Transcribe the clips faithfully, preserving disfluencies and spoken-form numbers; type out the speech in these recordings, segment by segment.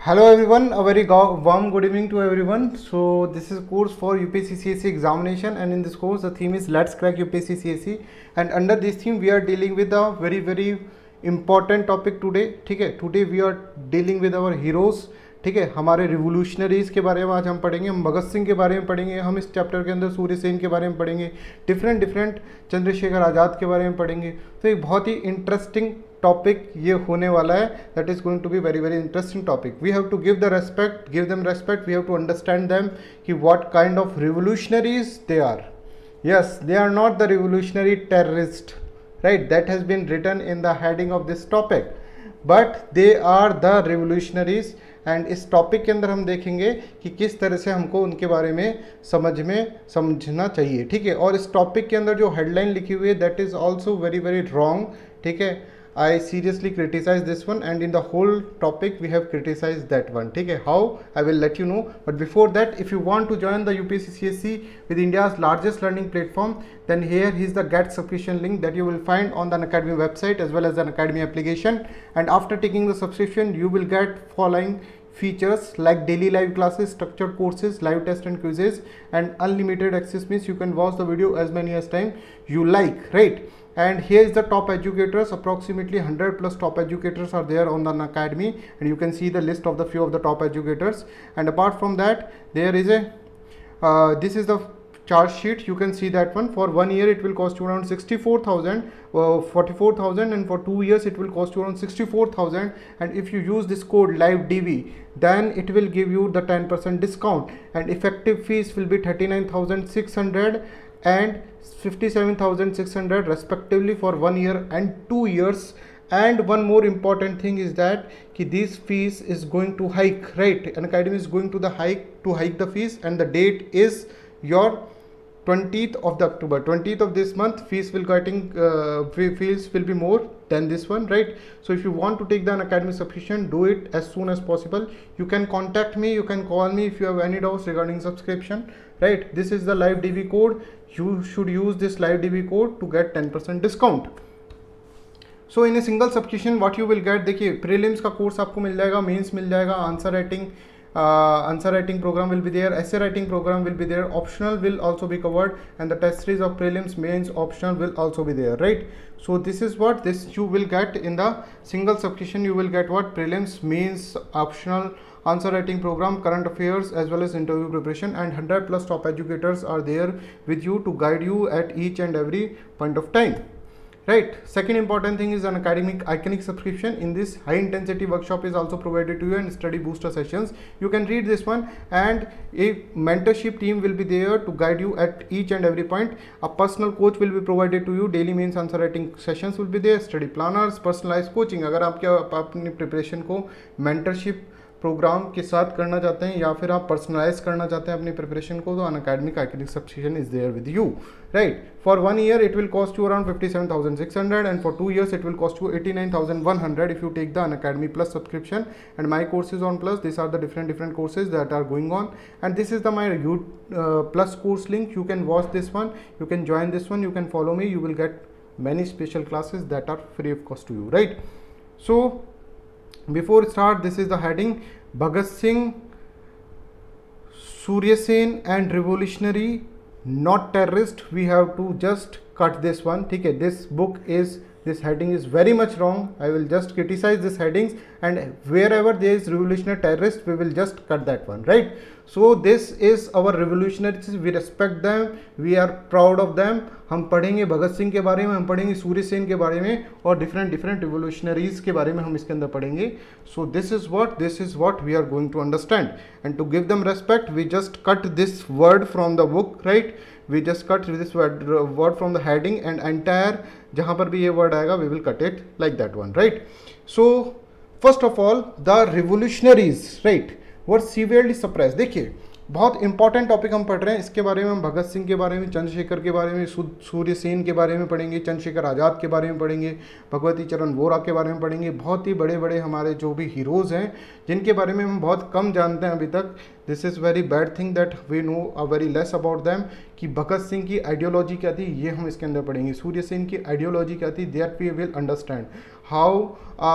Hello everyone, a very go- warm good evening to everyone. So this is course for U P S C C S E examination, and in this course the theme is Let's Crack U P S C C S E, and under this theme we are dealing with a very very important topic today. ठीक है, today we are dealing with our heroes. ठीक है, हमारे revolutionaries के बारे में आज हम पढ़ेंगे, हम भगत सिंह के बारे में पढ़ेंगे, हम इस चैप्टर के अंदर सूर्य सेन के बारे में पढ़ेंगे, डिफरेंट डिफरेंट चंद्रशेखर आज़ाद के बारे में पढ़ेंगे. तो एक बहुत ही इंटरेस्टिंग टॉपिक ये होने वाला है. That is going to be very very interesting topic. We have to give the respect, give them respect. We have to understand them कि what kind of revolutionaries they are. Yes, they are not the revolutionary terrorist, right? That has been written in the heading of this topic, but they are the revolutionaries. And इस topic के अंदर हम देखेंगे कि किस तरह से हमको उनके बारे में समझ में समझना चाहिए. ठीक है, और इस टॉपिक के अंदर जो हेडलाइन लिखी हुई है that is also very very wrong. ठीक है, I seriously criticize this one, and in the whole topic we have criticized that one. ठीक है, how I will let you know. But before that, if you want to join the U P S C C S E with India's largest learning platform, then here is the get subscription link that you will find on the Unacademy website as well as the Unacademy application. And after taking the subscription, you will get following features like daily live classes, structured courses, live test and quizzes, and unlimited access means you can watch the video as many as time you like, right? And here is the top educators. Approximately one hundred plus top educators are there on the Unacademy, and you can see the list of the few of the top educators. And apart from that, there is a uh, this is the chart sheet. You can see that one. For one year it will cost you around sixty-four thousand, uh, forty-four thousand, and for two years it will cost you around sixty-four thousand. And if you use this code live D V, then it will give you the ten percent discount, and effective fees will be thirty-nine thousand six hundred and fifty-seven thousand six hundred respectively for one year and two years. And one more important thing is that ki these fees is going to hike, right? Unacademy is going to the hike to hike the fees, and the date is your twentieth of the October, twentieth of this month. Fees will getting uh, fees will be more than this one, right? So if you want to take the Unacademy subscription, do it as soon as possible. You can contact me, you can call me if you have any doubts regarding subscription, right? This is the live D V code. You should use this live D V code to get ten percent discount. So in a single subscription what you will get, देखिए prelims का course आपको मिल जाएगा, mains मिल जाएगा, answer writing answer writing program will be there, essay writing program will be there, optional will also be covered, and the test series of prelims, mains, optional will also be there, right? So this is what this you will get in the single subscription. You will get what? Prelims, mains, optional, answer writing program, current affairs, as well as interview preparation, and one hundred plus top educators are there with you to guide you at each and every point of time, right? Second important thing is an academic iconic subscription. In this, high intensity workshop is also provided to you, and study booster sessions. You can read this one, and a mentorship team will be there to guide you at each and every point. A personal coach will be provided to you. Daily mains answer writing sessions will be there. Study planners, personalized coaching. अगर आप क्या अपनी preparation को mentorship programme के साथ करना चाहते हैं, या फिर आप पर्सनलाइज करना चाहते हैं अपनी प्रिपरेशन को, तो Unacademy iconic subscription is there with you, right? For one year it will cost you around fifty seven thousand six hundred, and for two years it will cost you eighty nine thousand one hundred if you take the Unacademy plus subscription. And my courses on plus, this are the different different courses that are going on, and this is the my U plus course link. You can watch this one, you can join this one, you can follow me, you will get many special classes that are free of cost to you, right? So before start, this is the heading: Bhagat Singh, Surya Sen and revolutionary, not terrorist. We have to just cut this one. ठीक है, this book is, this heading is very much wrong. I will just criticize this headings, and wherever there is revolutionary terrorist, we will just cut that one, right? So this is our revolutionaries. We respect them, we are proud of them. हम पढ़ेंगे भगत सिंह के बारे में, हम पढ़ेंगे सूर्य सेन के बारे में, और डिफरेंट डिफरेंट रिवोल्यूशनरीज के बारे में हम इसके अंदर पढ़ेंगे. So this is what this is what we are going to understand, and to give them respect we just cut this word from the book, right? We just cut this word word from the heading, and entire जहाँ पर भी ये word आएगा we will cut it like that one, right? So first of all the revolutionaries, right, were severely suppress. देखिए बहुत important topic हम पढ़ रहे हैं, इसके बारे में हम भगत सिंह के बारे में, चंद्रशेखर के बारे में, सूर्य सेन के बारे में पढ़ेंगे, चंद्रशेखर आज़ाद के बारे में पढ़ेंगे, भगवती चरण वोरा के बारे में पढ़ेंगे. बहुत ही बड़े बड़े हमारे जो भी हीरोज़ हैं जिनके बारे में हम बहुत कम जानते हैं अभी तक, this is very bad thing that we know a very less about them, कि भगत सिंह की आइडियोलॉजी क्या थी ये हम इसके अंदर पढ़ेंगे, सूर्य सेन की आइडियोलॉजी क्या थी, that we will understand how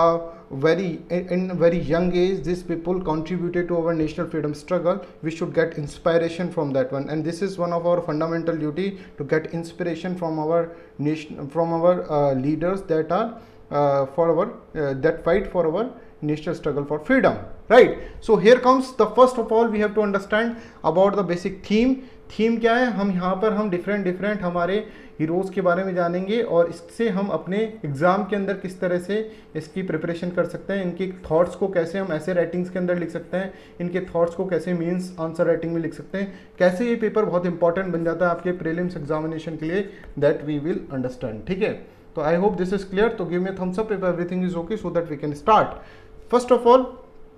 very in very young age these people contributed to our national freedom struggle. We should get inspiration from that one, and this is one of our fundamental duty to get inspiration from our nation, from our uh, leaders that are uh, for our uh, that fight for our national struggle for freedom, right? So here comes the first of all we have to understand about the basic theme. Theme क्या है, हम यहाँ पर हम different different हमारे heroes के बारे में जानेंगे और इससे हम अपने एग्ज़ाम के अंदर किस तरह से इसकी प्रिपरेशन कर सकते हैं, इनके थॉट्स को कैसे हम ऐसे राइटिंग्स के अंदर लिख सकते हैं, इनके थॉट्स को कैसे मीन्स आंसर राइटिंग में लिख सकते हैं, कैसे ये पेपर बहुत इंपॉर्टेंट बन जाता है आपके प्रीलिम्स एग्जामिनेशन के लिए, दैट वी विल अंडरस्टैंड, ठीक है? तो I hope this is clear. तो give me thumbs up if everything is okay so that we can start. First of all,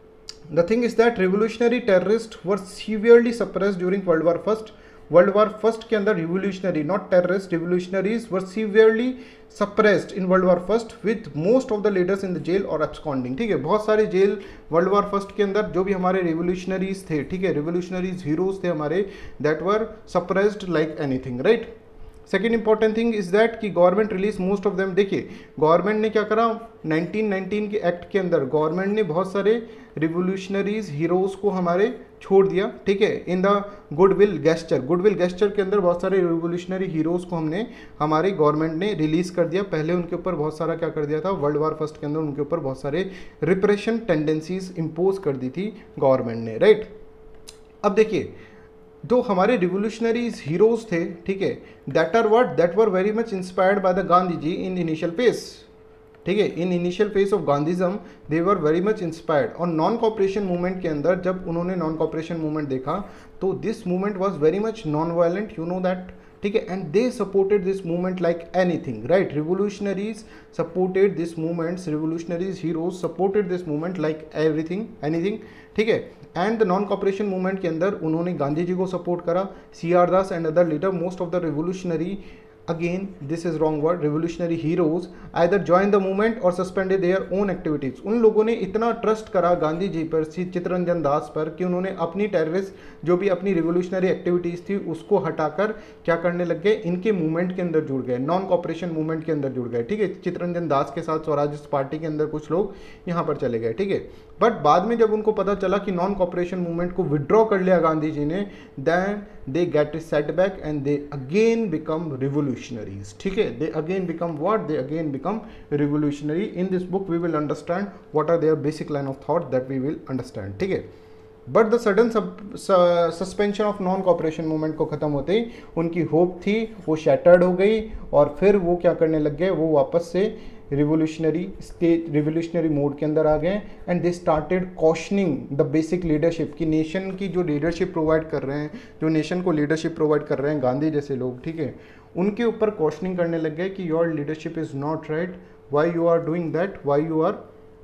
the thing is that revolutionary terrorists were severely suppressed during World War First. World War First के अंदर revolutionary, not terrorists, revolutionaries were severely suppressed in World War First with most of the leaders in the jail or absconding. ठीक है, बहुत सारे jail World War First के अंदर जो भी हमारे revolutionaries थे, ठीक है, revolutionaries heroes थे हमारे, that were suppressed like anything, right? Second important thing is that कि government release most of them. देखिए गवर्नमेंट ने क्या करा, नाइनटीन नाइनटीन के एक्ट के अंदर गवर्नमेंट ने बहुत सारे रिवोल्यूशनरीज हीरोज़ को हमारे छोड़ दिया, ठीक है, in the goodwill gesture. Goodwill gesture के अंदर बहुत सारे रिवोल्यूशनरी हीरोज़ को हमने हमारी गवर्नमेंट ने रिलीज़ कर दिया. पहले उनके ऊपर बहुत सारा क्या कर दिया था, वर्ल्ड वार फर्स्ट के अंदर उनके ऊपर बहुत सारे रिप्रेशन टेंडेंसीज इम्पोज कर दी थी गवर्नमेंट ने, राइट? अब देखिए जो हमारे रिवोल्यूशनरीज हीरोज़ थे, ठीक है, that are what, that were very much inspired by the Gandhi ji in initial phase, ठीक है, in initial phase of Gandhism they were very much inspired. और नॉन कॉपरेशन मूवमेंट के अंदर जब उन्होंने नॉन कॉपरेशन मूवमेंट देखा तो this movement was very much non violent, you know that, ठीक है, and they supported this movement like anything, right? Revolutionaries supported this movements, revolutionaries heroes supported this movement like everything anything, ठीक है. And the non cooperation movement के अंदर उन्होंने गांधी जी को support करा, C R Das and other leader, most of the revolutionary, again this is wrong word, revolutionary heroes either joined the movement or suspended their own activities. उन लोगों ने इतना trust करा गांधी जी पर, चित्तरंजन दास पर, कि उन्होंने अपनी टेररिस्ट जो भी अपनी रिवोल्यूशनरी एक्टिविटीज़ थी उसको हटाकर क्या करने लग गए, इनके मूवमेंट के अंदर जुड़ गए, नॉन कॉपरेशन मूवमेंट के अंदर जुड़ गए, ठीक है. चित्तरंजन दास के साथ स्वराज पार्टी के अंदर कुछ लोग यहाँ पर चले गए, ठीक है. बट बाद में जब उनको पता चला कि नॉन कॉपरेशन मूवमेंट को विड्रॉ कर लिया गांधी जी ने, then they get a setback and they again become revolutionaries, ठीक है. They again become what, they again become revolutionary. In this book we will understand what are their basic line of thought that we will understand, ठीक है. But the sudden suspension of non cooperation movement को ख़त्म होते ही उनकी hope थी वो shattered हो गई और फिर वो क्या करने लग गए, वो वापस से रिवोल्यूशनरी स्टेज, रिवोल्यूशनरी मोड के अंदर आ गए. And they started questioning the basic leadership, की नेशन की जो लीडरशिप प्रोवाइड कर रहे हैं, जो नेशन को लीडरशिप प्रोवाइड कर रहे हैं गांधी जैसे लोग, ठीक है, उनके ऊपर कॉशनिंग करने लग गए कि your leadership is not right, why you are doing that, why you are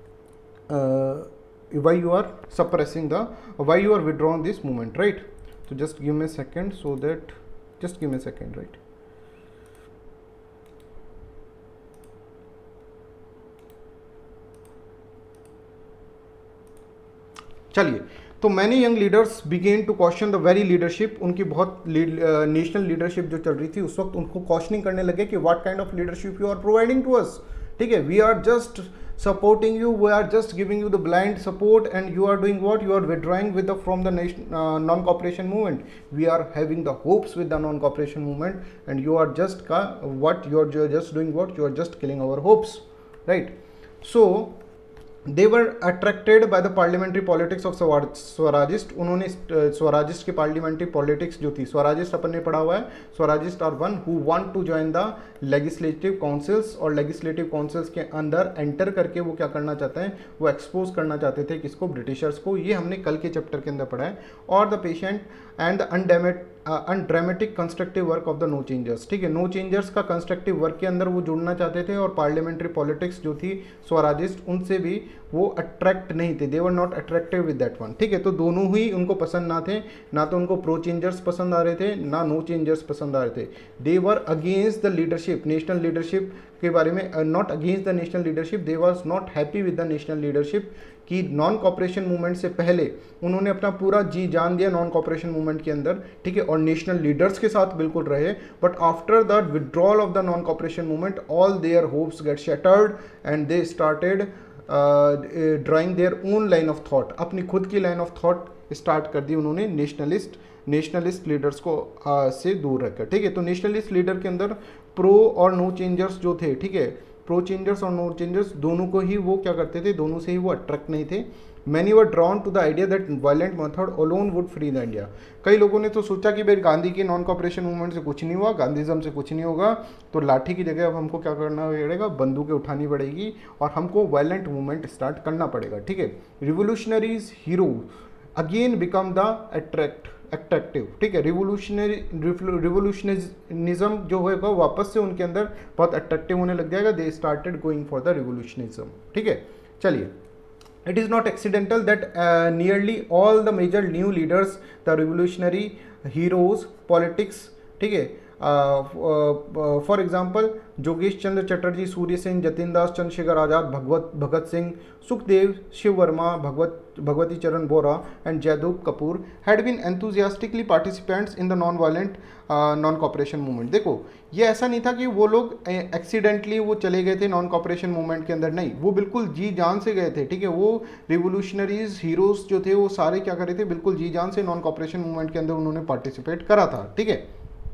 why you are suppressing the, why you are withdrawing this movement, right? So just give me a second so that, just give me a second, right? चलिए, तो many young leaders began to question the very leadership, उनकी बहुत national leadership जो चल रही थी उस वक्त उनको क्वेश्चनिंग करने लगे कि what kind of leadership you are providing to us, ठीक है, we are just supporting you, we are just giving you the blind support and you are doing what, you are withdrawing with the from the nation, uh, non-cooperation movement. We are having the hopes with the non-cooperation movement and you are just what you are, you are just doing what, you are just killing our hopes, right? So they were attracted by the parliamentary politics of Swarajist. उन्होंने स्वराजिस्ट की parliamentary politics जो थी, स्वराजिस्ट अपन ने पढ़ा हुआ है, Swarajist are one who want to join the legislative councils, और लेजिस्लेटिव काउंसिल्स के अंदर एंटर करके वो क्या करना चाहते हैं, वो एक्सपोज करना चाहते थे किसको, ब्रिटिशर्स को. ये हमने कल के चैप्टर के अंदर पढ़ा है. और the patient and the undemat undramatic constructive work of the no changers, ठीक है, नो चेंजर्स का कंस्ट्रक्टिव वर्क के अंदर वो जुड़ना चाहते थे. और पार्लियामेंट्री पॉलिटिक्स जो थी स्वराजिस्ट, उनसे भी वो अट्रैक्ट नहीं थे, they were not attractive with that one, ठीक है. तो दोनों ही उनको पसंद ना थे, ना तो उनको प्रो चेंजर्स पसंद आ रहे थे, ना नो चेंजर्स पसंद आ रहे थे. They were against the leadership, national leadership के बारे में, not against the national leadership, they was not happy with the national leadership, कि नॉन कॉपरेशन मूवमेंट से पहले उन्होंने अपना पूरा जी जान दिया नॉन कॉपरेशन मूवमेंट के अंदर, ठीक है, और नेशनल लीडर्स के साथ बिल्कुल रहे, but after the withdrawal of the non cooperation movement all their hopes get shattered and they started drawing their own line of thought, अपनी खुद की लाइन ऑफ थॉट स्टार्ट कर दी उन्होंने नेशनलिस्ट नेशनलिस्ट लीडर्स को आ, से दूर रखकर, ठीक है। तो नेशनलिस्ट लीडर के अंदर प्रो और नो चेंजर्स जो थे, ठीक है, प्रो चेंजर्स और नो चेंजर्स दोनों को ही वो क्या करते थे, दोनों से ही वो अट्रैक्ट नहीं थे। Many were drawn to the idea that violent method alone would free the India. कई लोगों ने तो सोचा कि भाई गांधी की नॉन कॉपरेशन मूवमेंट से कुछ नहीं हुआ, गांधीज्म से कुछ नहीं होगा, तो लाठी की जगह अब हमको क्या करना पड़ेगा, बंदूकें उठानी पड़ेगी और हमको वायलेंट मूवमेंट स्टार्ट करना पड़ेगा, ठीक है। Revolutionaries hero again become the attract attractive, ठीक है। रिवोल्यूशनरी रिवोल्यूशनिज्म जो होगा वापस से उनके अंदर बहुत अट्रैक्टिव होने लग जाएगा। They started going for the revolutionism, ठीक है। चलिए, it is not accidental that uh, nearly all the major new leaders, the revolutionary heroes, politics, ठीक है, फॉर एग्जाम्पल जोगेश Chandra Chatterjee, Surya Sen, Jatin Das, Chandrashekhar Azad, Bhagwat Bhagat Singh, Sukhdev, Shiv Verma, Bhagwat Bhagwati Charan Bora and Jaidev Kapoor had been enthusiastically participants in the non violent non cooperation movement. देखो, ये ऐसा नहीं था कि वो लोग एक्सीडेंटली वो चले गए थे नॉन कॉपरेशन मूवमेंट के अंदर, नहीं, वो बिल्कुल जी जान से गए थे, ठीक है। वो रिवोल्यूशनरीज हीरोज जो थे वो सारे क्या कर रहे थे, बिल्कुल जी जान से नॉन कॉपरेशन मूवमेंट के अंदर उन्होंने पार्टिसिपेट करा था, ठीक है।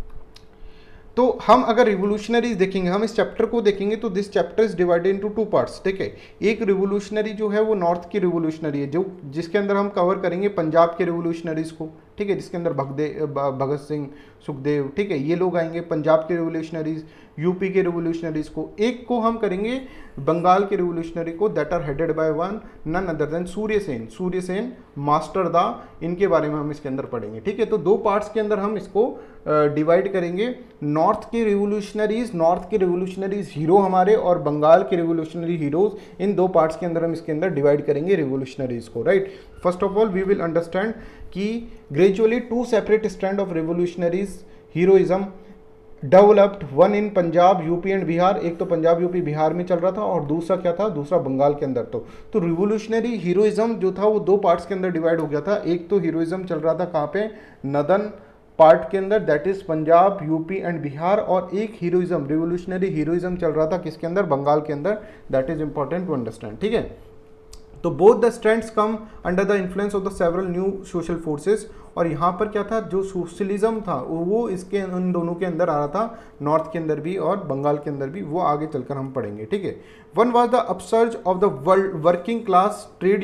तो हम अगर रिवोल्यूशनरीज देखेंगे, हम इस चैप्टर को देखेंगे तो this chapter is divided into two parts, ठीक है। एक रिवोल्यूशनरी जो है वो नॉर्थ की रिवोल्यूशनरी है, जो जिसके अंदर हम कवर करेंगे पंजाब के रिवोल्यूशनरीज को, ठीक है, जिसके अंदर भगदेव भगत सिंह, सुखदेव, ठीक है, ये लोग आएंगे पंजाब के रिवोल्यूशनरीज, यूपी के रिवोल्यूशनरीज को। एक को हम करेंगे बंगाल के रिवोल्यूशनरी को, that are headed by one none other than Surya Sen, Surya Sen master da, इनके बारे में हम इसके अंदर पढ़ेंगे, ठीक है। तो दो पार्ट्स के अंदर हम इसको डिवाइड करेंगे, नॉर्थ के रिवोल्यूशनरीज, नॉर्थ के रिवोल्यूशनरीज हीरो हमारे, और बंगाल के रिवोल्यूशनरी हीरोज, इन दो पार्ट्स के अंदर हम इसके अंदर डिवाइड करेंगे रिवोल्यूशनरीज को, right. First of all we will understand कि gradually two separate stand of revolutionaries heroism developed, one in Punjab, UP and Bihar. एक तो पंजाब, यूपी, बिहार में चल रहा था, और दूसरा क्या था, दूसरा बंगाल के अंदर। तो तो रिवोल्यूशनरी हीरोइज्म जो था वो दो पार्ट्स के अंदर डिवाइड हो गया था। एक तो हीरोइज्म चल रहा था कहाँ पे, नदन पार्ट के अंदर, that is Punjab, UP and Bihar, और एक हीरोइज्म, रिवोल्यूशनरी हीरोइज्म चल रहा था किसके अंदर, बंगाल के अंदर। That is important to understand, ठीक है। तो both the strands come under the influence of the several new social forces, और यहाँ पर क्या था, जो सोशलिज्म था वो इसके उन दोनों के अंदर आ रहा था, नॉर्थ के अंदर भी और बंगाल के अंदर भी, वो आगे चलकर हम पढ़ेंगे, ठीक है। One was the upsurge of the working class trade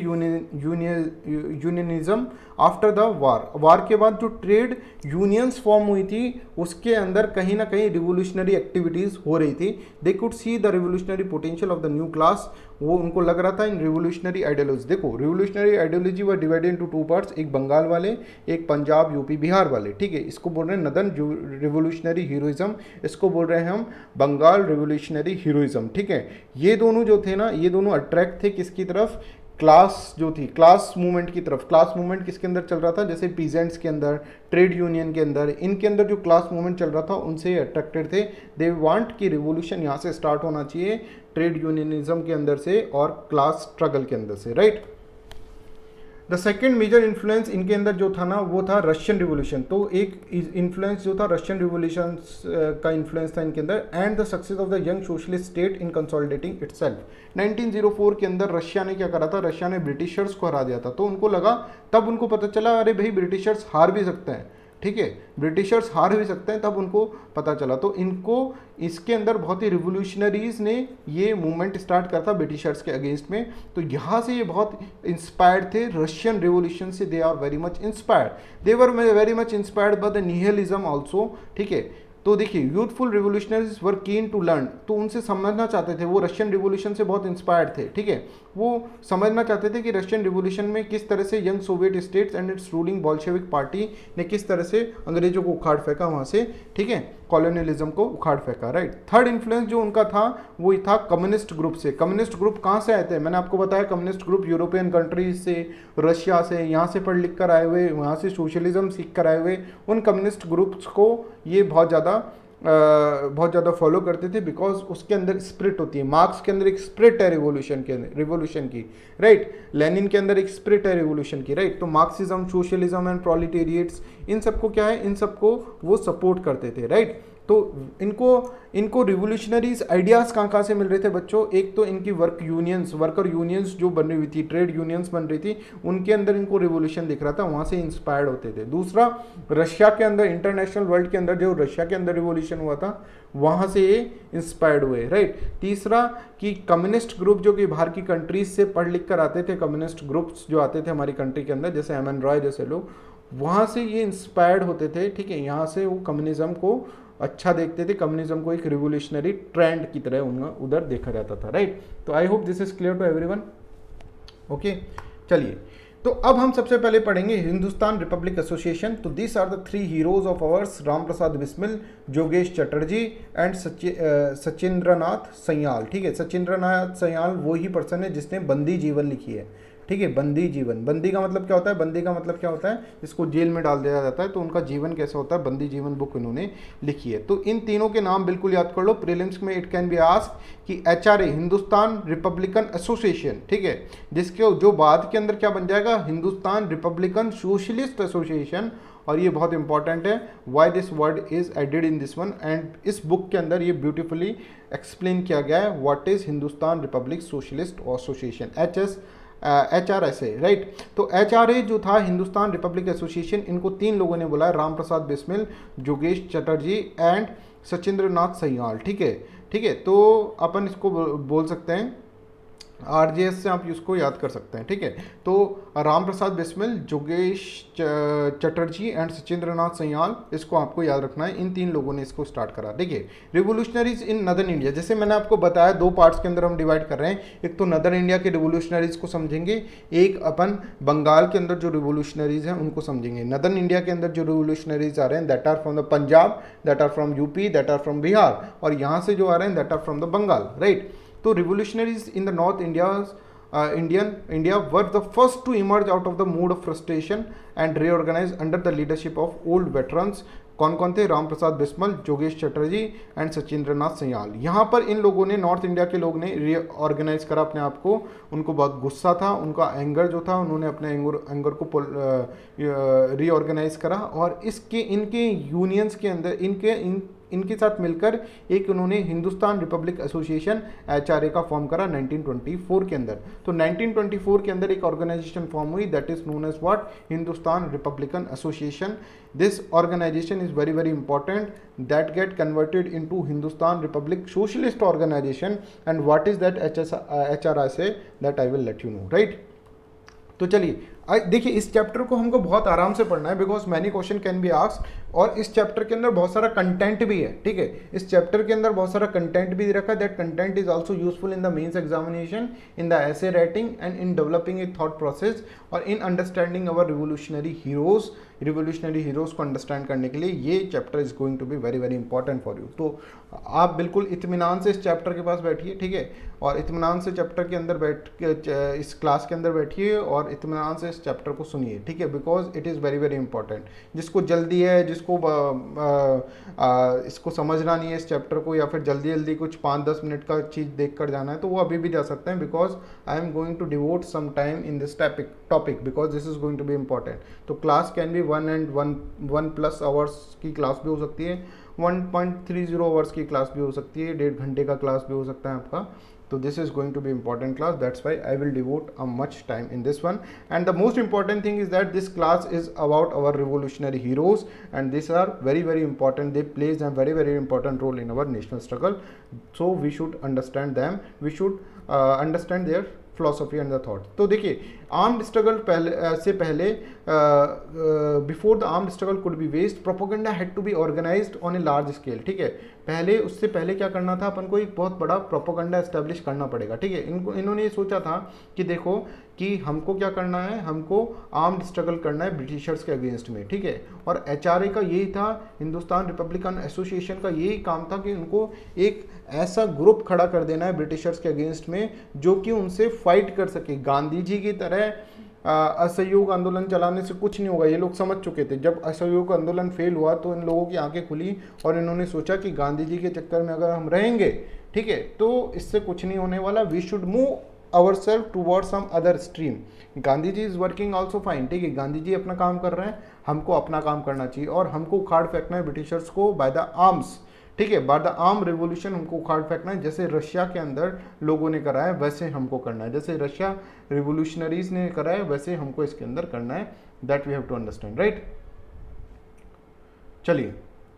unionism after the war. War के बाद जो ट्रेड यूनियंस फॉर्म हुई थी उसके अंदर कहीं ना कहीं रिवोल्यूशनरी एक्टिविटीज़ हो रही थी। They could see the revolutionary potential of the new class, वो उनको लग रहा था इन रिवोल्यूशनरी आइडियोलॉजी। देखो, revolutionary ideology were divided into two parts, एक बंगाल वाले, एक पंजाब, यूपी, बिहार वाले, ठीक है। इसको बोल रहे हैं नदन रिवोल्यूशनरी हीरोइज्म, इसको बोल रहे हैं हम बंगाल रिवोल्यूशनरी हीरोइज्म, ठीक है। ये दोनों जो थे ना, ये दोनों अट्रैक्ट थे किसकी तरफ, क्लास जो थी, क्लास मूवमेंट की तरफ। क्लास मूवमेंट किसके अंदर चल रहा था, जैसे पीजेंट्स के अंदर, ट्रेड यूनियन के अंदर, इनके अंदर जो क्लास मूवमेंट चल रहा था उनसे अट्रैक्टेड थे। दे वांट कि रिवोल्यूशन यहाँ से स्टार्ट होना चाहिए, ट्रेड यूनियनिज्म के अंदर से और क्लास स्ट्रगल के अंदर से, right. The second major influence इनके अंदर जो था ना वो था रशियन रिवोल्यूशन। तो एक इन्फ्लुएंस जो था रशियन रिवोल्यूशन का इन्फ्लुएंस था इनके अंदर, and the success of the young socialist state in consolidating itself. Nineteen o four के अंदर रशिया ने क्या करा था, रशिया ने ब्रिटिशर्स को हरा दिया था। तो उनको लगा, तब उनको पता चला अरे भाई ब्रिटिशर्स हार भी सकते हैं, ठीक है, ब्रिटिशर्स हार भी सकते हैं, तब उनको पता चला। तो इनको इसके अंदर बहुत ही रिवोल्यूशनरीज ने ये मूवमेंट स्टार्ट करा था ब्रिटिशर्स के अगेंस्ट में। तो यहाँ से ये बहुत इंस्पायर्ड थे रशियन रिवोल्यूशन से, they are very much inspired, they were very much inspired by the nihilism also, ठीक है। तो देखिए, youthful revolutionaries were keen to learn, तो उनसे समझना चाहते थे, वो रशियन रिवोल्यूशन से बहुत इंस्पायर्ड थे, ठीक है। वो समझना चाहते थे कि रशियन रिवोल्यूशन में किस तरह से young Soviet states and its ruling Bolshevik party ने किस तरह से अंग्रेजों को उखाड़ फेंका वहाँ से, ठीक है, कॉलोनियलिज्म को उखाड़ फेंका, राइट। थर्ड इन्फ्लुएंस जो उनका था वो था कम्युनिस्ट ग्रुप से। कम्युनिस्ट ग्रुप कहाँ से आए थे, मैंने आपको बताया कम्युनिस्ट ग्रुप यूरोपियन कंट्रीज से, रशिया से, यहाँ से पढ़ लिख कर आए हुए, वहाँ से सोशलिज्म सीख कर आए हुए, उन कम्युनिस्ट ग्रुप्स को ये बहुत ज़्यादा बहुत ज़्यादा फॉलो करते थे, बिकॉज उसके अंदर स्पिरिट होती है। मार्क्स के अंदर एक स्पिरिट है रिवोल्यूशन के अंदर, रिवोल्यूशन की, राइट। लेनिन के अंदर एक स्पिरिट है रिवोल्यूशन की, राइट। तो मार्क्सिज्म, सोशलिज्म एंड प्रोलिटेरिएट्स, इन सबको क्या है, इन सबको वो सपोर्ट करते थे, राइट। तो इनको इनको रिवोल्यूशनरीज आइडियाज़ कहाँ कहाँ से मिल रहे थे बच्चों? एक तो इनकी वर्क यूनियंस, वर्कर यूनियंस जो बन रही हुई थी, ट्रेड यूनियंस बन रही थी, उनके अंदर इनको रिवोल्यूशन दिख रहा था, वहाँ से इंस्पायर्ड होते थे। दूसरा, रशिया के अंदर, इंटरनेशनल वर्ल्ड के अंदर जो रशिया के अंदर रिवोल्यूशन हुआ था, वहाँ से ये इंस्पायर्ड हुए, राइट। तीसरा कि कम्युनिस्ट ग्रुप जो कि बाहर की कंट्रीज से पढ़ लिख कर आते थे, कम्युनिस्ट ग्रुप्स जो आते थे हमारी कंट्री के अंदर, जैसे एम एन रॉय जैसे लोग, वहाँ से ये इंस्पायर्ड होते थे, ठीक है। यहाँ से वो कम्युनिज्म को अच्छा देखते थे, कम्युनिज्म को एक रिवोल्यूशनरी ट्रेंड की तरह उनका उधर देखा जाता था, राइट। तो I hope this is clear to everyone, okay. चलिए, तो अब हम सबसे पहले पढ़ेंगे हिंदुस्तान रिपब्लिक एसोसिएशन। तो this are the three heroes of ours, Ram Prasad Bismil, जोगेश चटर्जी एंड सचिंद्रनाथ सयाल, ठीक है। सचिंद्रनाथ सयाल वो ही पर्सन है जिसने बंदी जीवन लिखी है, ठीक है। बंदी जीवन, बंदी का मतलब क्या होता है? बंदी का मतलब क्या होता है? इसको जेल में डाल दिया जाता है, तो उनका जीवन कैसा होता है, बंदी जीवन बुक इन्होंने लिखी है। तो इन तीनों के नाम बिल्कुल याद कर लो, प्रीलिम्स में इट कैन बी आस्क्ड कि H R A, Hindustan republican association, ठीक है, जिसके जो बाद के अंदर क्या बन जाएगा, हिंदुस्तान रिपब्लिकन सोशलिस्ट एसोसिएशन। और ये बहुत इंपॉर्टेंट है, why this word is added in this one, and इस बुक के अंदर ये ब्यूटीफुली एक्सप्लेन किया गया है, what is Hindustan republic socialist association, H S H R S A, right. तो एच आर ए जो था, हिंदुस्तान रिपब्लिक एसोसिएशन, इनको तीन लोगों ने बोला, राम प्रसाद बिस्मिल, जोगेश चटर्जी एंड सचिंद्रनाथ सयाल, ठीक है, ठीक है। तो अपन इसको बोल सकते हैं आर जे एस से, आप इसको याद कर सकते हैं, ठीक है। तो राम प्रसाद बिस्मिल, जोगेश चटर्जी एंड सचिंद्रनाथ सयाल, इसको आपको याद रखना है, इन तीन लोगों ने इसको स्टार्ट करा। देखिए, रिवोल्यूशनरीज इन नदर्न इंडिया, जैसे मैंने आपको बताया दो पार्ट्स के अंदर हम डिवाइड कर रहे हैं, एक तो नदर्न इंडिया के रिवोल्यूशनरीज को समझेंगे, एक अपन बंगाल के अंदर जो रिवोल्यूशनरीज हैं उनको समझेंगे। नदर्न इंडिया के अंदर जो रिवोल्यूशनरीज आ रहे हैं, that are from the Punjab, that are from UP, that are from Bihar, और यहाँ से जो आ रहे हैं that are from the Bengal, right. तो revolutionaries in the north India uh, Indian India were the first to emerge out of the mood of frustration and reorganize under the leadership of old veterans. कौन कौन थे? राम प्रसाद बिस्मिल, जोगेश Chatterjee and Sachindranath Sanyal. यहाँ पर इन लोगों ने, north India के लोग ने रीऑर्गेनाइज करा अपने आप को, उनको बहुत गुस्सा था, उनका एंगर जो था, उन्होंने अपने एंगर एंगर को रीऑर्गेनाइज करा, और इसके इनके यूनियंस के अंदर, इनके इन इनके साथ मिलकर एक उन्होंने Hindustan republic association H R A का फॉर्म करा नाइनटीन ट्वेंटी फोर के अंदर। तो नाइनटीन ट्वेंटी फोर के अंदर एक ऑर्गेनाइजेशन फॉर्म हुई, that is known as what, Hindustan republican association. This organisation is very very important, that get converted into Hindustan republic socialist organisation, and what is that H S H R I से, that I will let you know, right. तो चलिए देखिए, इस chapter को हमको बहुत आराम से पढ़ना है, because many question can be asked, और इस चैप्टर के अंदर बहुत सारा कंटेंट भी है, ठीक है। इस चैप्टर के अंदर बहुत सारा कंटेंट भी रखा है, that content is also useful in the mains examination, in the essay writing and in developing a thought process, और in understanding our revolutionary heroes. Revolutionary heroes को अंडरस्टैंड करने के लिए ये chapter is going to be very very important for you. तो आप बिल्कुल इत्मीनान से इस चैप्टर के पास बैठिए, ठीक है, और इत्मीनान से चैप्टर के अंदर बैठ के, इस क्लास के अंदर बैठिए और इत्मीनान से इस चैप्टर को सुनिए, ठीक है, because it is very very important. जिसको जल्दी है, जिसको आ, आ, इसको समझना नहीं है इस चैप्टर को, या फिर जल्दी जल्दी कुछ पाँच दस मिनट का चीज़ देख कर जाना है, तो वो अभी भी जा सकते हैं, because I am going to devote some time in this topic topic because this is going to be important. तो class can be one and one one plus hours की क्लास भी हो सकती है, one point three zero hours की class भी हो सकती है, डेढ़ घंटे का क्लास भी हो सकता है आपका। So this is going to be important class, that's why I will devote a much time in this one. And the most important thing is that this class is about our revolutionary heroes, and these are very very important, they plays a very very important role in our national struggle, so we should understand them, we should uh, understand their philosophy and the thought. तो देखिए, armed struggle पहले से पहले, before the armed struggle could be waste, propaganda had to be organised on a large scale, ठीक है। पहले, उससे पहले क्या करना था, अपन को एक बहुत बड़ा प्रोपोगेंडा एस्टेब्लिश करना पड़ेगा, ठीक है। इनको इन्होंने ये सोचा था कि देखो कि हमको क्या करना है, हमको आर्म्ड स्ट्रगल करना है ब्रिटिशर्स के अगेंस्ट में, ठीक है। और एच आर ए का यही था, हिंदुस्तान रिपब्लिकन एसोसिएशन का यही काम था कि उनको एक ऐसा ग्रुप खड़ा कर देना है ब्रिटिशर्स के अगेंस्ट में जो कि उनसे फाइट कर सके, गांधी जी की तरह असहयोग आंदोलन चलाने से कुछ नहीं होगा, ये लोग समझ चुके थे। जब असहयोग आंदोलन फेल हुआ तो इन लोगों की आंखें खुली और इन्होंने सोचा कि गांधी जी के चक्कर में अगर हम रहेंगे, ठीक है, तो इससे कुछ नहीं होने वाला, we should move our self toward some other stream. Gandhi ji is working also fine, ठीक है, गांधी जी अपना काम कर रहे हैं, हमको अपना काम करना चाहिए और हमको उखाड़ फेंकना है ब्रिटिशर्स को बाय द आर्म्स, ठीक है, बाय द आर्म रिवोल्यूशन हमको उखाड़ फेंकना है। जैसे रशिया के अंदर लोगों ने करा है वैसे हमको करना है, जैसे रशिया रिवोल्यूशनरीज ने करा है वैसे हमको इसके अंदर करना है। That we have to understand, right. चलिए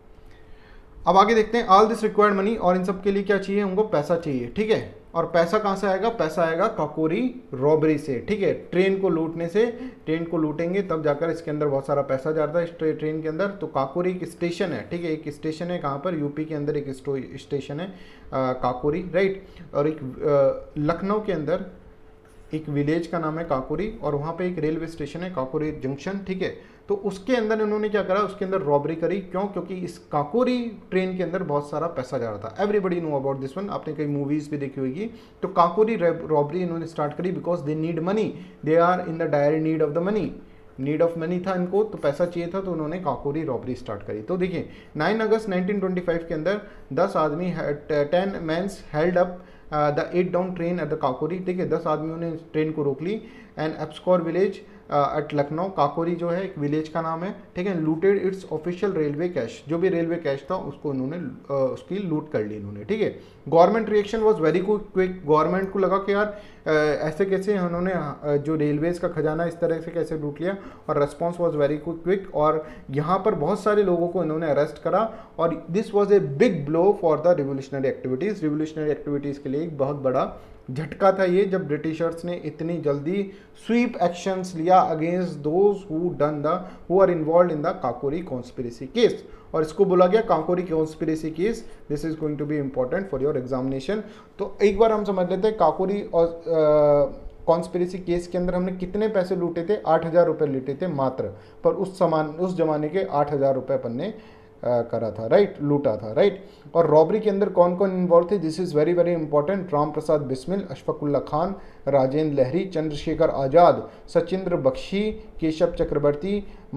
अब आगे देखते हैं। ऑल दिस रिक्वायर्ड मनी, और इन सब के लिए क्या चाहिए, हमको पैसा चाहिए, ठीक है। और पैसा कहाँ से आएगा, पैसा आएगा काकोरी रॉबरी से, ठीक है, ट्रेन को लूटने से। ट्रेन को लूटेंगे तब जाकर इसके अंदर बहुत सारा पैसा जाता है इस ट्रे, ट्रेन के अंदर। तो काकोरी एक स्टेशन है, ठीक है, एक स्टेशन है कहाँ पर, यूपी के अंदर एक स्टेशन है आ, काकोरी, राइट। और एक लखनऊ के अंदर एक विलेज का नाम है काकोरी और वहाँ पे एक रेलवे स्टेशन है काकोरी जंक्शन, ठीक है। तो उसके अंदर इन्होंने क्या करा, उसके अंदर रॉबरी करी। क्यों? क्योंकि इस काकोरी ट्रेन के अंदर बहुत सारा पैसा जा रहा था। Everybody know about this one, आपने कई मूवीज भी देखी होगी। तो काकोरी रॉबरी इन्होंने स्टार्ट करी because they need money, they are in the dire need of the money, need of money था इनको, तो पैसा चाहिए था, तो उन्होंने काकोरी रॉबरी स्टार्ट करी। तो देखिए नाइन अगस्त नाइनटीन ट्वेंटी फाइव के अंदर दस आदमी, ten mans held up the eight down train at the Kakori, ठीक है, दस आदमियों ने ट्रेन को रोक ली। And abscond village at Lucknow, Kakori जो है एक विलेज का नाम है, ठीक है। Looted its official railway cash, जो भी रेलवे कैश था उसको इन्होंने uh, उसकी लूट कर ली इन्होंने, ठीक है। Government reaction was very quick, government को लगा कि यार uh, ऐसे कैसे उन्होंने uh, जो रेलवेज का खजाना इस तरह से कैसे लूट लिया, और रेस्पॉन्स वाज वेरी क्विक। और यहाँ पर बहुत सारे लोगों को इन्होंने अरेस्ट करा और this was a big blow for the revolutionary activities. Revolutionary activities के लिए एक बहुत बड़ा झटका था ये, जब ब्रिटिशर्स ने इतनी जल्दी स्वीप एक्शंस लिया against those who done the who are involve in the Kakori conspiracy case, और इसको बोला गया Kakori conspiracy case. This is going to be important for your examination. तो एक बार हम समझ लेते हैं काकोरी और कॉन्स्पिरेसी केस के अंदर हमने कितने पैसे लूटे थे, आठ हज़ार रुपये लूटे थे मात्र, पर उस समान उस जमाने के आठ हज़ार रुपये अपन ने Uh, करा था, राइट, लूटा था, राइट। और रॉबरी के अंदर कौन कौन इन्वॉल्व थे, this is very very important. Ram Prasad Bismil, Ashfaqulla Khan, Rajendra Lahiri, Chandrashekhar Azad, Sachindra Bakhshi, Keshav Chakravarti,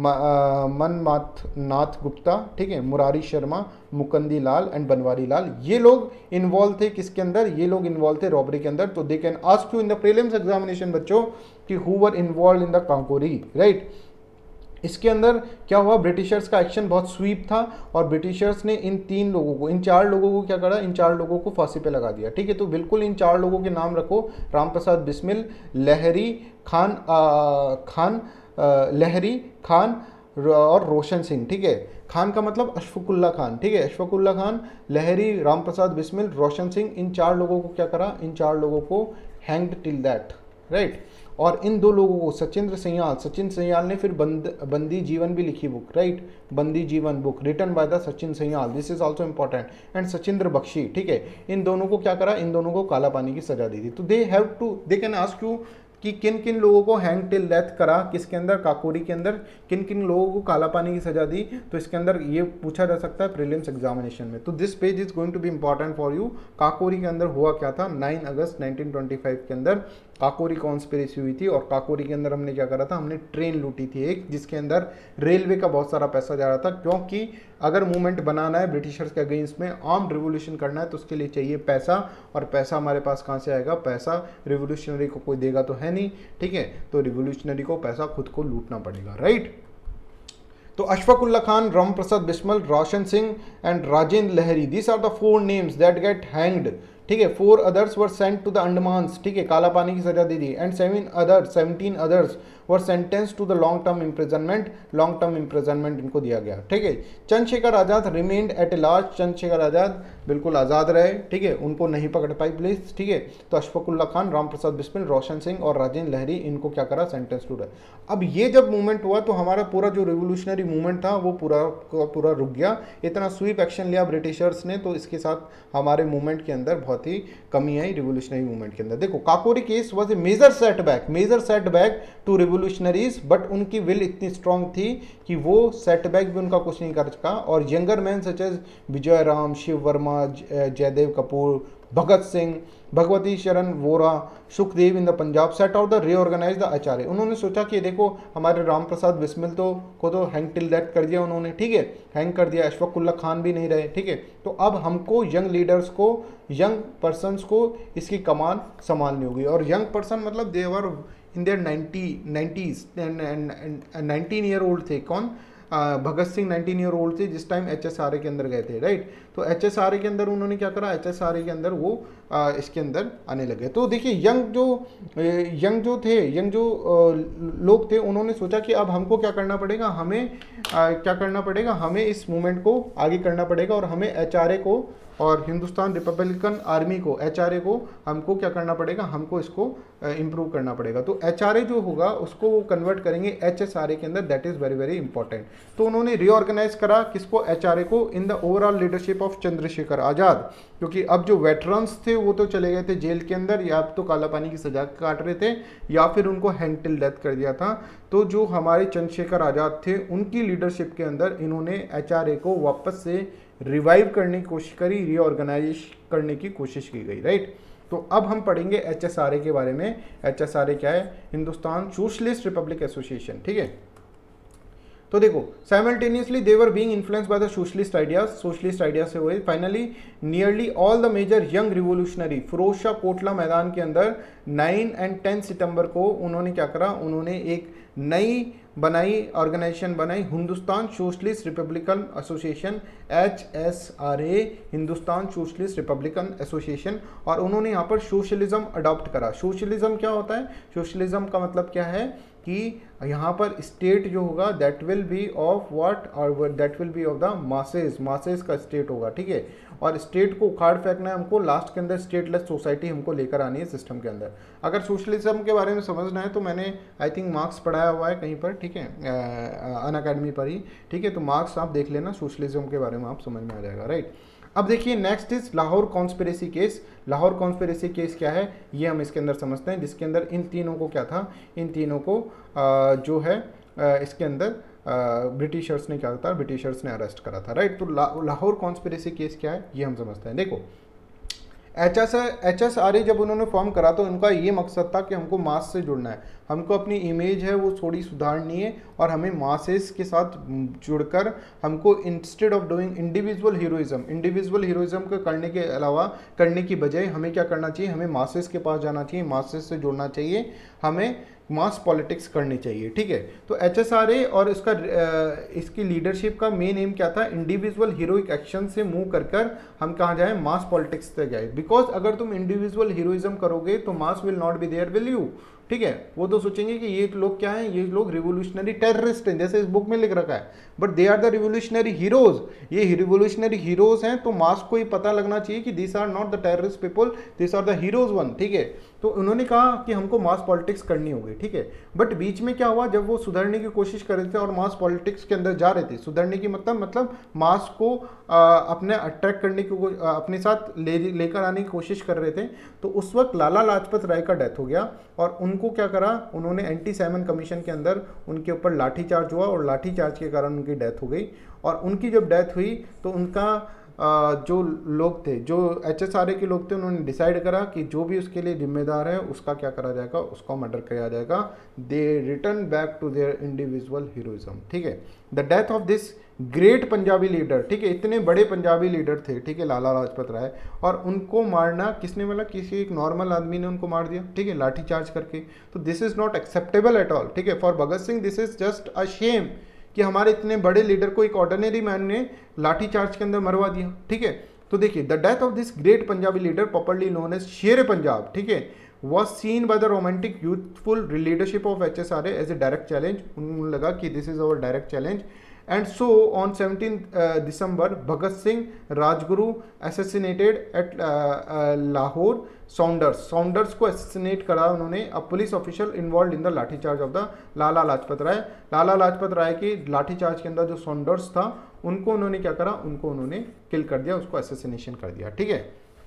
Manmath Nath Gupta, ठीक है, मुरारी शर्मा, मुकंदी लाल एंड बनवारी लाल, ये लोग इन्वॉल्व थे किसके अंदर, ये लोग इन्वॉल्व थे रॉबरी के अंदर। तो they can ask you in the prelims examination बच्चों कि who were involve in the Kakori, right. इसके अंदर क्या हुआ, ब्रिटिशर्स का एक्शन बहुत स्वीप था और ब्रिटिशर्स ने इन तीन लोगों को, इन चार लोगों को क्या करा, इन चार लोगों को फांसी पे लगा दिया, ठीक है। तो बिल्कुल इन चार लोगों के नाम रखो, राम प्रसाद बिस्मिल, लहरी खान, आ, खान आ, लहरी खान और रोशन सिंह, ठीक है। खान का मतलब अशफाकुल्ला खान, ठीक है, अशफाकुल्ला खान, लहरी, राम प्रसाद बिस्मिल, रोशन सिंह, इन चार लोगों को क्या करा, इन चार लोगों को हैंग्ड टिल दैट, राइट। और इन दो लोगों को सचिंद्र सयाल, सचिन सयाल ने फिर बंद बंदी जीवन भी लिखी book, right, Bandi Jeevan book written by the Sachin Sanyal, this is also important. And Sachindra Bakhshi, ठीक है, इन दोनों को क्या करा, इन दोनों को काला पानी की सजा दी थी। तो they have to, they can ask you कि किन किन लोगों को हैंग टिल डेथ करा, किसके अंदर, काकोरी के अंदर, किन किन लोगों को काला पानी की सजा दी, तो इसके अंदर ये पूछा जा सकता है प्रीलिम्स एग्जामिनेशन में। तो this page is going to be important for you. Kakori के अंदर हुआ क्या था, नाइन अगस्त नाइनटीन ट्वेंटी फाइव के अंदर काकोरी कॉन्स्पिरेसी हुई थी और काकोरी के अंदर हमने क्या करा था, हमने ट्रेन लूटी थी एक, जिसके अंदर रेलवे का बहुत सारा पैसा जा रहा था। क्योंकि अगर मूवमेंट बनाना है ब्रिटिशर्स के अगेंस्ट में, आर्म्ड रिवोल्यूशन करना है, तो उसके लिए चाहिए पैसा, और पैसा हमारे पास कहाँ से आएगा, पैसा रिवोल्यूशनरी को कोई देगा तो है नहीं, ठीक है, तो रिवोल्यूशनरी को पैसा खुद को लूटना पड़ेगा, राइट। तो Ashfaqulla Khan, Ram Prasad Bismil, Roshan Singh and Rajendra Lahiri, this are the four names that get hanged, ठीक है। Four others were sent to the Andamans, ठीक है, काला पानी की सजा दे दी। And seven others seventeen others were sentence to the long term imprisonment, long term imprisonment इनको दिया गया, ठीक है। Chandrashekhar Azad remained at a large, Chandrashekhar Azad बिल्कुल आज़ाद रहे, ठीक है, उनको नहीं पकड़ पाई पुलिस, ठीक है। तो अशफाकुल्ला खान, राम प्रसाद बिस्मिल, रोशन सिंह और राजेंद्र लहरी, इनको क्या करा, सेंटेंस टू डेथ। अब ये जब मूवमेंट हुआ तो हमारा पूरा जो रिवोल्यूशनरी मूवमेंट था वो पूरा पूरा रुक गया। इतना स्वीप एक्शन लिया ब्रिटिशर्स ने, तो इसके साथ हमारे मूवमेंट के अंदर बहुत ही कमी आई रिवोल्यूशनरी मूवमेंट के अंदर। देखो Kakori case was a major setback, major setback to revolutionaries, but उनकी विल इतनी स्ट्रांग थी कि वो सेटबैक भी उनका कुछ नहीं कर सका। और younger man such as Vijay Ram, Shiv Verma, Jaidev Kapoor, Bhagat Singh, Bhagwati Sharan Vohra, Sukhdev in the Punjab set out the reorganise the आचार्य। उन्होंने सोचा कि देखो हमारे राम प्रसाद बिस्मिल तो को तो हैंग टिल डेथ कर दिया उन्होंने, ठीक है, हैंग कर दिया, अशफाक उल्ला खान भी नहीं रहे, ठीक है, तो अब हमको यंग लीडर्स को, यंग पर्सनस को इसकी कमान संभालनी होगी। और यंग पर्सन मतलब they were in their ninety nineties nineteen year old थे। कौन? Bhagat Singh nineteen year old थे जिस time H S R A के अंदर गए थे, राइट। तो एच एस आर ए के अंदर उन्होंने क्या करा, एच एस आर ए के अंदर वो आ, इसके अंदर आने लगे। तो देखिए यंग जो यंग जो थे यंग जो आ, लोग थे, उन्होंने सोचा कि अब हमको क्या करना पड़ेगा, हमें आ, क्या करना पड़ेगा, हमें इस मूवमेंट को आगे करना पड़ेगा और हमें एच आर ए को और हिंदुस्तान रिपब्लिकन आर्मी को, एच आर ए को हमको क्या करना पड़ेगा, हमको इसको इम्प्रूव करना पड़ेगा। तो एच आर ए जो होगा उसको वो कन्वर्ट करेंगे एच एस आर ए के अंदर, that is very very important. तो उन्होंने रीऑर्गेनाइज करा किसको, एच आर ए को, in the overall leadership of Chandrashekhar Azad, क्योंकि अब जो वेटरन्स थे वो तो चले गए थे जेल के अंदर, या तो काला पानी की सजा काट रहे थे या फिर उनको हैंग टिल डेथ कर दिया था। तो जो हमारे चंद्रशेखर आज़ाद थे उनकी लीडरशिप के अंदर इन्होंने एच आर ए को वापस से रिवाइव करने की कोशिश करी, रीऑर्गेनाइज करने की कोशिश की गई, राइट। तो अब हम पढ़ेंगे एच एस आर ए के बारे में। एच एस आर ए क्या है? हिंदुस्तान सोशलिस्ट रिपब्लिक एसोसिएशन, ठीक है। तो देखो simultaneously they were being influenced by the socialist ideas, socialist idea से हुए। Finally nearly all the major young revolutionary, Firoz Shah Kotla मैदान के अंदर नाइन एंड टेन सितंबर को उन्होंने क्या करा, उन्होंने एक नई बनाई ऑर्गेनाइजेशन बनाई, Hindustan socialist republican association, H S R A, Hindustan socialist republican association. और उन्होंने यहाँ पर सोशलिज्म अडॉप्ट करा। सोशलिज्म क्या होता है? सोशलिज्म का मतलब क्या है कि यहाँ पर स्टेट जो होगा that will be of what, और that will be of the masses, masses का स्टेट होगा, ठीक है। और स्टेट को उखाड़ फेंकना है हमको, लास्ट के अंदर स्टेटलेस सोसाइटी हमको लेकर आनी है सिस्टम के अंदर। अगर सोशलिज्म के बारे में समझना है तो मैंने आई थिंक मार्क्स पढ़ाया हुआ है कहीं पर, ठीक है, अन अकेडमी पर ही, ठीक है। तो मार्क्स आप देख लेना, सोशलिज्म के बारे में आप समझ में आ जाएगा, राइट। अब देखिए next is Lahore conspiracy case. Lahore conspiracy case क्या है ये हम इसके अंदर समझते हैं, जिसके अंदर इन तीनों को क्या था, इन तीनों को आ, जो है आ, इसके अंदर ब्रिटिशर्स ने क्या था, ब्रिटिशर्स ने अरेस्ट करा था, राइट। तो ला, लाहौर कॉन्स्पिरेसी केस क्या है ये हम समझते हैं। देखो H S H S R A जब उन्होंने फॉर्म करा तो उनका ये मकसद था कि हमको मास से जुड़ना है, हमको अपनी इमेज है वो थोड़ी सुधारनी है और हमें मासेस के साथ जुड़कर हमको instead of doing individual heroism, individual heroism को करने के अलावा करने की बजाय हमें क्या करना चाहिए, हमें मासेस के पास जाना चाहिए, मासेस से जुड़ना चाहिए, हमें मास पॉलिटिक्स करनी चाहिए, ठीक है। तो एच एस आर ए और इसका इसकी लीडरशिप का मेन एम क्या था, इंडिविजुअल हीरोइक एक्शन से मूव कर कर हम कहाँ जाए, मास पॉलिटिक्स तक जाए। बिकॉज अगर तुम इंडिविजुअल हीरोइज्म करोगे तो mass will not be there will you, ठीक है। वो तो सोचेंगे कि ये लोग क्या हैं, ये लोग रिवोल्यूशनरी टेररिस्ट हैं, जैसे इस बुक में लिख रखा है, but they are the revolutionary heroes. ये रिवोल्यूशनरी हीरोज हैं, तो मास को ही पता लगना चाहिए कि this are not the terrorist people, this are the heroes one, ठीक है। तो उन्होंने कहा कि हमको मास पॉलिटिक्स करनी होगी, ठीक है। बट बीच में क्या हुआ, जब वो सुधरने की कोशिश कर रहे थे और मास पॉलिटिक्स के अंदर जा रहे थे, सुधरने की मतलब मतलब मास को आ, अपने अट्रैक्ट करने की आ, अपने साथ ले लेकर आने की कोशिश कर रहे थे, तो उस वक्त लाला लाजपत राय का डेथ हो गया और उनको क्या करा, उन्होंने एंटी सैमन कमीशन के अंदर उनके ऊपर लाठीचार्ज हुआ और लाठीचार्ज के कारण उनकी डेथ हो गई। और उनकी जब डेथ हुई तो उनका आ, जो लोग थे, जो एच एस आर ए के लोग थे, उन्होंने डिसाइड करा कि जो भी उसके लिए जिम्मेदार है उसका क्या करा जाएगा, उसका मर्डर किया जाएगा। They return back to their individual heroism, ठीक है। The death of this great Punjabi leader, ठीक है, इतने बड़े पंजाबी लीडर थे, ठीक है, लाला लाजपत राय, और उनको मारना किसने, मतलब किसी एक नॉर्मल आदमी ने उनको मार दिया, ठीक है, लाठी चार्ज करके। तो this is not acceptable at all, ठीक है। For Bhagat Singh this is just a shame कि हमारे इतने बड़े लीडर को एक ऑर्डिनरी मैन ने लाठी चार्ज के अंदर मरवा दिया, ठीक है। तो देखिए the death of this great Punjabi leader popularly known as Sher Punjab, ठीक है, was seen by the romantic youthful leadership of H S R A as a direct challenge. उन्हें लगा कि this is our direct challenge. And so on seventeenth uh, December, Bhagat Singh Rajguru assassinated at uh, uh, Lahore Saunders. Saunders को assassinate करा उन्होंने, a police official involved in the lathi charge of the Lala Lajpat Rai. Lala Lajpat Rai की lathi charge के अंदर जो Saunders था उनको उन्होंने क्या करा, उनको उन्होंने किल कर दिया, उसको assassination कर दिया, ठीक है।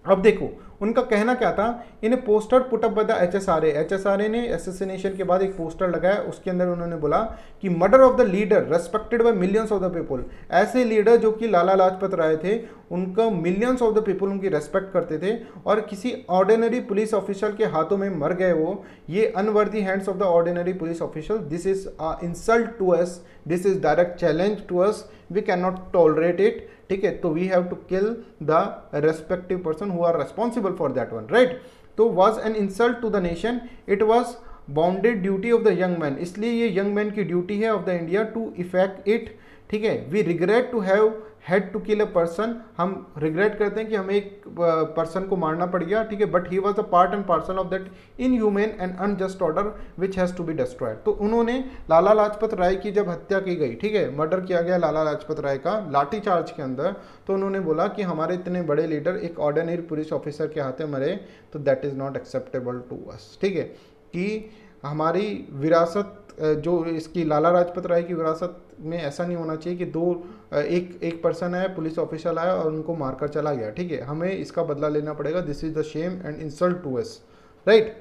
अब देखो उनका कहना क्या था, in poster put up by the HSRA, HSRA ने असैसिनेशन के बाद एक पोस्टर लगाया, उसके अंदर उन्होंने बोला कि murder of the leader respected by millions of the people, ऐसे लीडर जो कि लाला लाजपत राय थे, उनका मिलियंस ऑफ द पीपल उनकी रेस्पेक्ट करते थे, और किसी ऑर्डिनरी पुलिस ऑफिसर के हाथों में मर गए वो, ये unworthy hands of the ordinary police officer, this is insult to us, this is direct challenge to us, we can not tolerate it, ठीक है, तो we have to kill the respective person who are responsible for that one, right. तो was an insult to the nation, it was bounded duty of the young man, इसलिए ये young man की duty है of the India to effect it, ठीक है। We regret to have had to kill a person, हम regret करते हैं कि हमें एक पर्सन को मारना पड़ गया, ठीक है, but he was a part and parcel of that inhuman and unjust order which has to be destroyed. तो उन्होंने लाला लाजपत राय की जब हत्या की गई, ठीक है, मर्डर किया गया लाला लाजपत राय का लाठी चार्ज के अंदर, तो उन्होंने बोला कि हमारे इतने बड़े लीडर एक ऑर्डिनरी पुलिस ऑफिसर के हाथे मरे, तो that is not acceptable to us, ठीक है, कि हमारी विरासत जो इसकी लाला लाजपत राय की विरासत में ऐसा नहीं होना चाहिए कि दो एक एक पर्सन है, पुलिस ऑफिसर आया और उनको मारकर चला गया, ठीक है, हमें इसका बदला लेना पड़ेगा, this is the shame and insult to us, right.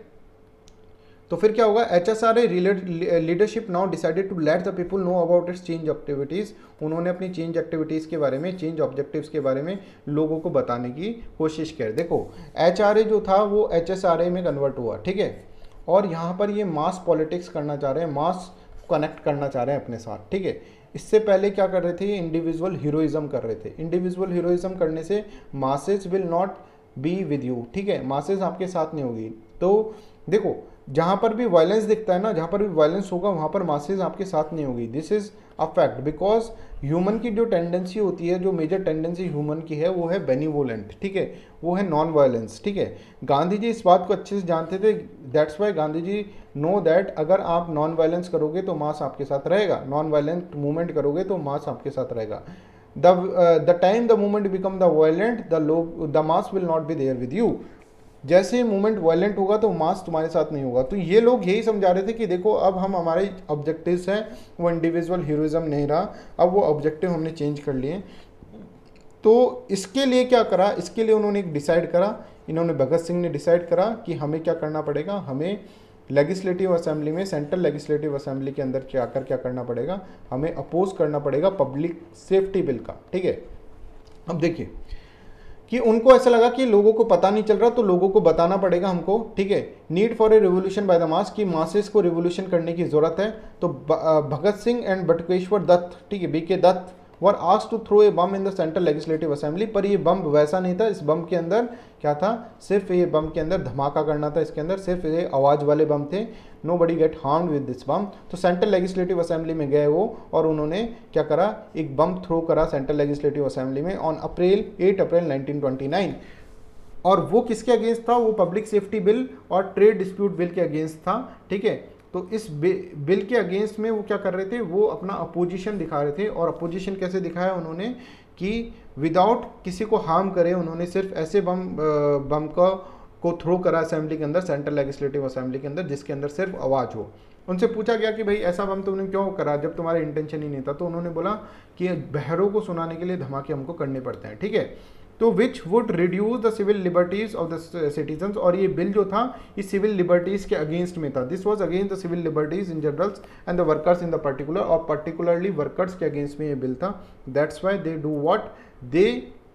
तो फिर क्या होगा, H S R A leadership now decided to let the people know about its change activities, उन्होंने अपनी चेंज एक्टिविटीज़ के बारे में, चेंज ऑब्जेक्टिव्स के बारे में लोगों को बताने की कोशिश कर। देखो एच आर ए जो था वो एच एस आर ए में कन्वर्ट हुआ, ठीक है, और यहाँ पर ये मास पॉलिटिक्स करना चाह रहे हैं, मास कनेक्ट करना चाह रहे हैं अपने साथ, ठीक है। इससे पहले क्या कर रहे थे, ये इंडिविजुअल हीरोइज्म कर रहे थे, इंडिविजुअल हीरोइज्म करने से masses will not be with you, ठीक है, मासेस आपके साथ नहीं होगी। तो देखो जहाँ पर भी वायलेंस दिखता है ना, जहाँ पर भी वायलेंस होगा वहाँ पर मासेस आपके साथ नहीं होगी, this is a fact, because human की जो टेंडेंसी होती है, जो मेजर टेंडेंसी ह्यूमन की है वो है बेनिवोलेंट, ठीक है, वो है नॉन वायलेंस, ठीक है। गांधी जी इस बात को अच्छे से जानते थे, that's why Gandhi ji know that अगर आप नॉन वायलेंस करोगे तो मास आपके साथ रहेगा, नॉन वायलेंट मूवमेंट करोगे तो मास आपके साथ रहेगा। The the time the movement become the violent, the लोग the mass will not be there with you, जैसे मूवमेंट वायलेंट होगा तो मास तुम्हारे साथ नहीं होगा। तो ये लोग यही समझा रहे थे कि देखो अब हम हमारे ऑब्जेक्टिव्स हैं वो इंडिविजुअल हीरोइज्म नहीं रहा, अब वो ऑब्जेक्टिव हमने चेंज कर लिए। तो इसके लिए क्या करा, इसके लिए उन्होंने एक डिसाइड करा, इन्होंने भगत सिंह ने डिसाइड करा कि हमें क्या करना पड़ेगा, हमें लेजिस्लेटिव असेंबली में, सेंट्रल लेजिस्लेटिव असेंबली के अंदर क्या कर क्या करना पड़ेगा, हमें अपोज करना पड़ेगा पब्लिक सेफ्टी बिल का, ठीक है। अब देखिए कि उनको ऐसा लगा कि लोगों को पता नहीं चल रहा तो लोगों को बताना पड़ेगा हमको, ठीक है, need for a revolution by the mass, की मासेस को रिवोल्यूशन करने की जरूरत है। तो भगत सिंह एंड बटुकेश्वर दत्त, ठीक है, B K Dutt were asked to throw a bomb in the central legislative assembly, पर ये बम वैसा नहीं था, इस बम के अंदर क्या था, सिर्फ ये बम के अंदर धमाका करना था, इसके अंदर सिर्फ ये आवाज़ वाले बम थे, nobody get harmed with this bomb. तो सेंट्रल लेजिस्लेटिव असेंबली में गए वो और उन्होंने क्या करा, एक बम थ्रो करा सेंट्रल लेजिस्लेटिव असेंबली में on April eight April nineteen twenty nine, और वो किसके अगेंस्ट था, वो पब्लिक सेफ्टी बिल और ट्रेड डिस्प्यूट बिल के अगेंस्ट था, ठीक है। तो इस बिल के अगेंस्ट में वो क्या कर रहे थे, वो अपना अपोजिशन दिखा रहे थे, और अपोजिशन कैसे दिखाया उन्होंने कि विदाउट किसी को हार्म करे, उन्होंने सिर्फ ऐसे बम बम का को थ्रो करा असेंबली के अंदर, सेंट्रल लेजिस्लेटिव असेंबली के अंदर, जिसके अंदर सिर्फ आवाज़ हो। उनसे पूछा गया कि भाई ऐसा बम तुमने क्यों करा जब तुम्हारा इंटेंशन ही नहीं था, तो उन्होंने बोला कि बहरों को सुनाने के लिए धमाके हमको करने पड़ते हैं, ठीक है। तो which would reduce the civil liberties of the citizens, और ये बिल जो था ये सिविल लिबर्टीज के अगेंस्ट में था, this was against the civil liberties in generals and the workers in the particular, और पर्टिकुलरली वर्कर्स के अगेंस्ट में ये बिल था। That's why they do what, they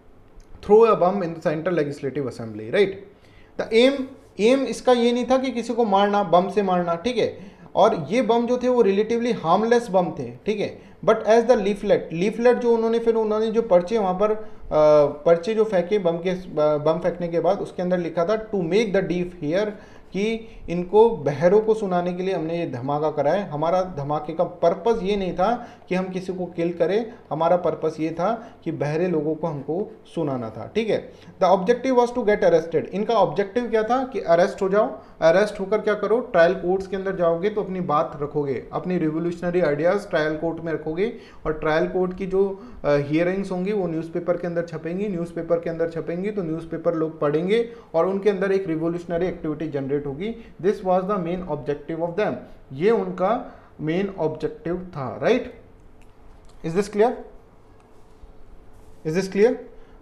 throw a bomb in the central legislative assembly, right. The M M इसका ये नहीं था कि किसी को मारना, बम से मारना, ठीक है, और ये बम जो थे वो रिलेटिवली हार्मलेस बम थे, ठीक है, but as the leaflet, leaflet जो उन्होंने फिर उन्होंने जो पर्चे वहाँ पर आ, पर्चे जो फेंके बम के बम फेंकने के बाद, उसके अंदर लिखा था to make the deaf hear, कि इनको बहरों को सुनाने के लिए हमने ये धमाका करा है। हमारा धमाके का पर्पस ये नहीं था कि हम किसी को किल करें, हमारा पर्पस ये था कि बहरे लोगों को हमको सुनाना था, ठीक है। The objective was to get arrested, इनका ऑब्जेक्टिव क्या था कि अरेस्ट हो जाओ, अरेस्ट होकर क्या करो, ट्रायल कोर्ट्स के अंदर जाओगे तो अपनी बात रखोगे, अपनी रिवोल्यूशनरी आइडियाज़ ट्रायल कोर्ट में रखोगे, और ट्रायल कोर्ट की जो हियरिंग्स होंगी वो न्यूज़पेपर के अंदर छपेंगी, न्यूज़पेपर के अंदर छपेंगी तो न्यूज़पेपर लोग पढ़ेंगे और उनके अंदर एक रिवोल्यूशनरी एक्टिविटी जनरेट होगी। This was the main objective of them, ये उनका मेन ऑब्जेक्टिव था, right. Is this clear, is this clear.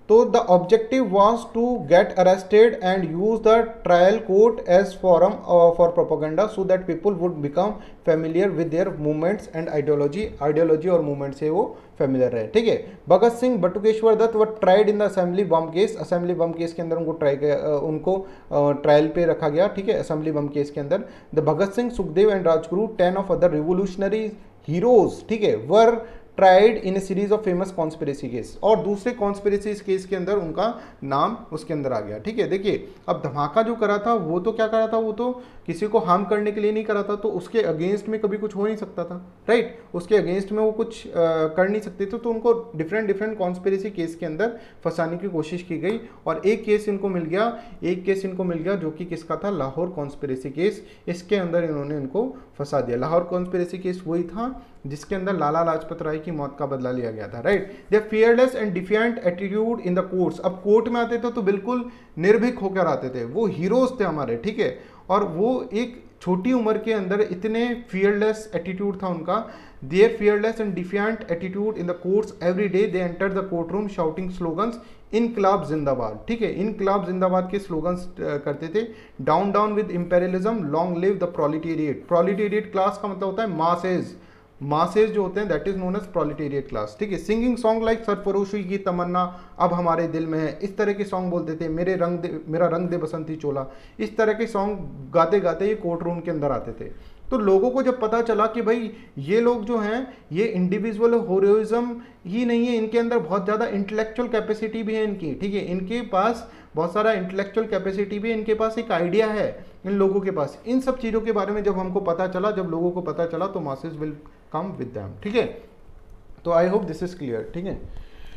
तो the objective was to get arrested and use the trial court as forum for propaganda so that people would become familiar with their movements and ideology ideology और movement से वो familiar रहे, ठीक है। Bhagat Singh Batukeshwar Dutt were tried in the assembly bomb case, assembly bomb case के अंदर उनको try उनको ट्रायल पे रखा गया, ठीक है, असेंबली बम केस के अंदर। The Bhagat Singh, Sukhdev and Rajguru, ten of other revolutionary heroes, ठीक है, were tried in a series of famous conspiracy case, और दूसरे कॉन्स्पिरेसी केस के अंदर उनका नाम उसके अंदर आ गया, ठीक है। देखिए अब धमाका जो करा था वो तो क्या करा था, वो तो किसी को हार्म करने के लिए नहीं करा था, तो उसके अगेंस्ट में कभी कुछ हो नहीं सकता था, राइट, उसके अगेंस्ट में वो कुछ आ, कर नहीं सकते थे, तो उनको डिफरेंट डिफरेंट कॉन्स्पिरेसी केस के अंदर फंसाने की कोशिश की गई, और एक केस इनको मिल गया, एक केस इनको मिल गया जो कि किसका था, लाहौर कॉन्स्पिरेसी केस, इसके अंदर इन्होंने इनको फंसा दिया। लाहौर कॉन्स्पिरेसी केस वही था जिसके अंदर लाला लाजपत राय की मौत का बदला लिया गया था, right. They fearless and defiant attitude in the courts, अब कोर्ट में आते थे तो बिल्कुल निर्भीक होकर आते थे, वो हीरोज थे हमारे, ठीक है, और वो एक छोटी उम्र के अंदर इतने फियरलेस एटीट्यूड था उनका। Their fearless and defiant attitude in the courts every day they enter the court room shouting slogans इनकलाब जिंदाबाद, ठीक है, इनकलाब जिंदाबाद के स्लोगन्स करते थे। Down down with imperialism, long live the proletariat, proletariat class का मतलब होता है मासेज, मासेज जो होते हैं that is known as proletariat class, ठीक है। सिंगिंग सॉन्ग लाइक सरफरोशी की तमन्ना अब हमारे दिल में है, इस तरह के सॉन्ग बोलते थे, मेरे रंग दे मेरा रंग दे बसंती चोला, इस तरह के सॉन्ग गाते गाते ये कोर्ट रूम के अंदर आते थे। तो लोगों को जब पता चला कि भाई ये लोग जो हैं ये इंडिविजुअल हीरोइज्म ही नहीं है, इनके अंदर बहुत ज़्यादा इंटेलेक्चुअल कैपेसिटी भी है इनकी, ठीक है, इनके पास बहुत सारा इंटेलेक्चुअल कैपेसिटी भी है, इनके पास एक आइडिया है इन लोगों के पास, इन सब चीज़ों के बारे में जब हमको पता चला, जब लोगों को पता चला तो masses will come with them, ठीक है। तो I hope this is clear, ठीक है।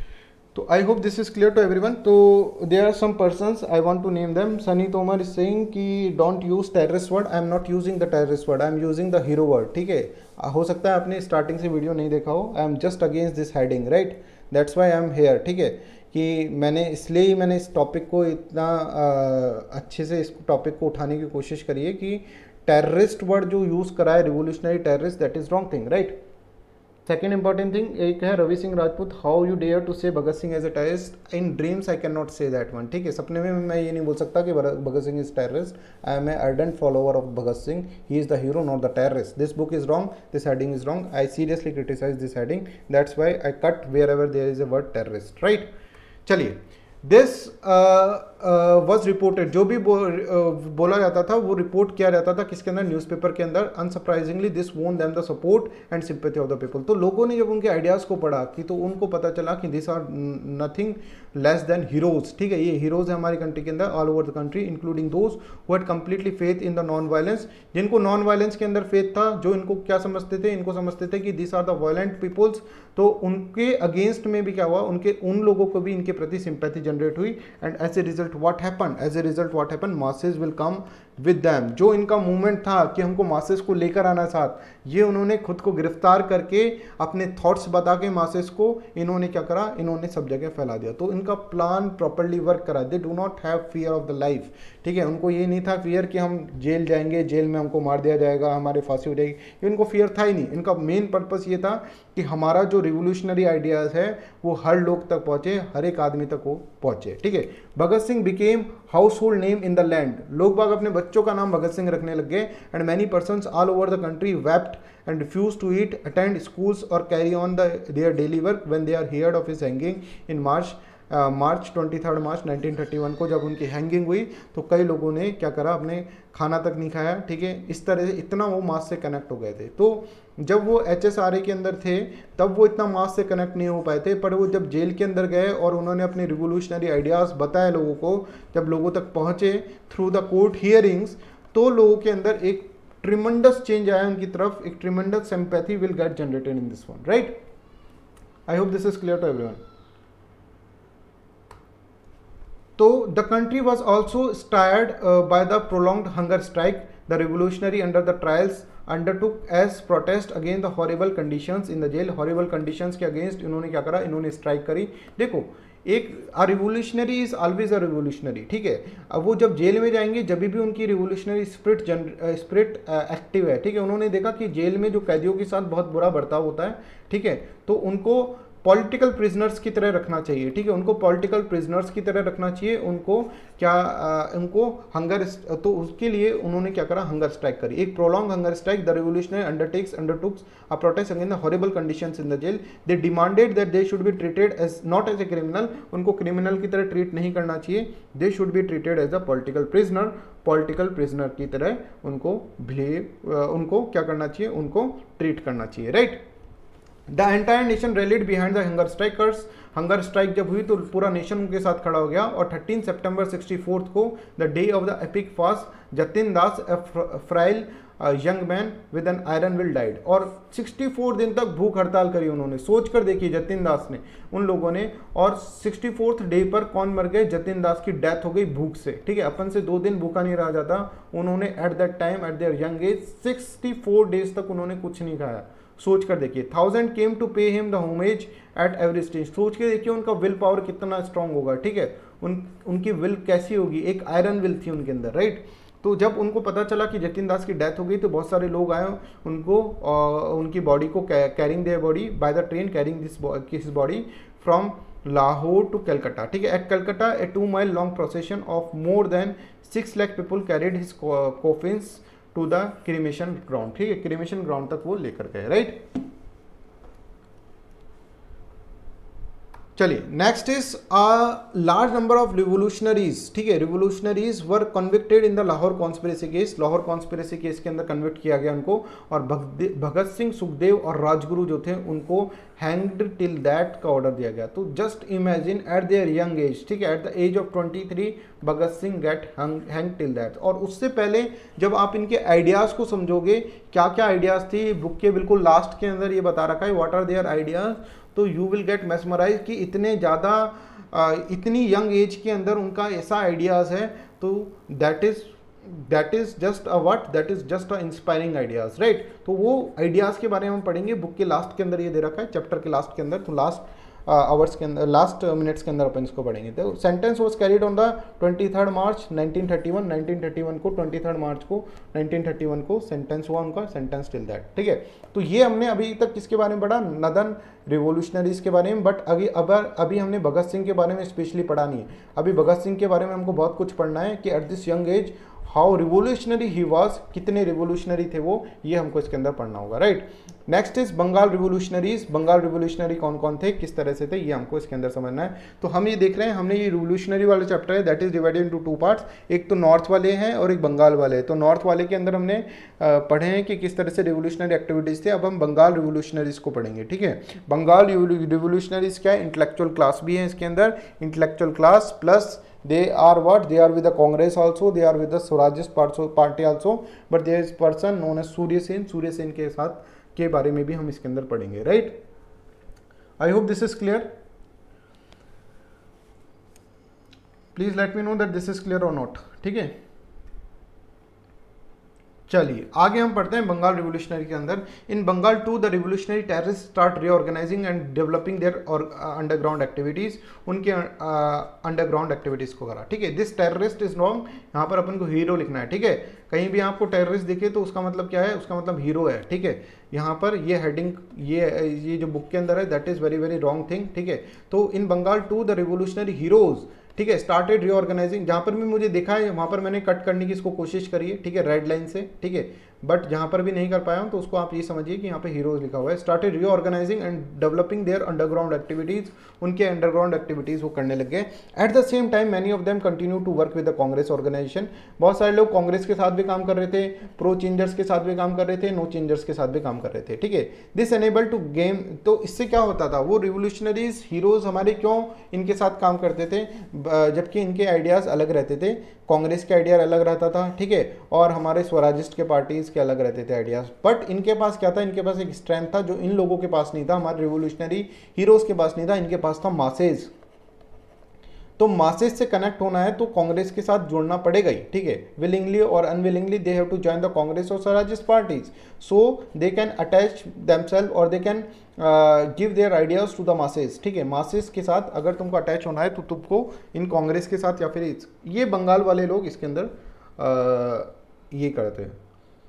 तो I hope this is clear to everyone. तो there are some persons I want to name them. Sunny Tomar is saying कि don't use terrorist word, I am not using the terrorist word, I am using the hero word, ठीक है। हो सकता है आपने starting से video नहीं देखा हो, I am just against this heading, right, that's why I am here, ठीक है, कि मैंने इसलिए ही मैंने इस टॉपिक को इतना आ, अच्छे से इस टॉपिक को उठाने की कोशिश करी है कि टेररिस्ट वर्ड जो यूज़ करा है revolutionary terrorist, that is wrong thing, right. Second important thing एक है Ravi Singh Rajput, how you dare to say Bhagat Singh as a terrorist, in dreams I can not say that one, ठीक है, सपने में मैं ये नहीं बोल सकता कि Bhagat Singh is terrorist, I am a ardent follower of Bhagat Singh, he is the hero not the terrorist, this book is wrong, this heading is wrong, I seriously criticise this heading, that's why I cut wherever there is a word terrorist, right. चलिए, this was reported, जो भी बो, uh, बोला जाता था वो report किया जाता था किसके अंदर, न्यूज़पेपर के अंदर। Unsurprisingly this won them the support and sympathy of the people, तो लोगों ने जब उनके आइडियाज़ को पढ़ा कि तो उनको पता चला कि this are nothing less than heroes, ठीक है, ये हीरोज है हमारी कंट्री के अंदर, all over the country, including those who had completely faith in the non violence, जिनको नॉन वायलेंस के अंदर फेथ था, जो इनको क्या समझते थे, इनको समझते थे कि this are the violent peoples, तो उनके अगेंस्ट में भी क्या हुआ, उनके उन लोगों को भी इनके प्रति सिंपैथी जनरेट हुई, and as a result what happen, as a result what happen, masses will come with them, जो इनका मूवमेंट था कि हमको मासेस को लेकर आना साथ, ये उन्होंने खुद को गिरफ्तार करके अपने थॉट्स बता के मासेस को इन्होंने क्या करा, इन्होंने सब जगह फैला दिया, तो इनका प्लान प्रॉपर्ली वर्क करा। They do not have fear of the life, ठीक है, उनको ये नहीं था फियर कि हम जेल जाएंगे, जेल में हमको मार दिया जाएगा, हमारे फांसी हो जाएगी, ये उनको फियर था ही नहीं। इनका मेन पर्पस ये था कि हमारा जो रिवोल्यूशनरी आइडियाज़ है वो हर लोग तक पहुँचे, हर एक आदमी तक वो पहुँचे, ठीक है। Bhagat Singh became household name in the land, लोग बाग अपने बच्चों का नाम भगत सिंह रखने लग गए, and many persons all over the country wept and refuse to eat, attend schools or carry on the their daily work when they are heard of his hanging in March March twenty third March nineteen thirty one को जब उनकी hanging हुई तो कई लोगों ने क्या करा, अपने खाना तक नहीं खाया, ठीक है, इस तरह से इतना वो मास से कनेक्ट हो गए थे। तो जब वो एच एस आर ए के अंदर थे तब वो इतना मास से कनेक्ट नहीं हो पाए थे, पर वो जब जेल के अंदर गए और उन्होंने अपने रिवोल्यूशनरी आइडियाज़ बताए लोगों को, जब लोगों तक पहुँचे थ्रू द कोर्ट हियरिंग्स, तो लोगों के अंदर एक ट्रिमेंडस चेंज आया उनकी तरफ, एक tremendous sympathy will get generated in this one, right. I hope this is clear to everyone. तो the country was also stirred by the prolonged hunger strike, the revolutionary under the trials undertook as protest against the horrible conditions in the jail, horrible conditions के against इन्होंने क्या करा, इन्होंने strike करी। देखो, एक आ revolutionary is always a revolutionary, ठीक है, अब वो जब जेल में जाएंगे जब भी उनकी रिवोल्यूशनरी स्पिरिट जन स्पिरिट एक्टिव है, ठीक है, उन्होंने देखा कि जेल में जो कैदियों के साथ बहुत बुरा बर्ताव होता है, ठीक है, तो उनको पॉलिटिकल प्रिजनर्स की तरह रखना चाहिए, ठीक है, उनको पॉलिटिकल प्रिजनर्स की तरह रखना चाहिए, उनको क्या आ, उनको हंगर, तो उसके लिए उन्होंने क्या करा, हंगर स्ट्राइक करी, एक prolong hunger strike. The revolutionary undertakes undertooks a protest against the horrible conditions in the jail. They demanded that they should be treated as not as a criminal, उनको criminal की तरह treat नहीं करना चाहिए, they should be treated as a political prisoner, political prisoner की तरह उनको behave, उनको क्या करना चाहिए, उनको ट्रीट करना चाहिए, right. The entire nation rallied behind the hunger strikers. Hunger strike जब हुई तो पूरा नेशन उनके साथ खड़ा हो गया। और थर्टीन सितंबर सिक्सटी फोर्थ को the day of the epic fast, Jatin Das a frail young man with an iron will died. और सिक्सटी फोर दिन तक भूख हड़ताल करी उन्होंने, सोच कर देखिए जतिन दास ने, उन लोगों ने। और सिक्सटी फोर्थ डे पर कौन मर गए, जतिन दास की डेथ हो गई भूख से, ठीक है, अपन से दो दिन भूखा नहीं रहा जाता, उन्होंने at that time at their young age sixty four days तक उन्होंने कुछ नहीं खाया, सोच कर देखिए। Thousand came to pay him the homage at every stage, सोच के देखिए उनका विल पावर कितना स्ट्रांग होगा, ठीक है, उन उनकी विल कैसी होगी, एक आयरन विल थी उनके अंदर, राइट। तो जब उनको पता चला कि जतिन दास की डेथ हो गई तो बहुत सारे लोग आए उनको, आ, उनकी बॉडी को carrying their body by the train, carrying this his body from Lahore to Calcutta, ठीक है। At Calcutta a two mile long procession of more than six lakh people carried his coffins to the cremation ground, ठीक है, cremation ground तक वो लेकर गए, right. चलिए next is a large number of revolutionaries, ठीक है, revolutionaries were convicted in the Lahore conspiracy case, Lahore conspiracy case के अंदर कन्विक्ट किया गया उनको। और भगत सिंह, सुखदेव और राजगुरु जो थे उनको हैंग्ड टिल दैट का ऑर्डर दिया गया। तो just imagine at their young age, ठीक है, at the age of twenty three Bhagat Singh get hang till that. और उससे पहले जब आप इनके आइडियाज़ को समझोगे, क्या क्या आइडियाज़ थी, बुक के बिल्कुल लास्ट के अंदर ये बता रखा है व्हाट आर देयर आइडियाज़, तो यू विल गेट मेस्मराइज कि इतने ज़्यादा इतनी यंग एज के अंदर उनका ऐसा आइडियाज़ है, तो that is that is just a what, that is just a inspiring ideas, right. तो वो आइडियाज़ के बारे में हम पढ़ेंगे, बुक के लास्ट के अंदर ये दे रखा है, चैप्टर के लास्ट के अंदर, तो लास्ट आवर्स के अंदर, लास्ट मिनट्स के अंदर अपन इसको पढ़ेंगे। तो sentence was carried on the twenty third March nineteen thirty one, nineteen thirty one को ट्वेंटी थर्ड मार्च को नाइनटीन थर्टी वन को सेंटेंस हुआ उनका, सेंटेंस टिल दैट, ठीक है। तो ये हमने अभी तक किसके बारे में पढ़ा, नदन रिवोल्यूशनरीज के बारे में। बट अभी अब अभी हमने भगत सिंह के बारे में स्पेशली पढ़ा नहीं है, अभी भगत सिंह के बारे में हमको बहुत कुछ पढ़ना है कि at this young age how revolutionary he was, कितने रिवोल्यूशनरी थे वो, ये हमको इसके अंदर पढ़ना होगा, right. Next is Bengal revolutionaries, Bengal revolutionary कौन कौन थे, किस तरह से थे, ये हमको इसके अंदर समझना है। तो हम ये देख रहे हैं, हमने ये रिवोल्यूशनरी वाला चैप्टर है that is divided into two parts, एक तो नॉर्थ वाले हैं और एक बंगाल वाले हैं। तो नॉर्थ वाले के अंदर हमने पढ़े हैं कि किस तरह से रिवोल्यूशनरी एक्टिविटीज़ थे, अब हम बंगाल रिवोल्यूशनरीज को पढ़ेंगे, ठीक है। बंगाल रिवोल्यूशनरीज क्या है, इंटेलेक्चुअल क्लास भी है इसके अंदर, intellectual class plus they are what, they are with the Congress also, they are with the Swarajist party also, but there is person known as Surya Sen, Surya Sen के साथ के बारे में भी हम इसके अंदर पढ़ेंगे, right. I hope this is clear, please let me know that this is clear or not, ठीक है। चलिए आगे हम पढ़ते हैं बंगाल रिवोल्यूशनरी के अंदर। In Bengal to the revolutionary terrorist start reorganising and developing their और अंडरग्राउंड एक्टिविटीज़, उनके अंडरग्राउंड एक्टिविटीज़ को करा, ठीक है। दिस टेररिस्ट इज रॉन्ग, यहाँ पर अपन को हीरो लिखना है, ठीक है। कहीं भी आपको टेररिस्ट दिखे तो उसका मतलब क्या है, उसका मतलब हीरो है, ठीक है। यहाँ पर ये हेडिंग, ये ये जो बुक के अंदर है that is very very wrong thing, ठीक है। तो in Bengal to the revolutionary heroes, ठीक है, स्टार्टेड रीऑर्गेनाइजिंग, जहाँ पर भी मुझे देखा है वहाँ पर मैंने कट करने की इसको कोशिश करी है, ठीक है, रेड लाइन से, ठीक है, बट जहाँ पर भी नहीं कर पाया हूँ तो उसको आप ये समझिए कि यहाँ पे हीरोज लिखा हुआ है। Started reorganising and developing their underground activities, उनके अंडरग्राउंड एक्टिविटीज़ वो करने लग गए। At the same time many of them continue to work with the Congress organisation, बहुत सारे लोग कांग्रेस के साथ भी काम कर रहे थे, प्रो चेंजर्स के साथ भी काम कर रहे थे, नो चेंजर्स के साथ भी काम कर रहे थे, ठीक है। दिस एनेबल टू गेम, तो इससे क्या होता था, वो रिवोल्यूशनरीज हीरोज हमारे क्यों इनके साथ काम करते थे, जबकि इनके आइडियाज़ अलग रहते थे, कांग्रेस के आइडिया अलग रहता था, ठीक है, और हमारे स्वराजिस्ट के पार्टीज़ के अलग रहते थे आइडियाज़। बट इनके पास क्या था, इनके पास एक स्ट्रेंथ था जो इन लोगों के पास नहीं था, हमारे रिवोल्यूशनरी हीरोज़ के पास नहीं था, इनके पास था मासेज। तो मासेज से कनेक्ट होना है तो कांग्रेस के साथ जुड़ना पड़ेगा ही, ठीक है, willingly or unwillingly they have to join the Congress और Swarajist parties, so they can attach themselves और they can give their ideas to the masses, ठीक है। मासेज के साथ अगर तुमको अटैच होना है तो तुमको इन कांग्रेस के साथ या फिर ये बंगाल वाले लोग इसके अंदर uh, ये करते हैं,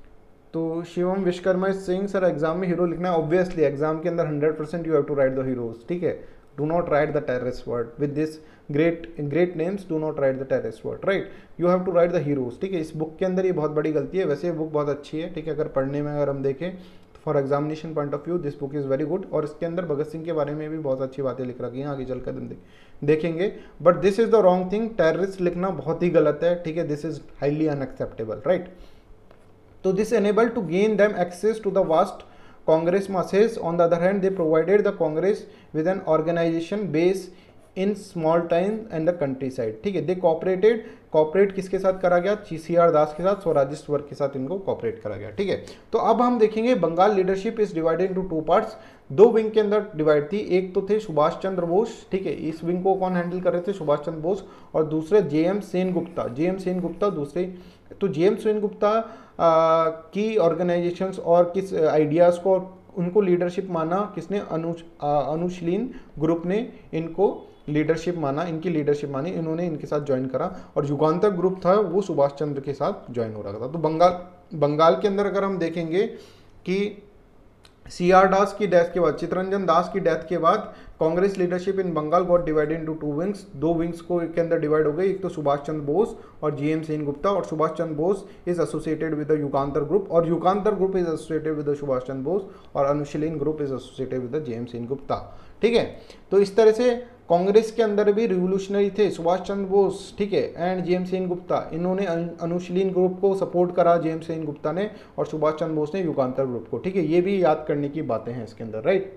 तो Shivam Vishwakarma is saying sir exam में हीरो लिखना है, ऑब्वियसली एग्जाम के अंदर hundred percent you have to write the heroes, ठीक है, do not write the terrorist word with this great great names, do not write the terrorist word, right, you have to write the heroes, ठीक है। इस book के अंदर ये बहुत बड़ी गलती है, वैसे ये बुक बहुत अच्छी है, ठीक है, अगर पढ़ने में अगर हम देखें for examination point of view this book is very good, और इसके अंदर भगत सिंह के बारे में भी बहुत अच्छी बातें लिख रखी हैं, आगे चलकर हम देखेंगे, but this is the wrong thing, terrorist लिखना बहुत ही गलत है, ठीक है, this is highly unacceptable, right. तो this enable to gain them access to the vast Congress masses. On the other hand, they provided the Congress with an organization base in small towns and the countryside, ठीक है। दे cooperated, cooperate किसके साथ करा गया, सी R दास के साथ, Swarajist वर्ग के साथ इनको कॉपरेट करा गया, ठीक है। तो अब हम देखेंगे Bengal leadership is divided into two parts, दो विंग के अंदर डिवाइड थी, एक तो थे सुभाष चंद्र बोस, ठीक है, इस विंग को कौन हैंडल कर रहे थे, सुभाष चंद्र बोस, और दूसरे J M Sen Gupta, J M Sen Gupta दूसरे, तो जे एम सेन गुप्ता की ऑर्गेनाइजेशंस और किस आइडियाज़ को उनको लीडरशिप माना किसने, अनु अनुशीलन ग्रुप ने इनको लीडरशिप माना, इनकी लीडरशिप मानी, इन्होंने इनके साथ ज्वाइन करा, और युगांतर ग्रुप था वो सुभाष चंद्र के साथ ज्वाइन हो रहा था। तो बंगाल बंगाल के अंदर अगर हम देखेंगे कि सी आर दास की डेथ के बाद, चित्तरंजन दास की डेथ के बाद Congress leadership in Bengal got divided into two wings, दो विंग्स को के अंदर डिवाइड हो गई, एक तो सुभाष चंद्र बोस और जी एम सेन गुप्ता, और Subhash Chandra Bose is associated with the Yugantar group, और Yugantar group is associated with the Subhash Chandra Bose, और Anushilan group is associated with the J M Sen Gupta, ठीक है। तो इस तरह से कांग्रेस के अंदर भी रिवोल्यूशनरी थे सुभाष चंद्र बोस, ठीक है, and J M Sen Gupta, इन्होंने अनुशीलन ग्रुप को सपोर्ट करा, जे एम सेन गुप्ता ने, और सुभाष चंद्र बोस ने युगांतर ग्रुप को, ठीक है। ये भी याद करने की बातें हैं इसके अंदर, राइट,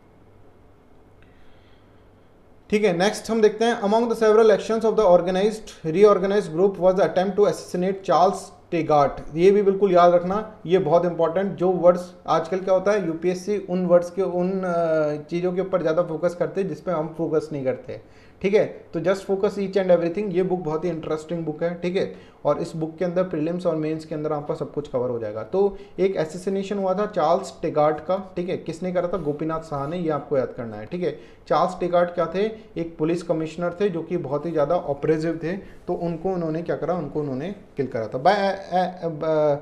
ठीक है। नेक्स्ट हम देखते हैं, among the several actions of the organised reorganised group was the attempt to assassinate Charles Tegart, ये भी बिल्कुल याद रखना, ये बहुत इंपॉर्टेंट, जो वर्ड्स आजकल क्या होता है यूपीएससी उन वर्ड्स के उन चीज़ों के ऊपर ज़्यादा फोकस करते हैं जिस पे हम फोकस नहीं करते, ठीक है। तो just focus each and everything, ये बुक बहुत ही इंटरेस्टिंग बुक है, ठीक है, और इस बुक के अंदर प्रीलिम्स और मेंस के अंदर आपका सब कुछ कवर हो जाएगा। तो एक एसेसिनेशन हुआ था चार्ल्स टेगार्ट का, ठीक है, किसने करा था, गोपीनाथ साहा ने, ये आपको याद करना है, ठीक है। चार्ल्स टेगार्ट क्या थे, एक पुलिस कमिश्नर थे जो कि बहुत ही ज़्यादा ऑपरेसिव थे, तो उनको उन्होंने क्या करा, उनको उन्होंने किल करा था। बाय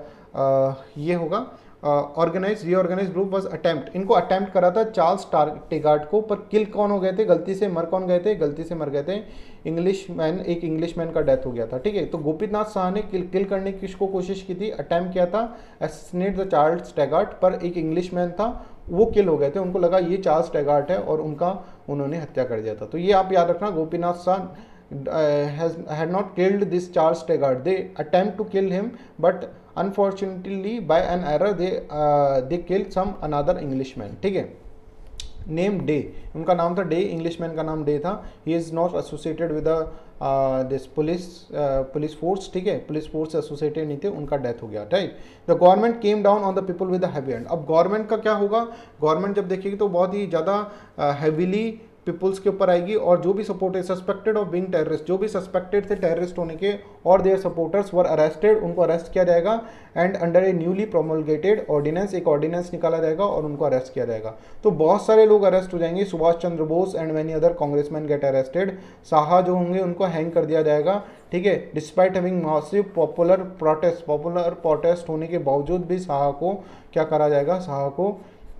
ये होगा organise reorganise group was attempt, इनको अटेम्प्ट करा था चार्ल्स टेगार्ट को, पर किल कौन हो गए थे, गलती से मर कौन गए थे, गलती से मर गए थे इंग्लिश मैन, एक इंग्लिश मैन का डेथ हो गया था, ठीक है। तो गोपीनाथ साहा ने किल किल करने की किसको कोशिश की थी, अटेम्प्ट किया था असैसिनेट द चार्ल्स टेगार्ट, पर एक इंग्लिश मैन था वो किल हो गए थे, उनको लगा ये चार्ल्स टेगार्ट है और उनका उन्होंने हत्या कर दिया था। तो ये आप याद रखना, Gopinath Saha Uh, has had not killed this Charles Tegart. They attempt to kill him, but unfortunately by an error they uh, they killed some another Englishman, ठीक है, नेम डे, उनका नाम था डे, इंग्लिशमैन का नाम डे था, he is not associated with this police police force, ठीक है, पुलिस फोर्स से एसोसिएटेड नहीं थे, उनका डेथ हो गया, right. The government came down on the people with the heavy hand, अब गवर्नमेंट का क्या होगा, गवर्नमेंट जब देखेगी तो बहुत ही ज़्यादा हैवीली पीपल्स के ऊपर आएगी, और जो भी सपोर्ट है सस्पेक्टेड ऑफ बीइंग टेररिस्ट, जो भी सस्पेक्टेड थे टेररिस्ट होने के और देयर सपोर्टर्स वर अरेस्टेड, उनको अरेस्ट किया जाएगा, and under a newly promulgated ordinance, एक ऑर्डिनेंस निकाला जाएगा और उनको अरेस्ट किया जाएगा। तो बहुत सारे लोग अरेस्ट हो जाएंगे, Subhash Chandra Bose and many other Congressman get arrested, Saha जो होंगे उनको हैंग कर दिया जाएगा, ठीक है। Despite having massive popular protest, popular protest होने के बावजूद भी साहा को क्या करा जाएगा, साहा को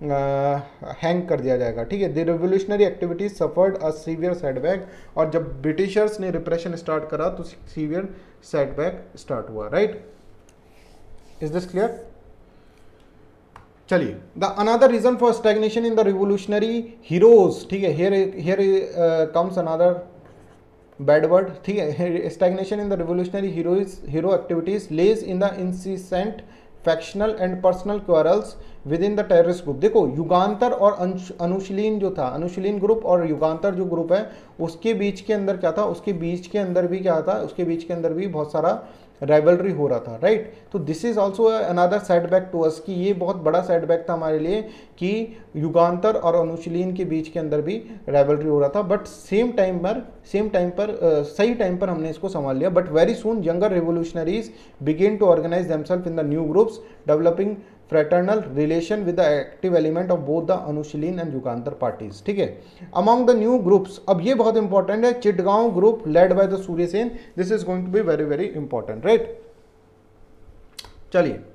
हैंग uh, कर दिया जाएगा, ठीक है। The revolutionary activities suffered a severe setback, और जब ब्रिटिशर्स ने रिप्रेशन स्टार्ट करा तो सीवियर सेटबैक स्टार्ट हुआ, राइट, इज दिस क्लियर। चलिए, the another reason for stagnation in the revolutionary heroes, ठीक है, here here comes another bad word, ठीक है, stagnation in the revolutionary heroes hero activities lays in the incessant factional and personal quarrels within the terrorist group. देखो युगांतर और अनुशीलन जो था, अनुशीलन group और युगांतर जो ग्रुप है उसके बीच के अंदर क्या था, उसके बीच के अंदर भी क्या था, उसके बीच के अंदर भी बहुत सारा राइवलरी हो रहा था, राइट। तो this is also another setback to us, कि ये बहुत बड़ा सेटबैक था हमारे लिए कि युगांतर और अनुशीलन के बीच के अंदर भी राइवलरी हो रहा था, बट सेम टाइम पर सेम टाइम पर uh, सही टाइम पर हमने इसको संभाल लिया। But very soon younger revolutionaries begin to organise themselves in the new groups, developing fraternal relation with the active element of both the Anushilan and Yugantar parties, ठीक है। among the new groups, अब ये बहुत इंपॉर्टेंट है, Chittagong group led by the Surya Sen, this is going to be very very important, right। चलिए,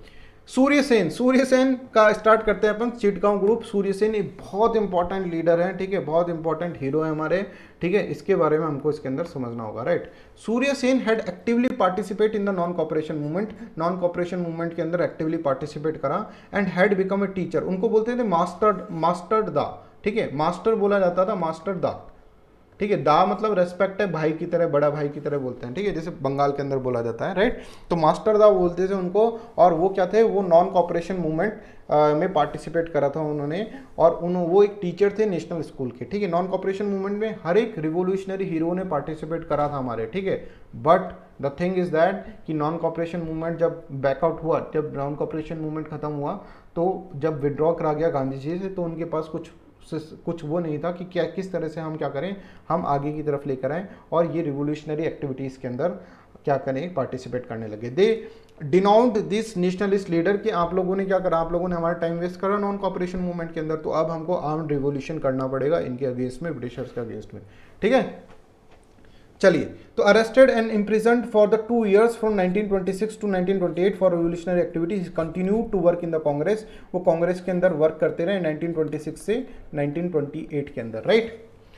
सूर्यसेन, सूर्यसेन का start करते हैं अपन। चिटगांव ग्रुप, सूर्यसेन एक बहुत इंपॉर्टेंट लीडर है, ठीक है, बहुत इंपॉर्टेंट हीरो है हमारे, ठीक है, इसके बारे में हमको इसके अंदर समझना होगा, right. Surya Sen had actively participate in the non cooperation movement, non cooperation movement के अंदर एक्टिवली पार्टिसिपेट करा, and had become a teacher, उनको बोलते थे मास्टर, मास्टर दा, ठीक है, मास्टर बोला जाता था, मास्टर दा, ठीक है, दा मतलब रेस्पेक्ट है, भाई की तरह, बड़ा भाई की तरह बोलते हैं, ठीक है, जैसे बंगाल के अंदर बोला जाता है, राइट। तो मास्टर दा बोलते थे उनको, और वो क्या थे, वो नॉन कॉपरेशन मूवमेंट में पार्टिसिपेट करा था उन्होंने, और उन वो एक टीचर थे नेशनल स्कूल के, ठीक है। नॉन कॉपरेशन मूवमेंट में हर एक रिवोल्यूशनरी हीरो ने पार्टिसिपेट करा था हमारे, ठीक है। But the thing is that कि नॉन कॉपरेशन मूवमेंट जब बैकआउट हुआ, जब नॉन कॉपरेशन मूवमेंट खत्म हुआ, तो जब विड्रॉ करा गया गांधी जी से, तो उनके पास कुछ कुछ वो नहीं था कि क्या किस तरह से हम क्या करें, हम आगे की तरफ लेकर आएँ और ये रिवोल्यूशनरी एक्टिविटीज़ के अंदर क्या करें, पार्टिसिपेट करने लगे। They denounced this nationalist leader कि आप लोगों ने क्या करा, आप लोगों ने हमारा टाइम वेस्ट करा नॉन कॉपरेशन मूवमेंट के अंदर, तो अब हमको आर्म्ड रिवोल्यूशन करना पड़ेगा इनके अगेंस्ट में, ब्रिटिशर्स के अगेंस्ट में, ठीक है। चलिए, तो arrested and imprisoned for the two years from nineteen twenty six to nineteen twenty eight for revolutionary activities, continue to work in the Congress, वो कांग्रेस के अंदर वर्क करते रहे नाइनटीन ट्वेंटी सिक्स से नाइनटीन ट्वेंटी एट के अंदर, राइट।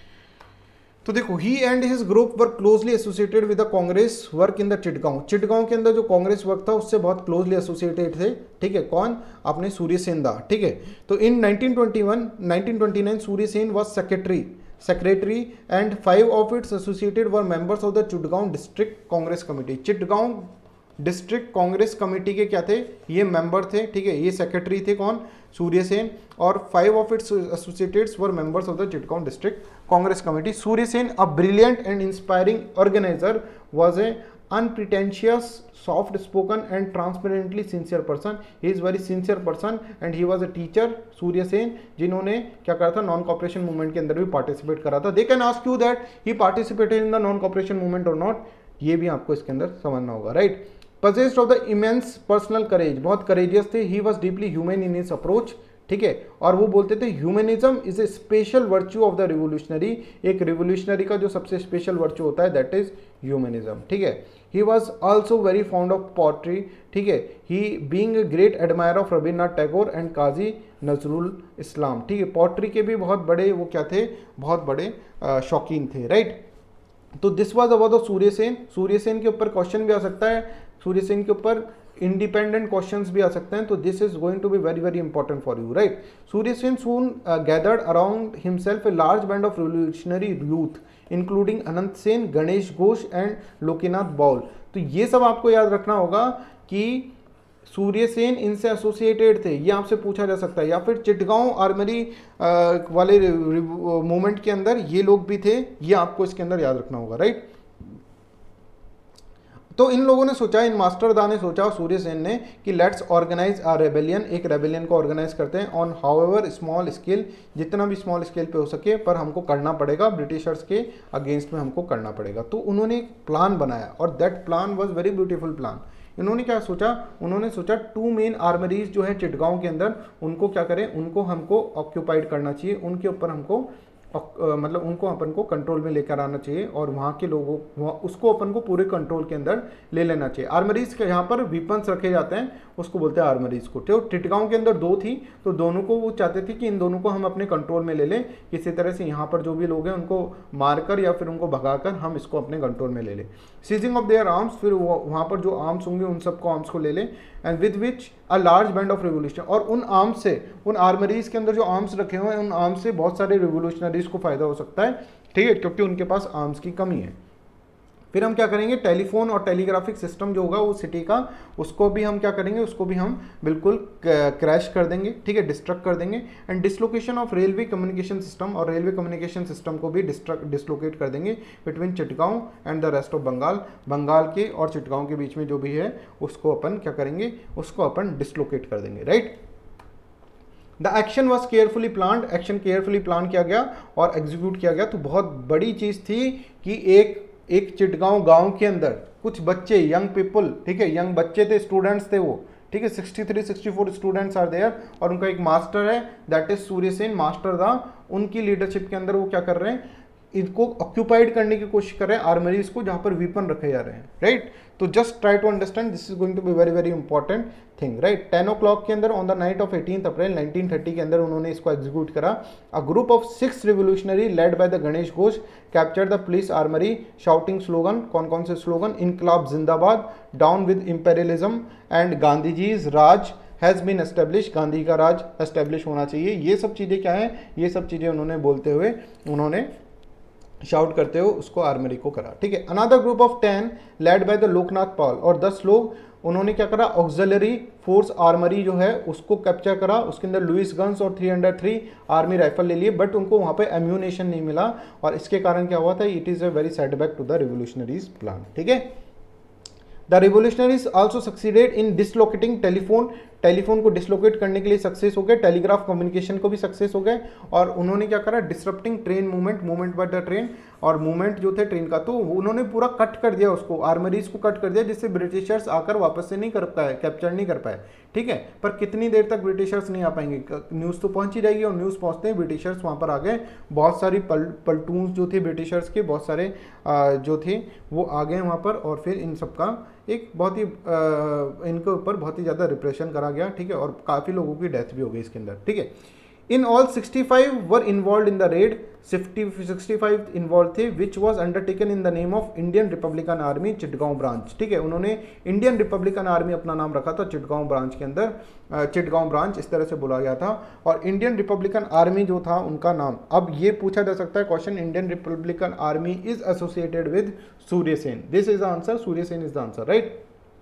तो देखो, he and his group were closely associated with the Congress work in the Chittagong, Chittagong के अंदर जो कांग्रेस वर्क था उससे बहुत क्लोजली एसोसिएटेड थे, ठीक है। कौन, अपने सूर्यसेन दा, ठीक है। तो इन nineteen twenty one nineteen twenty nine Surya Sen was secretary secretary and five of its associated were members of the Chittagaon district congress committee, Chittagong district Congress committee के क्या थे, ये मेंबर थे, ठीक है, ये सेक्रेटरी थे कौन, सूर्यसेन, और five of its एसोसिएटेड्स were members of the Chittagong district Congress committee. Surya Sen a brilliant and inspiring organiser was a unpretentious, soft spoken and transparently sincere person. He is very sincere person and he was a teacher, Surya Sen, जिन्होंने क्या करा था, non cooperation movement के अंदर भी participate करा था। They can ask you that he participated in the non cooperation movement or not, ये भी आपको इसके अंदर समझना होगा, राइट। possessed of the immense personal courage, बहुत courageous थे। he was deeply human in his approach, ठीक है, और वो बोलते थे humanism is a special virtue of the revolutionary, एक रिवोल्यूशनरी का जो सबसे स्पेशल वर्च्यू होता है दैट इज ह्यूमनिज्म, ठीक है। He was also very fond of poetry, ठीक है, he being a great admire of Rabindranath Tagore and Kazi Nazrul Islam, ठीक है, पोट्री के भी बहुत बड़े वो क्या थे, बहुत बड़े शौकीन थे, राइट। तो this was about the Surya Sen. Surya Sen के ऊपर क्वेश्चन भी आ सकता है, सूर्यसेन के ऊपर इंडिपेंडेंट क्वेश्चंस भी आ सकते हैं, तो this is going to be very very important for you, right. Surya Sen soon gathered around himself a large band of revolutionary youth including Anant Sen, Ganesh Ghosh and Loknath बौल। तो ये सब आपको याद रखना होगा कि सूर्यसेन इनसे एसोसिएटेड थे, ये आपसे पूछा जा सकता है, या फिर चिटगांव आर्मरी वाले मूवमेंट के अंदर ये लोग भी थे, ये आपको इसके अंदर याद रखना होगा, राइट। तो इन लोगों ने सोचा, इन मास्टर दा ने सोचा सूर्यसेन ने कि लेट्स ऑर्गेनाइज आ रेबेलियन, एक रेबेलियन को ऑर्गेनाइज करते हैं ऑन हाउएवर स्मॉल स्केल, जितना भी स्मॉल स्केल पे हो सके, पर हमको करना पड़ेगा, ब्रिटिशर्स के अगेंस्ट में हमको करना पड़ेगा। तो उन्होंने एक प्लान बनाया और that plan was very beautiful plan. इन्होंने क्या सोचा, उन्होंने सोचा टू मेन आर्मरीज जो है चिटगांव के अंदर, उनको क्या करें, उनको हमको ऑक्यूपाइड करना चाहिए, उनके ऊपर हमको मतलब उनको अपन को कंट्रोल में लेकर आना चाहिए और वहाँ के लोगों उसको अपन को पूरे कंट्रोल के अंदर ले लेना चाहिए। आर्मरीज के यहाँ पर वीपन्स रखे जाते हैं, उसको बोलते हैं आर्मरीज को। तो चिटगांव के अंदर दो थी, तो दोनों को वो चाहते थे कि इन दोनों को हम अपने कंट्रोल में ले लें, किसी तरह से यहाँ पर जो भी लोग हैं उनको मारकर या फिर उनको भगाकर हम इसको अपने कंट्रोल में ले लें। सीजिंग ऑफ देयर आर्म्स, फिर वहाँ पर जो आर्म्स होंगे उन सबको आर्म्स को ले लें, and with which a large band of revolution, और उन आर्म्स से, उन आर्मरीज के अंदर जो आर्म्स रखे हुए हैं उन आर्म्स से बहुत सारे रिवोल्यूशनरीज को फायदा हो सकता है, ठीक है, क्योंकि उनके पास आर्म्स की कमी है। फिर हम क्या करेंगे, टेलीफोन और टेलीग्राफिक सिस्टम जो होगा वो सिटी का, उसको भी हम क्या करेंगे, उसको भी हम बिल्कुल क्रैश कर देंगे, ठीक है, डिस्ट्रक्ट कर देंगे। And dislocation of railway communication system, और रेलवे कम्युनिकेशन सिस्टम को भी डिस्ट्रक्ट डिसलोकेट कर देंगे between Chittagong and the rest of Bengal, Bengal के और चिटगांव के बीच में जो भी है उसको अपन क्या करेंगे, उसको अपन डिसलोकेट कर देंगे, right. The action was carefully plan, action carefully plan किया गया और एग्जीक्यूट किया गया। तो बहुत बड़ी चीज़ थी कि एक एक चिटगांव गांव के अंदर कुछ बच्चे, यंग पीपल, ठीक है, यंग बच्चे थे, स्टूडेंट्स थे वो, ठीक है, sixty three sixty four students are there, और उनका एक मास्टर है दैट इज सूर्यसेन, मास्टर दा, उनकी लीडरशिप के अंदर वो क्या कर रहे हैं, इनको ऑक्यूपाइड करने की कोशिश कर रहे हैं आर्मरीज को जहां पर वीपन रखे जा रहे हैं, राइट। तो just try to understand, this is going to be very very important thing, right. Ten o'clock के अंदर on the night of eighteen April nineteen thirty के अंदर उन्होंने इसको एग्जीक्यूट करा। A group of six revolutionary led by the Ganesh Ghosh capture the police armory shouting slogan, कौन कौन से स्लोगन, इनकलाब जिंदाबाद, down with imperialism and Gandhiji's Raj has been establish, Gandhi का राज एस्टेब्लिश होना चाहिए। ये सब चीज़ें क्या हैं, ये सब चीज़ें उन्होंने बोलते हुए, उन्होंने शाउट करते हुए उसको आर्मरी को करा, ठीक है। Another group of ten led by the Loknath Paul, और दस लोग उन्होंने क्या करा, ऑक्सिलरी फोर्स आर्मरी जो है उसको कैप्चर करा, उसके अंदर लुइस गन्स और three hundred three army rifle ले लिए, बट उनको वहाँ पे एम्यूनेशन नहीं मिला, और इसके कारण क्या हुआ था, it is a very setback to the revolutionaries plan, ठीक है। The revolutionaries also succeeded in dislocating telephone, telephone को डिसलोकेट करने के लिए सक्सेस हो गए, टेलीग्राफ कम्युनिकेशन को भी सक्सेस हो गए, और उन्होंने क्या करा, disrupting train movement, movement by the train, और मूवमेंट जो थे ट्रेन का, तो उन्होंने पूरा कट कर दिया उसको, आर्मरीज को कट कर दिया, जिससे ब्रिटिशर्स आकर वापस से नहीं कर पाए, कैप्चर नहीं कर पाए, ठीक है। पर कितनी देर तक ब्रिटिशर्स नहीं आ पाएंगे, न्यूज़ तो पहुंच ही जाएगी, और न्यूज़ पहुंचते ही ब्रिटिशर्स वहाँ पर आ गए, बहुत सारी पल पल्टून्स जो थे ब्रिटिशर्स के, बहुत सारे जो थे वो आ गए वहाँ पर, और फिर इन सब का एक बहुत ही इनके ऊपर बहुत ही ज़्यादा रिप्रेशन करा गया, ठीक है, और काफ़ी लोगों की डेथ भी हो गई इसके अंदर, ठीक है। In all sixty five were involve in the raid, sixty five involve थे, which was undertaken in the name of Indian Republican Army Chittagong branch, ठीक है। उन्होंने इंडियन रिपब्लिकन आर्मी अपना नाम रखा था चिटगांव ब्रांच के अंदर, चिटगांव ब्रांच इस तरह से बोला गया था, और इंडियन रिपब्लिकन आर्मी जो था उनका नाम, अब ये पूछा जा सकता है question, Indian Republican Army is associated with Surya Sen, this is the answer, Surya Sen is the answer, right.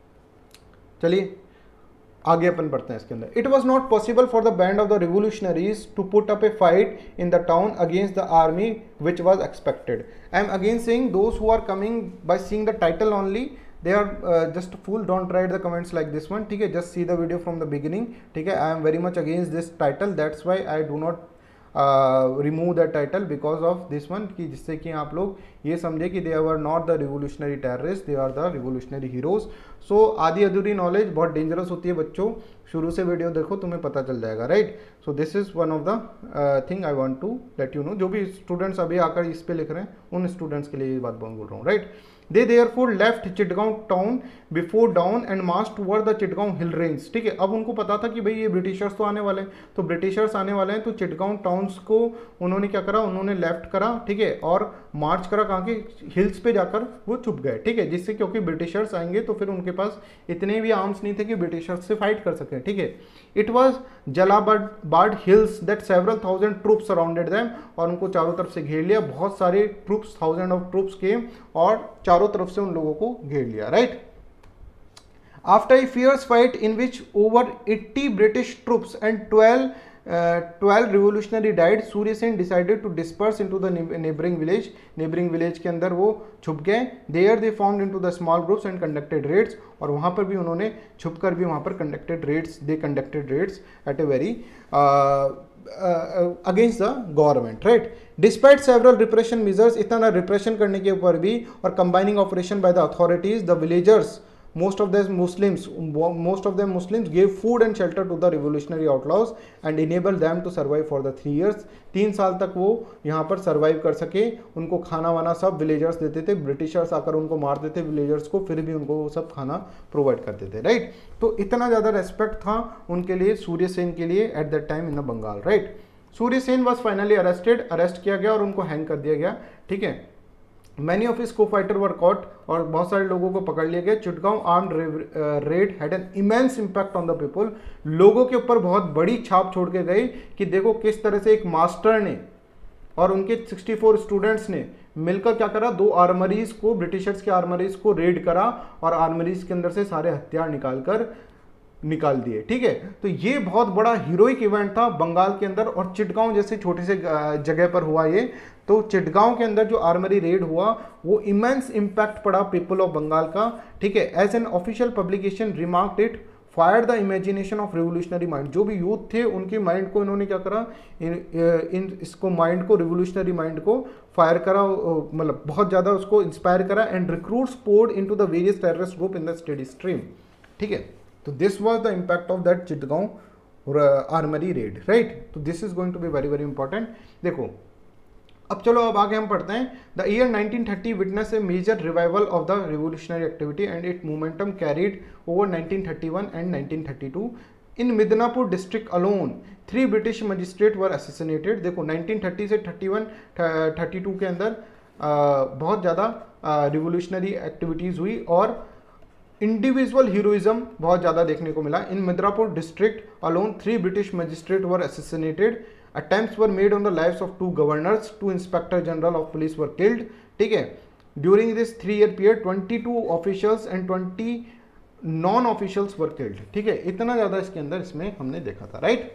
चलिए आगे अपन बढ़ते हैं इसके अंदर। It was not possible for the band of the revolutionaries to put up a fight in the town against the army which was expected. I am again saying those who are coming by seeing the title only, they are uh, just fool, don't write the comments like this one, ठीक है, just see the video from the beginning, ठीक है। I am very much against this title, that's why I do not uh, remove that title because of this one, कि जिससे कि आप लोग ये समझे कि they were not the revolutionary terrorists, they are the revolutionary heroes। so आधी अधूरी नॉलेज बहुत डेंजरस होती है बच्चों, शुरू से वीडियो देखो तुम्हें पता चल जाएगा, right. So this is one of the thing I want to let you know, जो भी स्टूडेंट्स अभी आकर इस पे लिख रहे हैं उन स्टूडेंट्स के लिए ये बात बोल रहा हूँ, right. They therefore left Chittagong town before dawn and marched toward the Chittagong hill range, ठीक है। अब उनको पता था कि भाई ये ब्रिटिशर्स तो आने वाले हैं, तो ब्रिटिशर्स आने वाले हैं, तो चिटगांव टाउन्स को उन्होंने क्या करा, उन्होंने लेफ्ट करा, ठीक है, और मार्च करा कहाँ के, हिल्स पे जाकर वो छुप गए, ठीक है, जिससे क्योंकि ब्रिटिशर्स आएंगे तो फिर उनके पास इतने भी आर्म्स नहीं थे कि ब्रिटिशर्स से फाइट कर सकें, ठीक है। It was Jalabad hills that several thousand troops surrounded them, और उनको चारों तरफ से घेर लिया, बहुत सारे ट्रूप्स, थाउजेंड ऑफ ट्रूप्स के, और चारों तरफ से उन लोगों को घेर लिया, right. After a fierce fight in which over eighty British troops and twelve twelve revolutionary died, Surya Sen decided to disperse into the neighbouring village, neighbouring village के अंदर वो छुप गए। There they formed into the small groups and conducted raids, और वहाँ पर भी उन्होंने छुपकर भी वहाँ पर conducted raids, they conducted raids at a very against the government, right. Despite several repression measures, इतना रिप्रेशन करने के ऊपर भी, और combining operation by the authorities, the villagers, most of them Muslims, most of them Muslims gave food and shelter to the revolutionary outlaws and enabled them to survive for the three years। तीन साल तक वो यहाँ पर survive कर सके, उनको खाना वाना सब विलेजर्स देते थे, ब्रिटिशर्स आकर उनको मार देते विलेजर्स को, फिर भी उनको वो सब खाना प्रोवाइड करते थे, राइट। तो इतना ज़्यादा रेस्पेक्ट था उनके लिए, सूर्य सेन के लिए, at that time in the Bengal, right. Surya Sen was finally arrested, arrest किया गया और उनको हैंग कर दिया गया, ठीक है। Many of his co fighter were caught, और बहुत सारे लोगों को पकड़ लिया गया। Chittagong armed raid had an immense impact on the people, लोगों के ऊपर बहुत बड़ी छाप छोड़ के गई कि देखो किस तरह से एक मास्टर ने और उनके सिक्सटी फोर स्टूडेंट्स ने मिलकर क्या करा, दो आर्मरीज को, ब्रिटिशर्स के आर्मरीज को रेड करा, और आर्मरीज के अंदर से सारे हथियार निकाल कर निकाल दिए, ठीक है। तो ये बहुत बड़ा हीरोइक इवेंट था बंगाल के अंदर, और चिटगांव जैसे छोटे से जगह पर हुआ ये। तो चिटगांव के अंदर जो आर्मरी रेड हुआ वो इमेंस इम्पैक्ट पड़ा पीपल ऑफ बंगाल का, ठीक है। As an official publication remarked it fire the imagination of revolutionary mind, जो भी यूथ थे उनके माइंड को इन्होंने क्या करा, इन, इन इसको माइंड को, रिवोल्यूशनरी माइंड को फायर करा, मतलब बहुत ज़्यादा उसको इंस्पायर करा, and recruits poured into the various terrorist group in the study stream, ठीक है। तो this was the impact of that Chittagong armory raid, right. तो this is going to be very very important. देखो अब चलो अब आगे हम पढ़ते हैं। The year nineteen thirty witness a major revival of the revolutionary activity and it momentum carried over nineteen thirty one and nineteen thirty to. In Midnapore district alone three British magistrate were assassinated. देखो nineteen thirty से thirty one thirty two के अंदर आ, बहुत ज़्यादा revolutionary activities हुई और individual heroism बहुत ज़्यादा देखने को मिला। In Midnapore district alone three British magistrate were assassinated. Attempts were made on the lives of two governors, two inspector general of police were killed. ठीक है, during this three year period twenty-two officials and twenty non officials were killed. ठीक है, इतना ज़्यादा इसके अंदर इसमें हमने देखा था, राइट।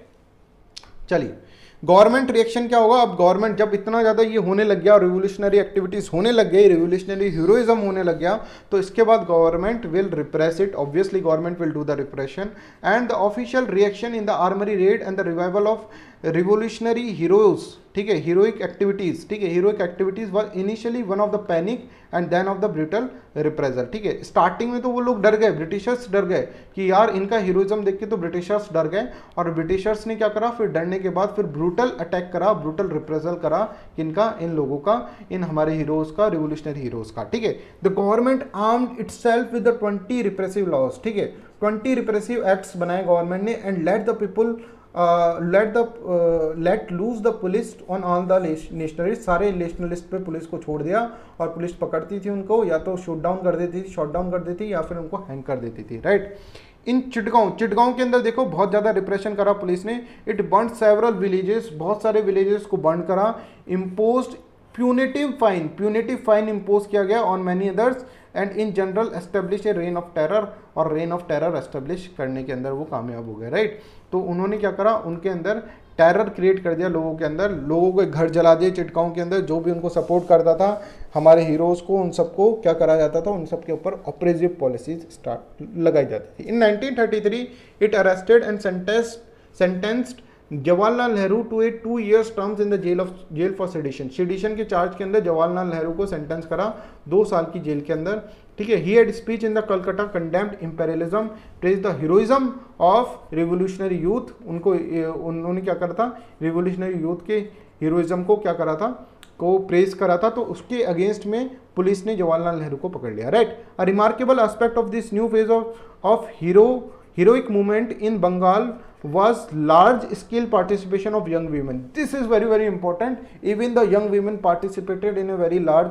चलिए गवर्नमेंट रिएक्शन क्या होगा। अब गवर्नमेंट जब इतना ज़्यादा ये होने लग गया, रिवोल्यूशनरी एक्टिविटीज़ होने लग गई, रिवोल्यूशनरी हीरोइज्म होने लग गया, तो इसके बाद government will repress it. Obviously government will do the repression and the official reaction in the armory raid and the revival of revolutionary heroes. ठीक है, हीरोइक एक्टिविटीज। ठीक है, heroic activities were initially one of the panic and then of the brutal reprisal. ठीक है, starting में तो वो लोग डर गए, ब्रिटिशर्स डर गए कि यार इनका हीरोइज्म देख के तो ब्रिटिशर्स डर गए, और ब्रिटिशर्स ने क्या करा, फिर डरने के बाद फिर ब्रूटल अटैक करा, ब्रूटल रिप्रेजल करा किनका, इन लोगों का, इन हमारे हीरोज का, रिवोल्यूशनरी हीरोज का। ठीक है, the government armed itself with the twenty repressive laws. ठीक है, ट्वेंटी रिप्रेसिव एक्ट्स बनाए गवर्नमेंट ने and let the people let the let loose the police on all the nationalist. सारे नेशनलिस्ट पे पुलिस को छोड़ दिया और पुलिस पकड़ती थी उनको, या तो शूट डाउन कर देती थी, शॉट डाउन कर देती या फिर उनको हैंग कर देती थी, राइट। इन चिटगांव चिटगांव के अंदर देखो बहुत ज़्यादा रिप्रेशन करा पुलिस ने। इट बर्न सेवरल विलेजेस, बहुत सारे विलेजेस को बर्न करा। Imposed punitive fine, punitive fine impose किया गया on many others and in general establish a reign of terror, और रेन ऑफ टेरर एस्टेब्लिश करने के अंदर वो कामयाब हो गए, राइट। तो उन्होंने क्या करा, उनके अंदर टेरर क्रिएट कर दिया लोगों के अंदर, लोगों के घर जला दिए चिटगांव के अंदर, जो भी उनको सपोर्ट करता था हमारे हीरोज़ को, उन सबको क्या करा जाता था, उन सबके ऊपर ऑपरेसिव पॉलिसीज स्टार्ट लगाई जाती थी। In nineteen thirty three it arrested and sentenced sentenced Jawaharlal Nehru to a two years terms in the jail of jail for sedition. Sedition के चार्ज के अंदर जवाहरलाल नेहरू को सेंटेंस करा दो साल की जेल के अंदर। ठीक है, he had speech in the Calcutta condemned imperialism, praise the heroism of revolutionary youth. उनको उन्होंने क्या करा था, रिवोल्यूशनरी यूथ के हीरोइज्म को क्या करा था, को प्रेज करा था। तो उसके अगेंस्ट में पुलिस ने जवाहरलाल नेहरू को पकड़ लिया, right. A remarkable aspect of this new phase of of hero heroic movement in Bengal was large scale participation of young women. This is very very important. Even the young women participated in a very large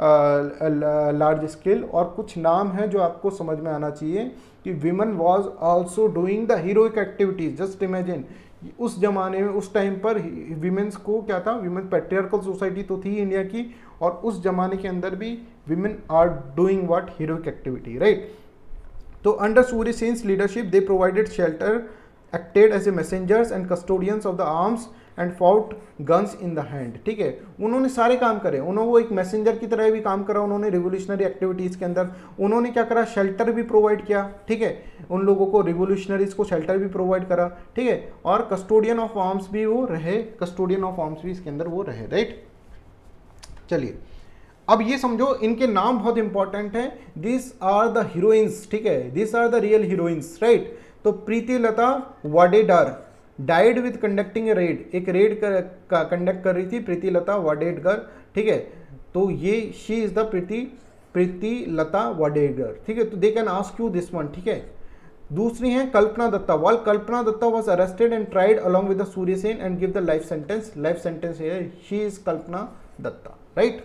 uh, large scale. और कुछ नाम है जो आपको समझ में आना चाहिए कि women was also doing the heroic activities. Just imagine उस जमाने में, उस टाइम पर women's को क्या था, women patriarchal society तो थी इंडिया की, और उस जमाने के अंदर भी women are doing what, heroic activity, right. तो under Surya Sen's leadership they provided shelter, acted as a messengers and custodians of the arms and fought guns in the hand. ठीक है, उन्होंने सारे काम करे, उन्होंने वो एक मैसेंजर की तरह भी काम करा उन्होंने रिवोल्यूशनरी एक्टिविटीज़ के अंदर। उन्होंने क्या करा, शेल्टर भी प्रोवाइड किया। ठीक है, उन लोगों को, रिवोल्यूशनरीज को शेल्टर भी प्रोवाइड करा। ठीक है, और कस्टोडियन ऑफ आर्म्स भी वो रहे, कस्टोडियन ऑफ आर्म्स भी इसके अंदर वो रहे, राइट। चलिए अब ये समझो, इनके नाम बहुत इंपॉर्टेंट है। This are the heroines. ठीक है, this are the real heroines, right. तो Preeti Lata Waddedar died with conducting a raid, एक रेड कंडक्ट कर रही थी प्रीति लता वाडेडकर। ठीक है, तो ये she is the Preeti Preeti Lata Waddedkar. ठीक है, तो they can ask you this one. ठीक है, दूसरी है Kalpana Dutta. Well Kalpana Dutta was arrested and tried along with the Surya Sen and give the life sentence, life sentence है, she is Kalpana Dutta, right.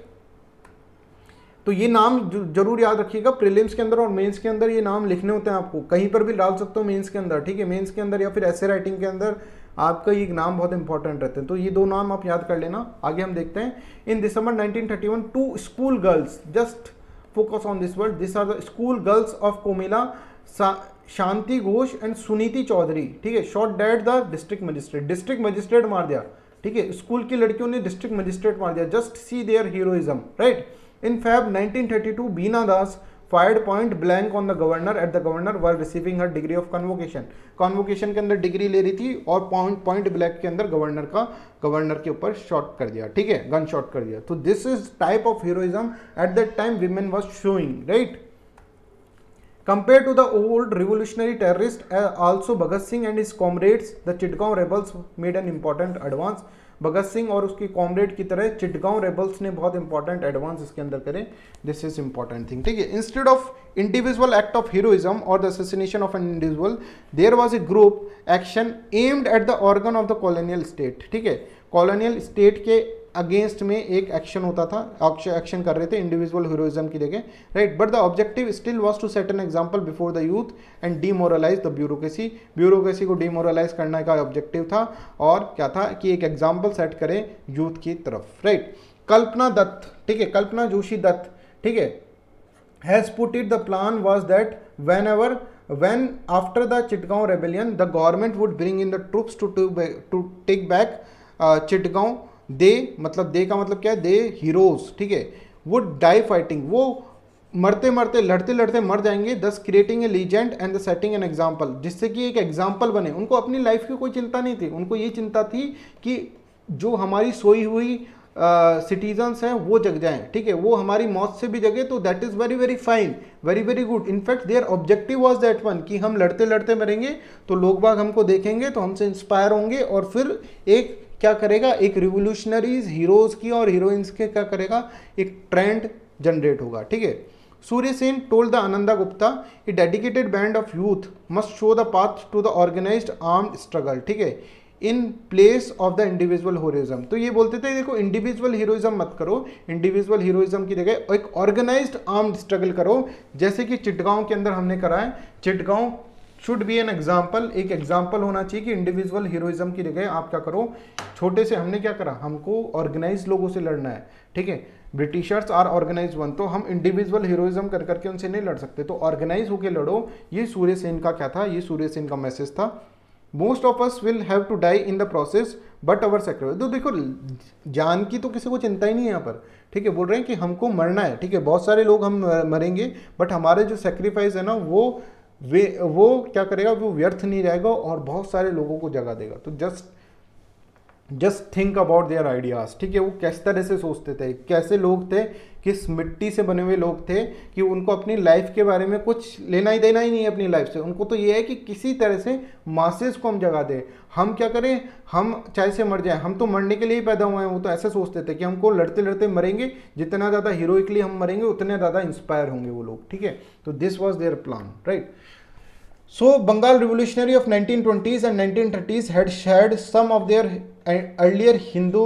तो ये नाम जरूर याद रखिएगा, प्रीलिम्स के अंदर और मेंस के अंदर ये नाम लिखने होते हैं आपको, कहीं पर भी डाल सकते हो मेंस के अंदर। ठीक है, मेंस के अंदर या फिर ऐसे राइटिंग के अंदर आपका ये नाम बहुत इंपॉर्टेंट रहते हैं, तो ये दो नाम आप याद कर लेना। आगे हम देखते हैं। In December nineteen thirty one two school girls, just focus on this word, this are the school girls of Comilla, Shanti Ghosh and Suniti Chaudhary. ठीक है, shot dead the district magistrate, district magistrate मार दिया। ठीक है, स्कूल की लड़कियों ने डिस्ट्रिक्ट मजिस्ट्रेट मार दिया। Just see their heroism, right. In Feb nineteen thirty two, Beena Das fired point blank on the governor at the governor while receiving her degree of convocation. Convocation के अंदर degree ले रही थी और point point black के अंदर governor का governor के ऊपर शॉट कर दिया। ठीक है, गन शॉट कर दिया। तो this is type of heroism at that time women was showing, right? Compared to the old revolutionary terrorists, uh, also Bhagat Singh and his comrades, the Chitgaon rebels made an important advance. Bhagat Singh और उसके comrade की तरह Chittagong rebels ने बहुत important advance इसके अंदर करे। This is important thing, ठीक है। Instead of individual act of heroism और the assassination of an individual, there was a group action aimed at the organ of the colonial state, ठीक है। कॉलोनियल स्टेट के against में एक action होता था, एक्शन कर रहे थे इंडिविजुअल हीरोइज्म की जगह, right. But the objective still was to set an example before the youth and demoralise the bureaucracy. Bureaucracy को डीमोरलाइज करने का ऑब्जेक्टिव था, और क्या था कि एक एग्जांपल सेट करें यूथ की तरफ, राइट। कल्पना दत्त, ठीक है, कल्पना जोशी दत्त, ठीक है, has put it the plan was that whenever when after the Chittagaon rebellion the government would bring in the troops to to, to take back uh, Chittagaon, they मतलब they का मतलब क्या है, दे heroes, ठीक है, would die fighting, वो मरते मरते लड़ते लड़ते मर जाएंगे, thus creating a legend and the setting an example, जिससे कि एक एग्जाम्पल बने। उनको अपनी लाइफ की कोई चिंता नहीं थी, उनको ये चिंता थी कि जो हमारी सोई हुई सिटीजन्स हैं वो जग जाएं, ठीक है, वो हमारी मौत से भी जगे, तो that is very very fine, very very good. In fact their objective was that one, कि हम लड़ते लड़ते मरेंगे तो लोग बाग हमको देखेंगे तो हमसे इंस्पायर होंगे, और फिर एक क्या करेगा, एक रिवोल्यूशनरीज हीरोज की और हीरोइंस के क्या करेगा, एक ट्रेंड जनरेट होगा, ठीक है। Surya Sen told the Ananda Gupta, a dedicated band of youth must show the path to the organised armed struggle, ठीक है, in place of the individual heroism. तो ये बोलते थे देखो इंडिविजुअल हीरोइज्म मत करो, इंडिविजुअल हीरोइज्म की जगह एक ऑर्गेनाइज्ड आर्म्ड स्ट्रगल करो, जैसे कि चिटगांव के अंदर हमने करा है। Chittagong should be an example, एक एग्जाम्पल होना चाहिए कि इंडिविजुअल हीरोइज्म की जगह आप क्या करो, छोटे से हमने क्या करा, हमको ऑर्गेनाइज लोगों से लड़ना है, ठीक है। ब्रिटिशर्स आर ऑर्गेनाइज वन, तो हम इंडिविजुअल हीरोइज्म कर करके उनसे नहीं लड़ सकते, तो ऑर्गेनाइज होकर लड़ो। ये सूर्य सेन का क्या था, ये सूर्य सेन का मैसेज था। Most of us will have to die in the process but our sacrifice. तो देखो जान की तो किसी को चिंता ही नहीं है यहाँ पर, ठीक है, बोल रहे हैं कि हमको मरना है, ठीक है, बहुत सारे लोग हम मरेंगे, बट हमारे जो सेक्रीफाइस है ना वो वे वो क्या करेगा, वो व्यर्थ नहीं रहेगा और बहुत सारे लोगों को जगा देगा। तो just just think about their ideas, ठीक है, वो किस तरह से सोचते थे, कैसे लोग थे, किस मिट्टी से बने हुए लोग थे, कि उनको अपनी लाइफ के बारे में कुछ लेना ही देना ही नहीं है अपनी लाइफ से। उनको तो ये है कि किसी तरह से मासेस को हम जगा दें, हम क्या करें, हम चाहे से मर जाएं, हम तो मरने के लिए ही पैदा हुए हैं। वो तो ऐसे सोचते थे कि हमको लड़ते लड़ते मरेंगे, जितना ज़्यादा हीरोइकली हम मरेंगे उतने ज़्यादा इंस्पायर होंगे वो लोग, ठीक है। तो this was their plan, right. So Bengal Revolutionary of nineteen twenties and nineteen thirties had shared some of their earlier Hindu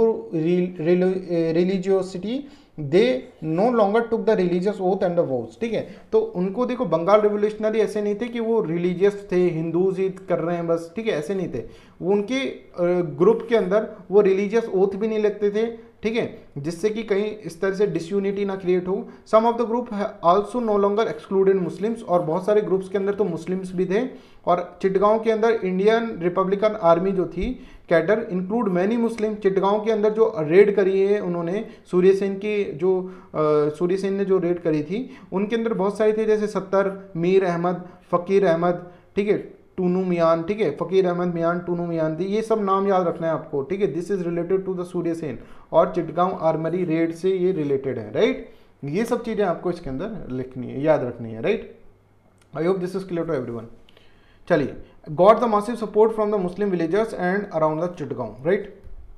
religiosity. They no longer took the religious oath and the vows, ठीक है। तो उनको देखो Bengal revolutionary ऐसे नहीं थे कि वो रिलीजियस थे, हिंदूज ही कर रहे हैं बस, ठीक है, ऐसे नहीं थे। वो उनके ग्रुप के अंदर वो रिलीजियस ओथ भी नहीं लगते थे, ठीक है, जिससे कि कहीं इस तरह से डिसयूनिटी ना क्रिएट हो। Some of the group also no longer excluded Muslims, और बहुत सारे ग्रुप्स के अंदर तो मुस्लिम्स भी थे। और चिटगांव के अंदर इंडियन रिपब्लिकन आर्मी जो थी cadre include many Muslim. Chittagong के अंदर जो रेड करी है उन्होंने, सूर्य सेन की जो सूर्य सेन ने जो रेड करी थी उनके अंदर बहुत सारे थे, जैसे सत्तर, मीर अहमद, फ़कीर अहमद, ठीक है, टूनू मियान, ठीक है, फ़कीर अहमद मियान, टूनू मियान थी, ये सब नाम याद रखना है आपको, ठीक है। This is related to the Surya Sen, और चिटगांव आर्मरी रेड से ये रिलेटेड है, राइट। ये सब चीज़ें आपको इसके अंदर लिखनी है, याद रखनी है, right. I hope this is clear to everyone. चलिए, got the massive support from the Muslim villagers and around the Chittagong, right.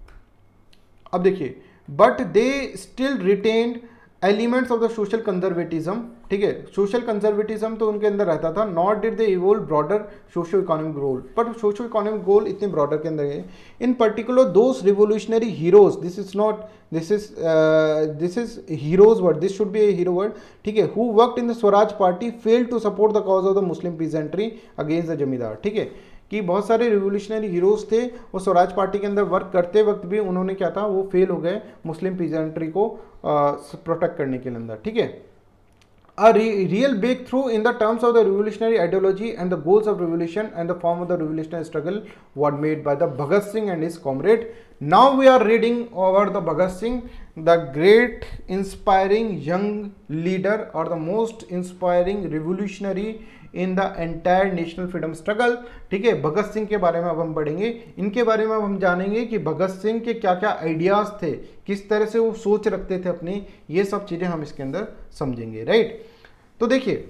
अब देखिए, but they still retained elements of the social conservatism, ठीक है, सोशल कंजर्वेटिज्म तो उनके अंदर रहता था। Not did they evolve broader socio economic goal, but socio economic goal इतने ब्रॉडर के अंदर है। In particular those revolutionary heroes, this is not this is this is heroes word, this should be a hero word, ठीक है, who worked in the Swaraj Party failed to support the cause of the Muslim peasantry against the zamindar, ठीक है, कि बहुत सारे revolutionary heroes थे, वो Swaraj party के अंदर वर्क करते वक्त भी उन्होंने क्या था, वो फेल हो गए मुस्लिम पीजेंट्री को प्रोटेक्ट करने के अंदर, ठीक है। A re real breakthrough in the terms of the revolutionary ideology and the goals of revolution and the form of the revolutionary struggle was made by the Bhagat Singh and his comrade. Now we are reading over the Bhagat Singh, the great inspiring young leader or the most inspiring revolutionary in the entire national freedom struggle. ठीक है, भगत सिंह के बारे में अब हम पढ़ेंगे, इनके बारे में अब हम जानेंगे कि भगत सिंह के क्या क्या आइडियाज थे, किस तरह से वो सोच रखते थे अपनी, ये सब चीजें हम इसके अंदर समझेंगे। राइट, तो देखिए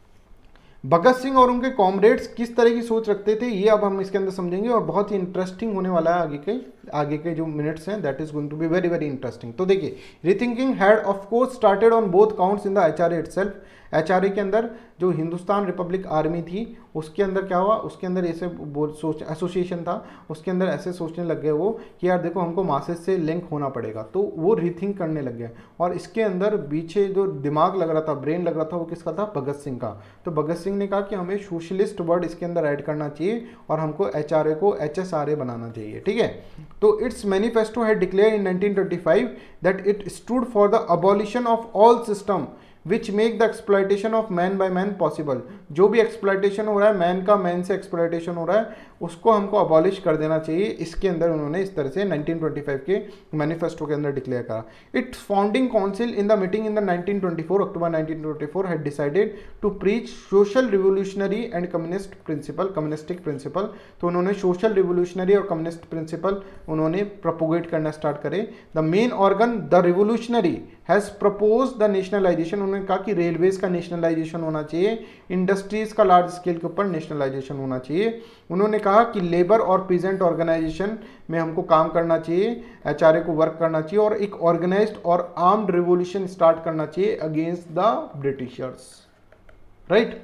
भगत सिंह और उनके कॉमरेड्स किस तरह की सोच रखते थे, ये अब हम इसके अंदर समझेंगे और बहुत ही इंटरेस्टिंग होने वाला है आगे के आगे के जो मिनट्स हैं that is going to be very very interesting. तो देखिए, rethinking had of course started on both counts in the HRA itself. HRA के अंदर जो हिंदुस्तान रिपब्लिक आर्मी थी उसके अंदर क्या हुआ, उसके अंदर ऐसे सोच एसोसिएशन था, उसके अंदर ऐसे सोचने लग गए वो कि यार देखो हमको मासेस से लिंक होना पड़ेगा, तो वो रीथिंक करने लग गए। और इसके अंदर पीछे जो दिमाग लग रहा था, ब्रेन लग रहा था, वो किसका था, भगत सिंह का। तो भगत सिंह ने कहा कि हमें सोशलिस्ट वर्ड इसके अंदर ऐड करना चाहिए और हमको एचआरए को एचएसआरए बनाना चाहिए, ठीक है। तो its manifesto had declare in nineteen twenty five that it stood for the abolition of all system which make the exploitation of man by man possible. जो भी एक्सप्लॉयटेशन हो रहा है, मैन का मैन से एक्सप्लॉयटेशन हो रहा है, उसको हमको अबॉलिश कर देना चाहिए। इसके अंदर उन्होंने इस तरह से नाइनटीन ट्वेंटी फाइव के मैनिफेस्टो के अंदर डिक्लेयर करा। Its founding council in the meeting in the nineteen twenty four October nineteen twenty four had decided to preach social revolutionary and communist principle, communistic principle. तो उन्होंने social revolutionary और communist principle उन्होंने propagate करना start करे। The main organ the revolutionary has propose the nationalisation. उन्होंने कहा कि railways का नेशनलाइजेशन होना चाहिए, इंडस्ट्रीज का लार्ज स्केल के ऊपर नेशनलाइजेशन होना चाहिए। उन्होंने कहा कि लेबर और पीजेंट ऑर्गेनाइजेशन में हमको काम करना चाहिए, एचआरए को वर्क करना चाहिए और एक ऑर्गेनाइज्ड और आर्म्ड रिवोल्यूशन स्टार्ट करना चाहिए अगेंस्ट द ब्रिटिशर्स, राइट।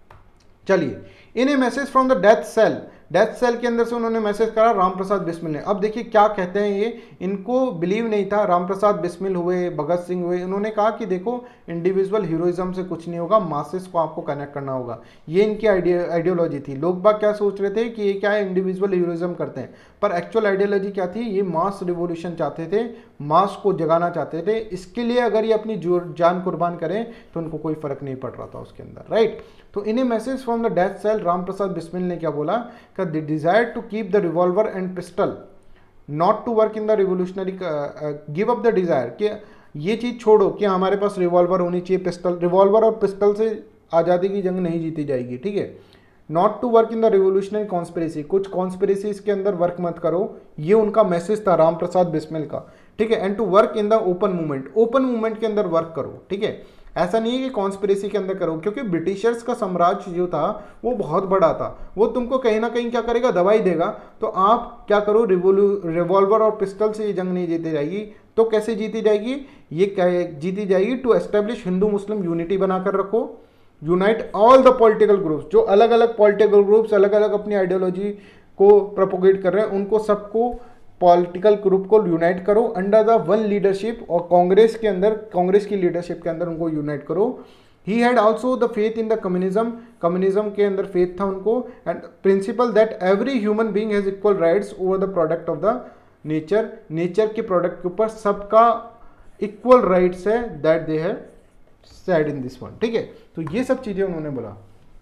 चलिए, in a message from the death cell, death cell के अंदर से उन्होंने मैसेज करा राम प्रसाद बिस्मिल ने। अब देखिए क्या कहते हैं ये, इनको बिलीव नहीं था, राम प्रसाद बिस्मिल हुए, भगत सिंह हुए, उन्होंने कहा कि देखो इंडिविजुअल हीरोइज्म से कुछ नहीं होगा, मासेस को आपको कनेक्ट करना होगा। ये इनकी आइडियोलॉजी थी। लोग बाग क्या सोच रहे थे कि ये क्या है, इंडिविजुअल हीरोइज्म करते हैं, पर एक्चुअल आइडियोलॉजी क्या थी, ये मास रिवोल्यूशन चाहते थे, मास को जगाना चाहते थे। इसके लिए अगर ये अपनी जान कुर्बान करें तो उनको कोई फर्क नहीं पड़ रहा था उसके अंदर, राइट। तो in a message from the death cell Ram Prasad Bismil ने क्या बोला कि the desire to keep the revolver and pistol not to work in the revolutionary, give up the desire, कि ये चीज छोड़ो कि हमारे पास रिवॉल्वर होनी चाहिए, पिस्टल, रिवॉल्वर और पिस्टल से आज़ादी की जंग नहीं जीती जाएगी, ठीक है। Not to work in the revolutionary conspiracy, कुछ कॉन्स्पिरेसी के अंदर वर्क मत करो, ये उनका मैसेज था राम प्रसाद बिस्मिल का, ठीक है। And to work in the open movement, open movement के अंदर वर्क करो, ठीक है। ऐसा नहीं है कि कॉन्स्पिरेसी के अंदर करो, क्योंकि ब्रिटिशर्स का साम्राज्य जो था वो बहुत बड़ा था, वो तुमको कहीं ना कहीं क्या करेगा, दवाई देगा। तो आप क्या करो, रिवॉल्वर और पिस्टल से ये जंग नहीं जीती जाएगी। तो कैसे जीती जाएगी, ये जीती जाएगी to establish Hindu Muslim unity बनाकर रखो, unite all the political groups, जो अलग अलग पॉलिटिकल ग्रुप्स अलग अलग अपनी आइडियोलॉजी को प्रोपोगेट कर रहे हैं, उनको सबको पॉलिटिकल ग्रुप को यूनाइट करो अंडर द वन लीडरशिप, और कांग्रेस के अंदर, कांग्रेस की लीडरशिप के अंदर उनको यूनाइट करो। He had also the faith in the communism, communism के अंदर फेथ था उनको, and principle that every human being has equal rights over the product of the nature, nature के प्रोडक्ट के ऊपर सबका इक्वल राइट्स है, that they have said in this one, ठीक है। तो ये सब चीजें उन्होंने बोला।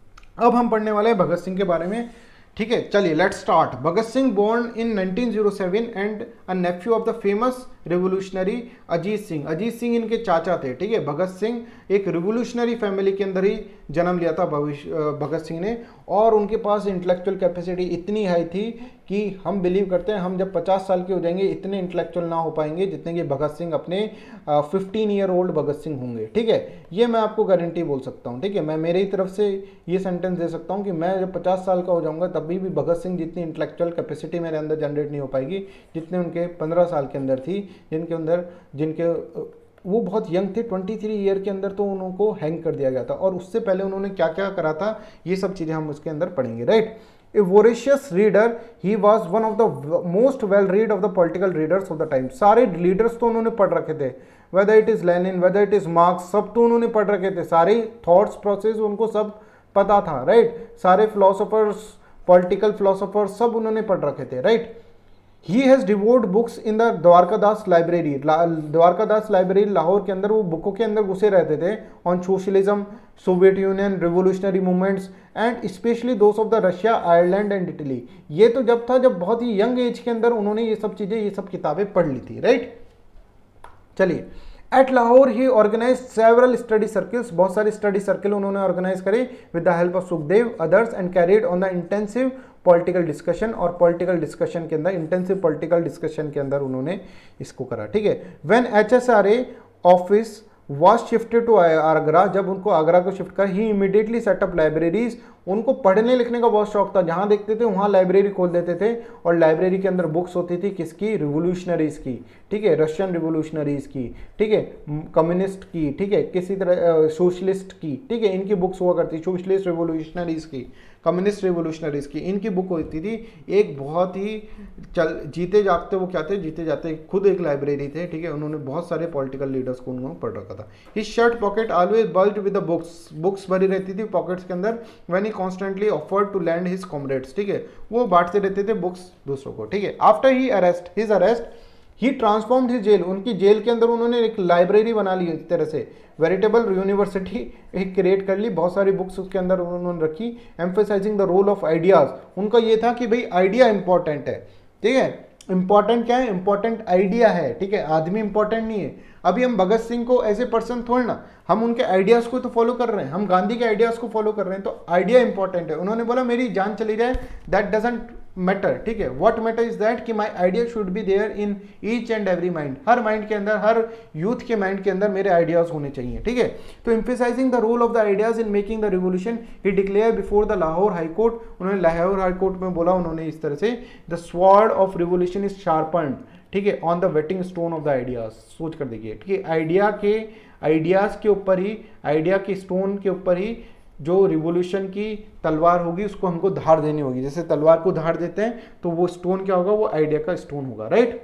अब हम पढ़ने वाले हैं भगत सिंह के बारे में, ठीक है। चलिए let's start. Bhagat Singh born in nineteen O seven and a nephew of the famous revolutionary Ajit Singh. Ajit Singh इनके चाचा थे, ठीक है। भगत सिंह एक रिवोल्यूशनरी फैमिली के अंदर ही जन्म लिया था भविष्य भगत सिंह ने, और उनके पास इंटेलेक्चुअल कैपेसिटी इतनी हाई थी कि हम बिलीव करते हैं हम जब पचास साल के हो जाएंगे इतने इंटेलेक्चुअल ना हो पाएंगे जितने कि भगत सिंह अपने fifteen year old Bhagat Singh होंगे, ठीक है। ये मैं आपको गारंटी बोल सकता हूँ, ठीक है। मैं मेरी तरफ से ये सेंटेंस दे सकता हूँ कि मैं जब पचास साल का हो जाऊंगा तभी भी भगत सिंह जितनी इंटेलेक्चुअल कैपेसिटी मेरे अंदर जनरेट नहीं हो पाएगी जितने उनके पंद्रह साल के अंदर थी, जिनके अंदर जिनके वो बहुत यंग थे, तेईस ईयर के अंदर तो उनको हैंग कर दिया गया था। और उससे पहले उन्होंने क्या क्या करा था, ये सब चीज़ें हम उसके अंदर पढ़ेंगे, right. A voracious reader, he was one of the most well read of the political readers of the time. सारे लीडर्स तो उन्होंने पढ़ रखे थे, whether it is Lenin, whether it is Marx, सब तो उन्होंने पढ़ रखे थे, सारे थॉट्स प्रोसेस उनको सब पता था, राइट। सारे फिलोसोफर्स, पॉलिटिकल फिलोसोफर्स सब उन्होंने पढ़ रखे थे, right. He has devoured books in the Dwarkadas library, Dwarkadas library Lahore के अंदर वो बुकों के अंदर घुसे रहते थे on socialism, Soviet Union, revolutionary movements and especially those of the Russia, Ireland and Italy. ये तो जब था जब बहुत ही यंग एज के अंदर उन्होंने ये सब चीज़ें, ये सब किताबें पढ़ ली थी, राइट। चलिए, at Lahore he organise several study circles, बहुत सारे स्टडी सर्कल उन्होंने ऑर्गेनाइज करे with the help of Sukhdev others and carried on the intensive political discussion, और पॉलिटिकल डिस्कशन के अंदर, इंटेंसिव पॉलिटिकल डिस्कशन के अंदर उन्होंने इसको करा, ठीक है। When HSRA office was shifted to Agra, जब उनको आगरा को शिफ्ट कर, ही इमीडिएटली सेटअप लाइब्रेरीज उनको पढ़ने लिखने का बहुत शौक था, जहां देखते थे वहां लाइब्रेरी खोल देते थे और लाइब्रेरी के अंदर बुक्स होती थी किसकी, रिवोल्यूशनरीज की, ठीक है, रशियन रिवोल्यूशनरीज की, ठीक है, कम्युनिस्ट की, ठीक है, किसी तरह सोशलिस्ट की, ठीक है, इनकी बुक्स हुआ करती, सोशलिस्ट रिवोल्यूशनरीज की, कम्युनिस्ट रिवोल्यूशनरीज की, इनकी बुक होती थी। एक बहुत ही चल जीते जागते वो क्या थे, जीते जाते खुद एक लाइब्रेरी थे, ठीक है, उन्होंने बहुत सारे पॉलिटिकल लीडर्स को उन्होंने पढ़ रखा था। His shirt pocket always bulged with the books, books भरी रहती थी पॉकेट्स के अंदर। When he constantly offered to lend his comrades, ठीक है, वो बांटते रहते थे बुक्स दूसरों को, ठीक है। After he arrest his arrest he transformed his jail, उनकी जेल के अंदर उन्होंने एक लाइब्रेरी बना ली, इस तरह से वेरिटेबल यूनिवर्सिटी एक क्रिएट कर ली, बहुत सारी बुक्स उसके अंदर उन्होंने रखी। Emphasising the role of ideas, उनका ये था कि भाई आइडिया इंपॉर्टेंट है, ठीक है, इंपॉर्टेंट क्या है, इंपॉर्टेंट आइडिया है, ठीक है, आदमी इंपॉर्टेंट नहीं है। अभी हम भगत सिंह को ऐसे पर्सन थोड़े ना, हम उनके आइडियाज को तो फॉलो कर रहे हैं, हम गांधी के आइडियाज को फॉलो कर रहे हैं, तो आइडिया इंपॉर्टेंट है। उन्होंने बोला मेरी जान चली जाए दैट डजंट मैटर, ठीक है, व्हाट मैटर इज दैट कि my idea should be there in each and every mind, हर माइंड के अंदर, हर यूथ के माइंड के अंदर मेरे आइडियाज होने चाहिए, ठीक है। तो emphasising the role of the ideas in making the revolution he declare before the Lahore high court, उन्होंने लाहौर हाई कोर्ट में बोला उन्होंने इस तरह से, the sword of revolution is sharpened, ठीक है, on the whetting stone of the ideas. सोच कर देखिए, ठीक है, आइडिया के आइडियाज के ऊपर ही, आइडिया के स्टोन के ऊपर ही जो रिवोल्यूशन की तलवार होगी उसको हमको धार देनी होगी। जैसे तलवार को धार देते हैं तो वो स्टोन क्या होगा, वो आइडिया का स्टोन होगा, राइट।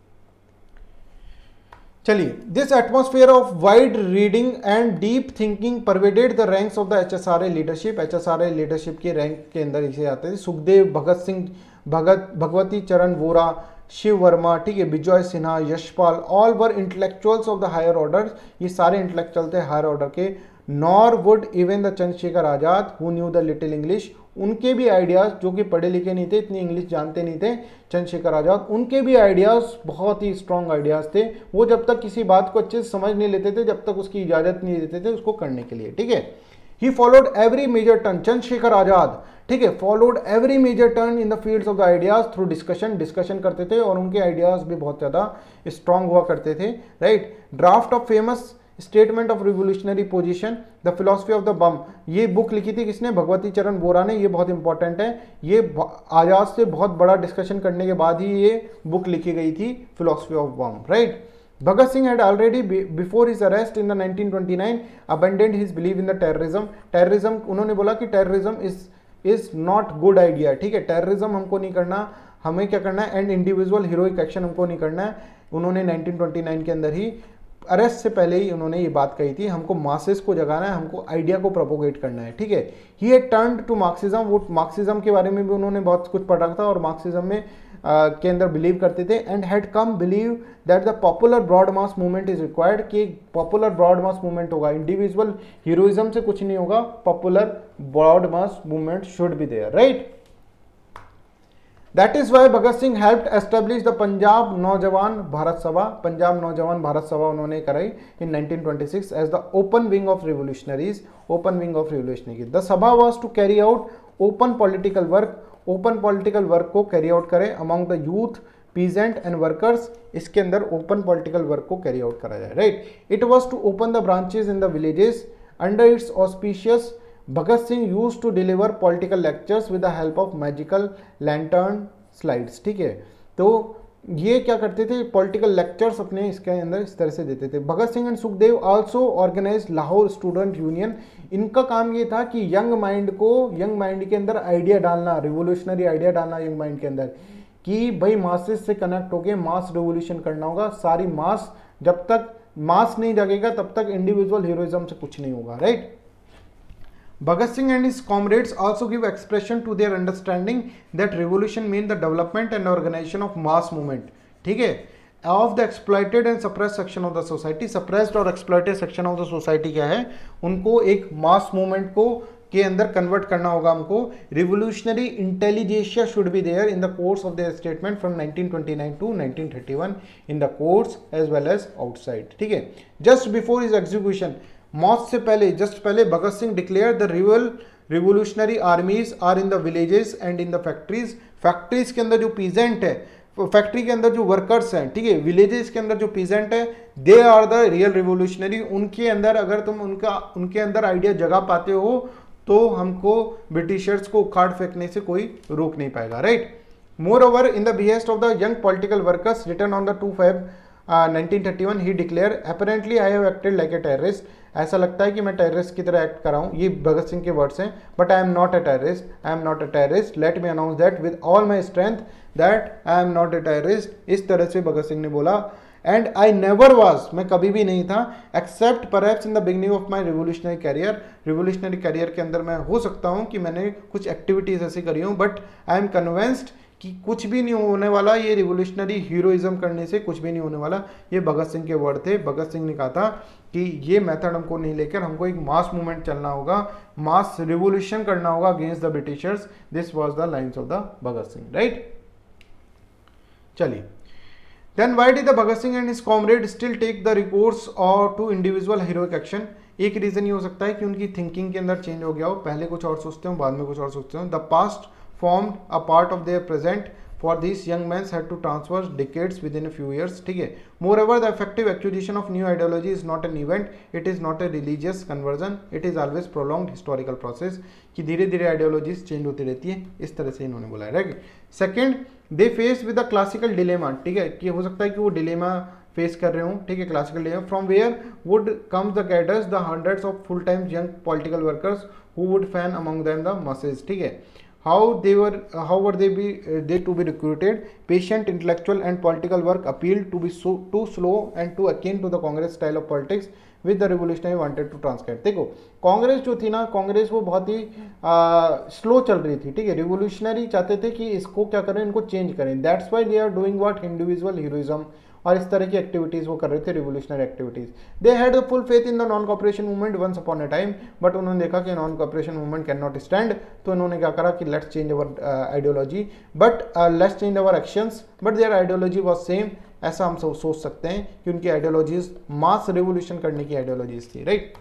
चलिए, this atmosphere of wide reading and deep thinking pervaded the ranks of the HSRA leadership, HSRA leadership के रैंक के अंदर इसे आते थे सुखदेव, भगत सिंह, भगत भगवती चरण वोरा, शिव वर्मा, ठीक है, Vijay Sinha, Yashpal, all were intellectuals of the higher order, ये सारे इंटेलेक्चुअल थे हायर ऑर्डर के। Nor would even the Chandrashekhar Azad who knew the little English, उनके भी आइडियाज, जो कि पढ़े लिखे नहीं थे, इतनी इंग्लिश जानते नहीं थे, चंद्रशेखर आजाद, उनके भी आइडियाज बहुत ही स्ट्रॉन्ग आइडियाज थे। वो जब तक किसी बात को अच्छे से समझ नहीं लेते थे, जब तक उसकी इजाजत नहीं देते थे उसको करने के लिए, ठीक है। He followed every major turn, Chandrashekhar Azad, ठीक है, followed every major turn in the fields of the ideas through discussion, discussion करते थे और उनके आइडियाज भी बहुत ज्यादा स्ट्रॉन्ग हुआ करते थे, right. Draft of famous statement of revolutionary position, the philosophy of the bomb, ये बुक लिखी थी किसने, भगवती चरण वोरा ने, ये बहुत इंपॉर्टेंट है, ये आजाद से बहुत बड़ा डिस्कशन करने के बाद ही ये बुक लिखी गई थी, philosophy of bomb, right. Bhagat Singh had already be, before his arrest in the nineteen twenty-nine abandoned his belief in the terrorism. terrorism उन्होंने बोला कि terrorism is is not good idea, ठीक है, terrorism हमको नहीं करना, हमें क्या करना है, एंड इंडिविजुअल हीरोइक एक्शन हमको नहीं करना है। उन्होंने नाइनटीन ट्वेंटी नाइन के अंदर ही, अरेस्ट से पहले ही उन्होंने ये बात कही थी, हमको मासेस को जगाना है, हमको आइडिया को प्रोपोगेट करना है, ठीक है। He had turned to Marxism, वो मार्क्सिज्म के बारे में भी उन्होंने बहुत कुछ पढ़ा था और मार्क्सिज्म में Uh, के अंदर बिलीव करते थे, and had come believe that the popular broad mass movement is required, कि पॉपुलर ब्रॉड मास मूवमेंट होगा, इंडिविजुअल हीरोइज्म से कुछ नहीं होगा, popular broad mass movement should be there, right. That is why Bhagat Singh helped establish the Punjab Naujawan Bharat Sabha, Punjab Naujawan Bharat Sabha उन्होंने कराई in nineteen twenty six as the open wing of revolutionaries, open wing of revolutionary. The सभा was to carry out open political work, open political work को carry out करें among the youth, peasant and workers, इसके अंदर open political work को carry out करा जाए, right. It was to open the branches in the villages under its auspicious. Bhagat Singh used to deliver political lectures with the help of magical lantern slides, ठीक है। तो ये क्या करते थे, पॉलिटिकल लेक्चर्स अपने इसके अंदर इस तरह से देते थे। Bhagat Singh and Sukhdev also organize Lahore student union, इनका काम ये था कि यंग माइंड को, यंग माइंड के अंदर आइडिया डालना, रिवोल्यूशनरी आइडिया डालना यंग माइंड के अंदर, कि भाई मासेस से कनेक्ट होके मास रिवोल्यूशन करना होगा, सारी मास, जब तक मास नहीं जगेगा तब तक इंडिविजुअल हीरोइज्म से कुछ नहीं होगा, right. Bhagat Singh and his comrades also give expression to their understanding that revolution means the development and organization of mass movement, ठीक है, of the exploited and suppressed section of the society। suppressed और exploited section of the society क्या है, उनको एक mass movement को के अंदर कन्वर्ट करना होगा हमको। Revolutionary intelligentsia should be there in the course of their statement from nineteen twenty nine to nineteen thirty one in the courts as well as outside, ठीक है। जस्ट बिफोर हिज एग्जीक्यूशन, मौत से पहले, just पहले, Bhagat Singh declare the rival revolutionary armies are in the villages and in the factories. Factories के अंदर जो peasant है, फैक्ट्री के अंदर जो वर्कर्स हैं, ठीक है, विलेजेस के अंदर जो पीजेंट है, they are the real revolutionary. उनके अंदर अगर तुम उनका उनके अंदर आइडिया जगा पाते हो तो हमको ब्रिटिशर्स को उखाड़ फेंकने से कोई रोक नहीं पाएगा, right. More in the behest of the young political workers return on the two five nineteen thirty one he declare apparently I have acted like a terrorist, ऐसा लगता है कि मैं टेररिस्ट की तरह एक्ट कर रहा हूँ, ये भगत सिंह के वर्ड्स हैं, but I am not a terrorist, I am not a terrorist, let me announce that with all my strength that I am not a terrorist, इस तरह से भगत सिंह ने बोला। एंड आई नेवर वॉज, मैं कभी भी नहीं था, except perhaps in the beginning of my revolutionary career, revolutionary career के अंदर मैं हो सकता हूँ कि मैंने कुछ एक्टिविटीज ऐसी करी हूँ, बट आई एम कन्विंस्ड कि कुछ भी नहीं होने वाला, ये रिवोल्यूशनरी हीरोइज्म करने से कुछ भी नहीं होने वाला। ये भगत सिंह के वर्ड थे। भगत सिंह ने कहा था कि ये मेथड हमको नहीं लेकर हमको एक मास मूवमेंट चलना होगा, मास रिवोल्यूशन करना होगा against the Britishers. This was the lines of the Bhagat Singh, right. चलिए, then why did the Bhagat Singh and his comrade still take the recourse और टू इंडिविजुअल हीरोइक एक्शन। एक रीजन ये हो सकता है कि उनकी थिंकिंग के अंदर चेंज हो गया हो, पहले कुछ और सोचते हो, बाद में कुछ और सोचते हो। The past formed a part of their present, for these young men had to transfer decades within a few years, ठीक है। Moreover, the effective acquisition of new ideology is not an event, it is not a religious conversion, it is always prolonged historical process, कि धीरे धीरे ideologies change होती रहती है, इस तरह से इन्होंने बोला है, right. Second, they face with the classical dilemma, ठीक है, कि हो सकता है कि वो डिलेमा फेस कर रहे हो, ठीक है, classical dilemma, from where would comes the cadres the hundreds of full time young political workers who would fan among them the masses, ठीक है। How they were, uh, how were they be uh, they to be recruited? Patient, intellectual, and political work appealed to be so too slow and too akin to the Congress style of politics with the revolutionary wanted to transcribe. देखो, कांग्रेस जो थी ना, कांग्रेस वो बहुत ही slow चल रही थी, ठीक है। रिवोल्यूशनरी चाहते थे कि इसको क्या करें, इनको चेंज करें। That's why they are doing what individual heroism, और इस तरह की एक्टिविटीज वो कर रहे थे, revolutionary activities. They had full faith in the non cooperation movement once upon a time, but उन्होंने देखा कि non cooperation movement can not stand, तो इन्होंने क्या करा कि let's change our ideology, but let's change our actions, but their ideology was same. ऐसा हम सब सोच सकते हैं कि उनकी आइडियोलॉजीज मास रिवोल्यूशन करने की आइडियोलॉजीज थी, राइट।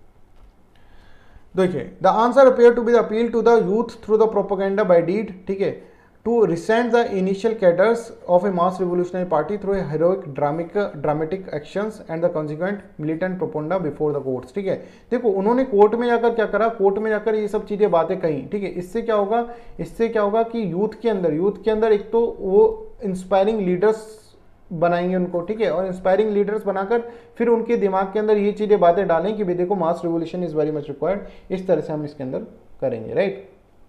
देखिए, the answer appear to be the appeal to the youth through the propaganda by deed, ठीक है, to resent the initial cadres of a mass revolutionary party through a heroic dramatic dramatic actions and the consequent militant propaganda before the courts, ठीक है। देखो, उन्होंने court में जाकर क्या करा, कोर्ट में जाकर ये सब चीजें बातें कही, ठीक है। इससे क्या होगा, इससे क्या होगा कि यूथ के अंदर यूथ के अंदर एक तो वो इंस्पायरिंग लीडर्स बनाएंगे उनको, ठीक है, और इंस्पायरिंग लीडर्स बनाकर फिर उनके दिमाग के अंदर ये चीजें बातें डालें कि भाई देखो mass revolution is very much required, इस तरह से हम इसके अंदर करेंगे, राइट।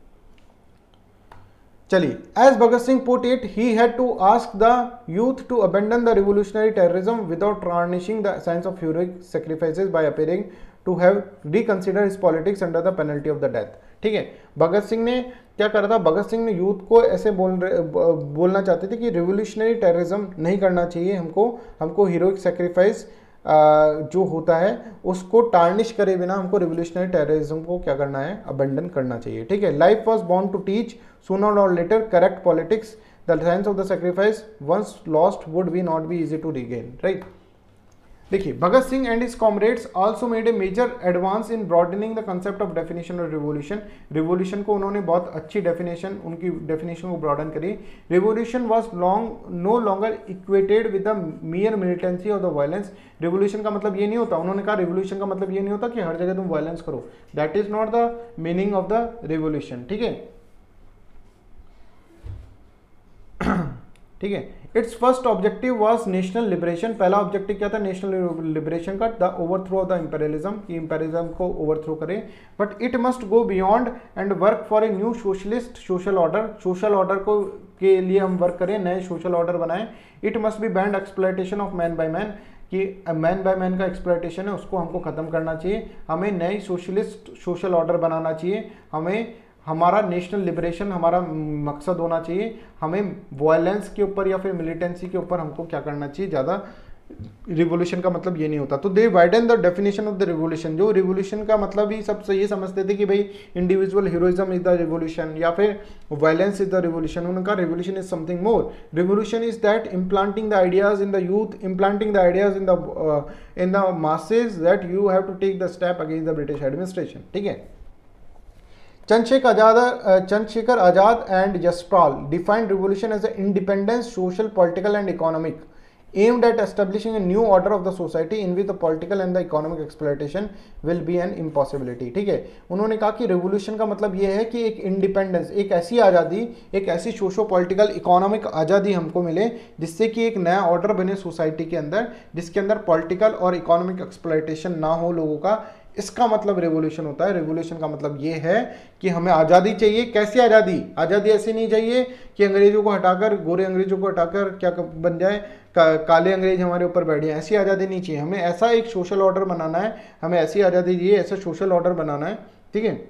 चलिए, as Bhagat Singh put it, he had to ask the youth to abandon the revolutionary terrorism without tarnishing the sense of heroic sacrifices by appearing to have reconsider his politics under the penalty of the death, ठीक है। भगत सिंह ने क्या करा था, भगत सिंह ने youth को ऐसे बोल रहे बोलना चाहते थे कि रिवोल्यूशनरी टेररिज्म नहीं करना चाहिए, हमको हमको हीरोइक सैक्रिफाइस जो होता है उसको टार्निश करे बिना हमको रिवोल्यूशनरी टेररिज्म को क्या करना है, अबेंडन करना चाहिए, ठीक है। Life was born to teach sooner or later correct politics, the science of the sacrifice once lost would be not be easy to regain, right. देखिए, Bhagat Singh and his comrades also made a major advance in broadening the concept of definition of revolution. Revolution को उन्होंने बहुत अच्छी definition, उनकी definition को broaden करी। Revolution was long no longer equated with the mere militancy of the violence. Revolution का मतलब ये नहीं होता, उन्होंने कहा रिवोल्यूशन का मतलब ये नहीं होता कि हर जगह तुम वायलेंस करो, that is not the meaning of the revolution, ठीक है, ठीक है। It's first objective was national liberation, पहला ऑब्जेक्टिव क्या था, नेशनल लिबरेशन का, the overthrow of the imperialism, कि इंपेरियलिज्म को ओवरथ्रो करे। But it must go beyond and work for a new socialist social order, social order को के लिए हम वर्क करें, नए सोशल ऑर्डर बनाएं। It must be band exploitation of man by man, कि मैन बाय मैन का एक्सप्लॉयटेशन है उसको हमको खत्म करना चाहिए, हमें नई सोशलिस्ट सोशल ऑर्डर बनाना चाहिए, हमें हमारा नेशनल लिबरेशन हमारा मकसद होना चाहिए, हमें वायलेंस के ऊपर या फिर मिलिटेंसी के ऊपर हमको क्या करना चाहिए, ज़्यादा रिवोल्यूशन का मतलब ये नहीं होता। तो they widen the definition of the revolution, जो रिवोल्यूशन का मतलब ही सब ये समझते थे कि भाई individual heroism is the revolution या फिर वायलेंस इज द रिवोल्यूशन, उनका revolution is something more. Revolution is that implanting the ideas in the youth, implanting the ideas in the in the masses that you have to take the step against the British administration, ठीक है। चंद्रशेखर आजाद Chandrashekhar Azad and Yashpal defined revolution as a independence social political and economic. aimed at establishing a new order of the society in which the political and the economic exploitation will be an impossibility। ठीक है, उन्होंने कहा कि revolution का मतलब ये है कि एक इंडिपेंडेंस, एक ऐसी आज़ादी, एक ऐसी सोशो पॉलिटिकल इकोनॉमिक आज़ादी हमको मिले जिससे कि एक नया ऑर्डर बने सोसाइटी के अंदर, जिसके अंदर पॉलिटिकल और इकोनॉमिक एक्सप्लॉयटेशन ना हो लोगों का। इसका मतलब रेवोल्यूशन होता है। रेवोल्यूशन का मतलब ये है कि हमें आज़ादी चाहिए। कैसी आज़ादी? आज़ादी ऐसी नहीं चाहिए कि अंग्रेजों को हटाकर, गोरे अंग्रेजों को हटाकर क्या बन जाए, का, काले अंग्रेज हमारे ऊपर बैठ जाए। ऐसी आज़ादी नहीं चाहिए हमें। ऐसा एक सोशल ऑर्डर बनाना है, हमें ऐसी आज़ादी चाहिए, ऐसा सोशल ऑर्डर बनाना है, ठीक है,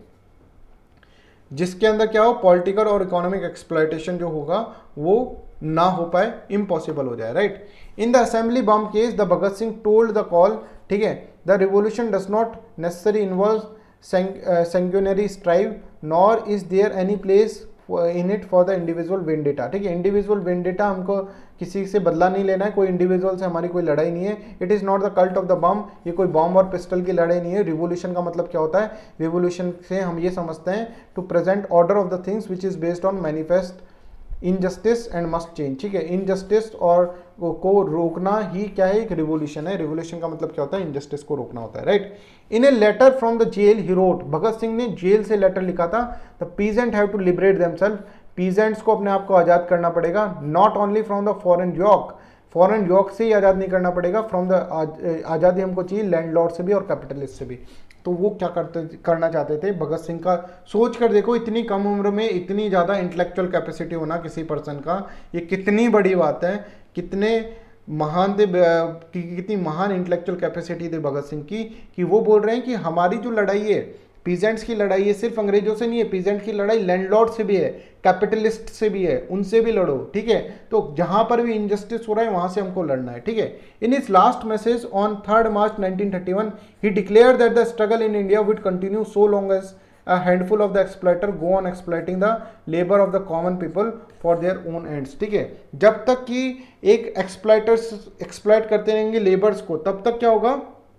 जिसके अंदर क्या हो, पॉलिटिकल और इकोनॉमिक एक्सप्लॉयटेशन जो होगा वो ना हो पाए, इम्पॉसिबल हो जाए, right. In the assembly bomb case the Bhagat Singh told the call, ठीक है, the revolution does not necessary involve sanguinary strife nor is there any place in it for the individual vendetta। ठीक है, इंडिविजुअल वेंडेटा, हमको किसी से बदला नहीं लेना है, कोई इंडिविजुअल से हमारी कोई लड़ाई नहीं है। It is not the cult of the bomb, ये कोई बॉम्ब और पिस्टल की लड़ाई नहीं है। रिवोल्यूशन का मतलब क्या होता है? रिवोल्यूशन से हम ये समझते हैं to present order of the things which is based on manifest injustice and must change. ठीक है, इनजस्टिस और को रोकना ही क्या है? एक रिवोल्यूशन है। रिवोल्यूशन का मतलब क्या होता है? इनजस्टिस को रोकना होता है, right. In a letter from the jail he wrote, Bhagat Singh ने जेल से लेटर लिखा था, the peasant have to liberate themselves, peasants को अपने आप को आज़ाद करना पड़ेगा, not only from the foreign yoke, foreign yoke से ही आज़ाद नहीं करना पड़ेगा, फ्रॉम द आज़ादी हमको चाहिए लैंडलॉर्ड से भी और कैपिटलिस्ट से भी। तो वो क्या करते करना चाहते थे भगत सिंह का? सोच कर देखो, इतनी कम उम्र में इतनी ज़्यादा इंटेलेक्चुअल कैपेसिटी होना किसी पर्सन का, ये कितनी बड़ी बात है। कितने महान थे, कितनी महान इंटेलेक्चुअल कैपेसिटी थी भगत सिंह की, कि वो बोल रहे हैं कि हमारी जो लड़ाई है, पीजेंट्स की लड़ाई है, सिर्फ अंग्रेजों से नहीं है, पीजेंट की लड़ाई लैंडलॉर्ड से भी है, कैपिटलिस्ट से भी है, उनसे भी लड़ो। ठीक है, तो जहां पर भी इनजस्टिस हो रहा है वहां से हमको लड़ना है। ठीक है, in his last message on third March nineteen thirty one he declared that the struggle in India would continue so long as a handful of the exploiter go on exploiting the labor of the common people for their own ends। ठीक है, जब तक कि एक एक्सप्लॉइटर्स exploit करते रहेंगे labours को, तब तक क्या होगा